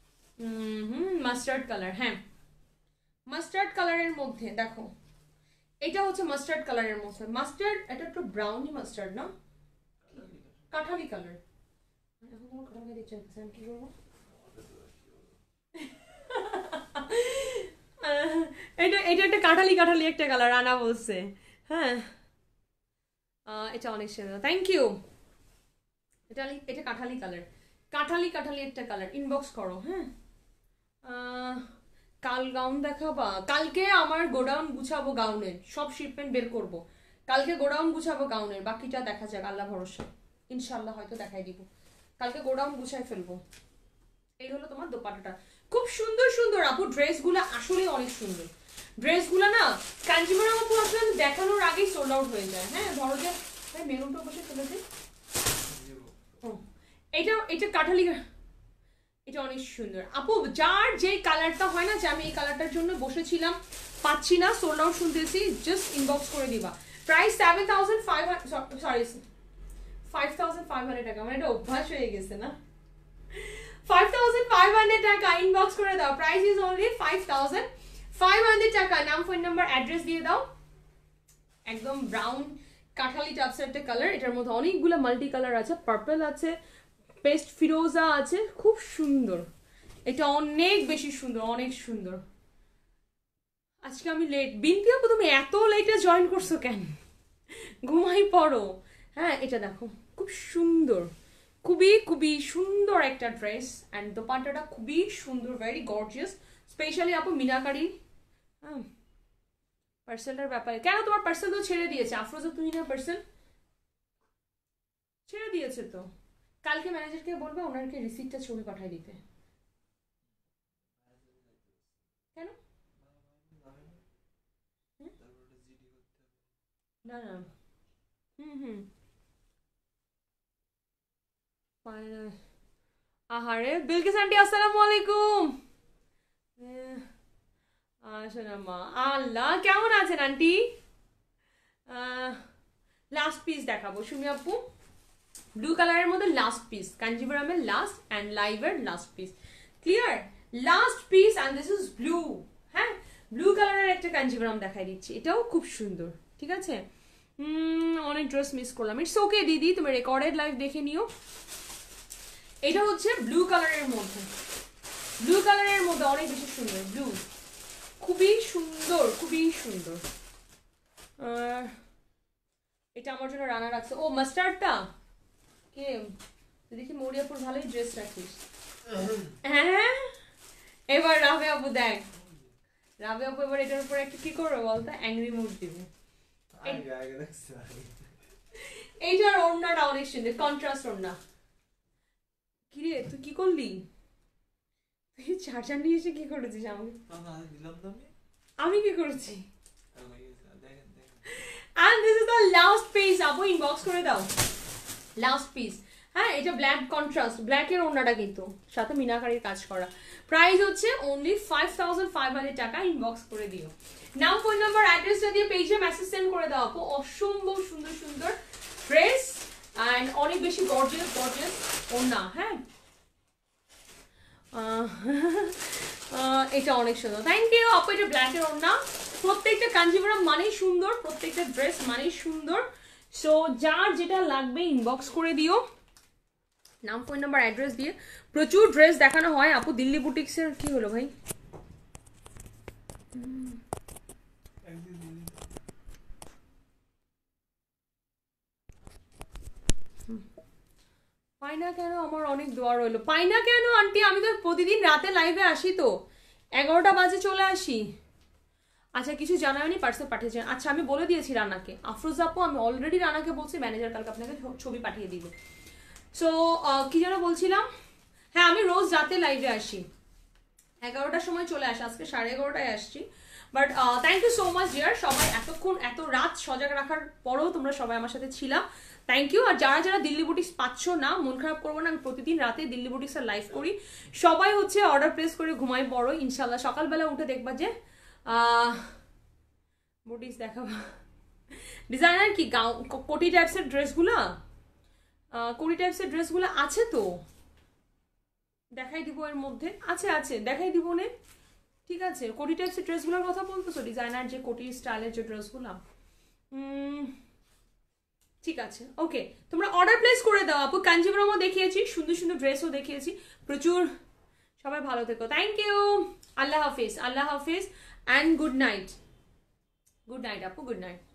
মাস্টার্ড কালার, হ্যাঁ মাস্টার্ড কালারের মধ্যে দেখো এটা হচ্ছে মাস্টার্ড কালারের মধ্যে, মাস্টার্ড, এটা একটু ব্রাউনি মাস্টার্ড না, কাঠালি কালার। এখন তোমার কাঠালি দিচ্ছে, আমি কি করবো? এটা এটা একটা কাঠালি কাঠালি একটা কালার আনা বলছে। হ্যাঁ এটা অনেক সুন্দর, থ্যাংক ইউ। এটা এটা কাঠালি কালার, কাঠালি কাঠালি একটা কালার, ইনবক্স করো। হ্যাঁ কাল গাউন দেখাবা? কালকে আমার গোডাউন গুছাবো গাউনের, সব শিপমেন্ট বের করব কালকে, গোডাউন গুছাবো গাউনের, বাকিটা দেখা যাক আল্লাহ ভরসা, ইনশাল্লাহ হয়তো দেখাই দিব, কালকে গোডাউন গুছাই ফেলবো। এই হলো তোমার দোপাট্টাটা, খুব সুন্দর সুন্দর আপু ড্রেসগুলো, আসলে অনেক সুন্দর ড্রেসগুলো না। কাঞ্জিবরম আপু আসলে দেখানোর আগেই সোল্ড আউট হয়ে যায়। হ্যাঁ ধরো যে মেরুনটা বসে ফেলেছে, এটা এটা কাঠালি, এটা অনেক সুন্দর আপু। যার যে কালারটা হয় না যে আমি এই কালারটার জন্য বসেছিলাম, পাচ্ছি না, সোল্ড আউট শুনতেছি, জাস্ট ইনবক্স করে দিবা। প্রাইস 7500, সরি 5500 টাকা, আমার এটা অভ্যাস হয়ে গেছে না, 5500 টাকা ইনবক্স করে দাও। প্রাইস ইজ অনলি 5500 টাকা। নাম, ফোন নাম্বার, অ্যাড্রেস দিয়ে দাও। একদম ব্রাউন কাঠালি টাইপস একটা কালার, এটার মধ্যে অনেকগুলো মাল্টি কালার আছে, পার্পল আছে, পেস্ট ফিরোজা আছে, খুব সুন্দর, এটা অনেক বেশি সুন্দর, অনেক সুন্দর। আজকে আমি লেট, বিনতি আপু তুমি এত লেটে জয়েন করছো কেন? ঘুমাই পড়ো। হ্যাঁ এটা দেখো খুব সুন্দর, খুবই খুবই সুন্দর একটা ড্রেস, অ্যান্ড দোপাট্টাটা খুবই সুন্দর, ভেরি গর্জিয়াস, স্পেশালি আপু মিনাকারি। হ্যাঁ পার্সেলটার ব্যাপারে, কেন তোমার পার্সেল তো ছেড়ে দিয়েছে আফরোজা, তুমি না পার্সেল ছেড়ে দিয়েছে তো, কালকে ম্যানেজারকে বলবে ওনারকে রিসিপ্টটা ছবি পাঠিয়ে দিতে। কেন? না না, আহারে বিলকিস আন্টি আসসালামু আলাইকুম। মা আল্লাহ, কেমন আছেন আন্টি? লাস্ট পিস দেখাবো সুমি আপু, ব্লু কালারের মধ্যে লাস্ট পিস, কাঞ্জিবরমের লাস্ট অ্যান্ড লাইভের last piece, clear? Last piece and this is blue. হ্যাঁ ব্লু কালারের একটা কাঞ্জিবরম দেখাই দিচ্ছি, এটাও খুব সুন্দর। ঠিক আছে, অনেক ড্রেস মিস করলাম, ইটস ওকে দিদি, তুমি রেকর্ডেড লাইভ দেখে নিও। এটা হচ্ছে ব্লু কালারের মধ্যে, ব্লু কালারের মধ্যে অনেক বেশি সুন্দর, ব্লু খুবই সুন্দর, খুবই সুন্দর। এটা আমার জন্য রানা রাখছে, ও মাস্টার্ডটা কে দেখি, মরিয়াপুর ভালোই ড্রেস রাখিস। হ্যাঁ এবার রাবে আপু দেখ, রাবে আপু এবার এটার উপর একটা কি করবে বলতো, অ্যাংরি মুড দিবে। এইটার ওড়নাটা অনেক সুন্দর, কন্ট্রাস্ট ওড়না। কিরে তুই কি করলি? তুই চার্জার নিয়ে এসে কি করেছিস আমাকে? আমি কি করেছি? And this is the last piece, আপু ইনবক্স করে দাও, লাস্ট পিস। হ্যাঁ এটা ব্ল্যাক কন্ট্রাস্ট, ব্ল্যাকের ওড়নাটা কিন্তু সাথে মিনাকারির কাজ করা। প্রাইস হচ্ছে অনলি 5500 টাকা, ইনবক্স করে দিও। নাম, ফোন নাম্বার, অ্যাড্রেসটা দিয়ে পেজে মেসেজ সেন্ড করে দাও আপু। অসম্ভব সুন্দর সুন্দর ড্রেস অ্যান্ড অনেক বেশি গর্জিয়াস গর্জিয়াস ওড়না। হ্যাঁ এটা অনেক সুন্দর, থ্যাংক ইউ আপু। এটা ব্ল্যাকের ওড়না, প্রত্যেকটা কাঞ্জিবরম মানেই সুন্দর, প্রত্যেকটা ড্রেস মানেই সুন্দর। সো যার যেটা লাগবে ইনবক্স করে দিও, নাম, ফোন নাম্বার, অ্যাড্রেস দিয়ে। প্রচুর ড্রেস দেখানো হয় আপু, দিল্লি বুটিক্সের কি হলো ভাই? পাই না কেন? আমার অনেক দোয়া রইলো। পাই না কেন আন্টি? আমি তো প্রতিদিন রাতে লাইভে আসি, তো 11টা বাজে চলে আসি। আচ্ছা কিছু জানায়নি, পার্সেল পাঠিয়েছেন? আচ্ছা আমি বলে দিয়েছি রানাকে, আফরোজা আপু আমি অলরেডি রানাকে বলছি ম্যানেজার কালকে আপনাকে ছবি পাঠিয়ে দিবে। সো কি যেন বলছিলাম, হ্যাঁ আমি রোজ রাতে লাইভে আসি, 11টার সময় চলে আসি, আজকে 11:30টায় আসছি। But thank you so much dear, সবাই এতক্ষণ এত রাত সজাগ রাখার পরেও তোমরা সবাই আমার সাথে ছিলাম, থ্যাংক ইউ। আর যারা যারা দিল্লি বুটিক্স পাচ্ছ না, মন খারাপ করবো না, আমি প্রতিদিন রাতে দিল্লি বুটিক্সের লাইভ করি, সবাই হচ্ছে অর্ডার প্লেস করে ঘুমাই পড়ো, ইনশাল্লাহ সকালবেলা উঠে দেখবা যে বুটিক্স দেখাবো। ডিজাইনার কি কোটি টাইপসের ড্রেসগুলো, কোটি টাইপসের ড্রেসগুলো আছে তো, দেখাই দিব, এর মধ্যে আছে আছে দেখাই দিব নে, ঠিক আছে, কোটি টাইপসের ড্রেসগুলোর কথা বলতেছো, ডিজাইনার যে কোটি স্টাইলের যে ড্রেসগুলো। ঠিক আছে, ওকে, তোমরা অর্ডার প্লেস করে দাও আপু। কাঞ্জিপুরমও দেখিয়েছি, সুন্দর সুন্দর ড্রেসও দেখিয়েছি প্রচুর। সবাই ভালো থেকো, থ্যাংক ইউ, আল্লাহ হাফিজ, আল্লাহ হাফিজ and good night. Good night আপু, গুড নাইট।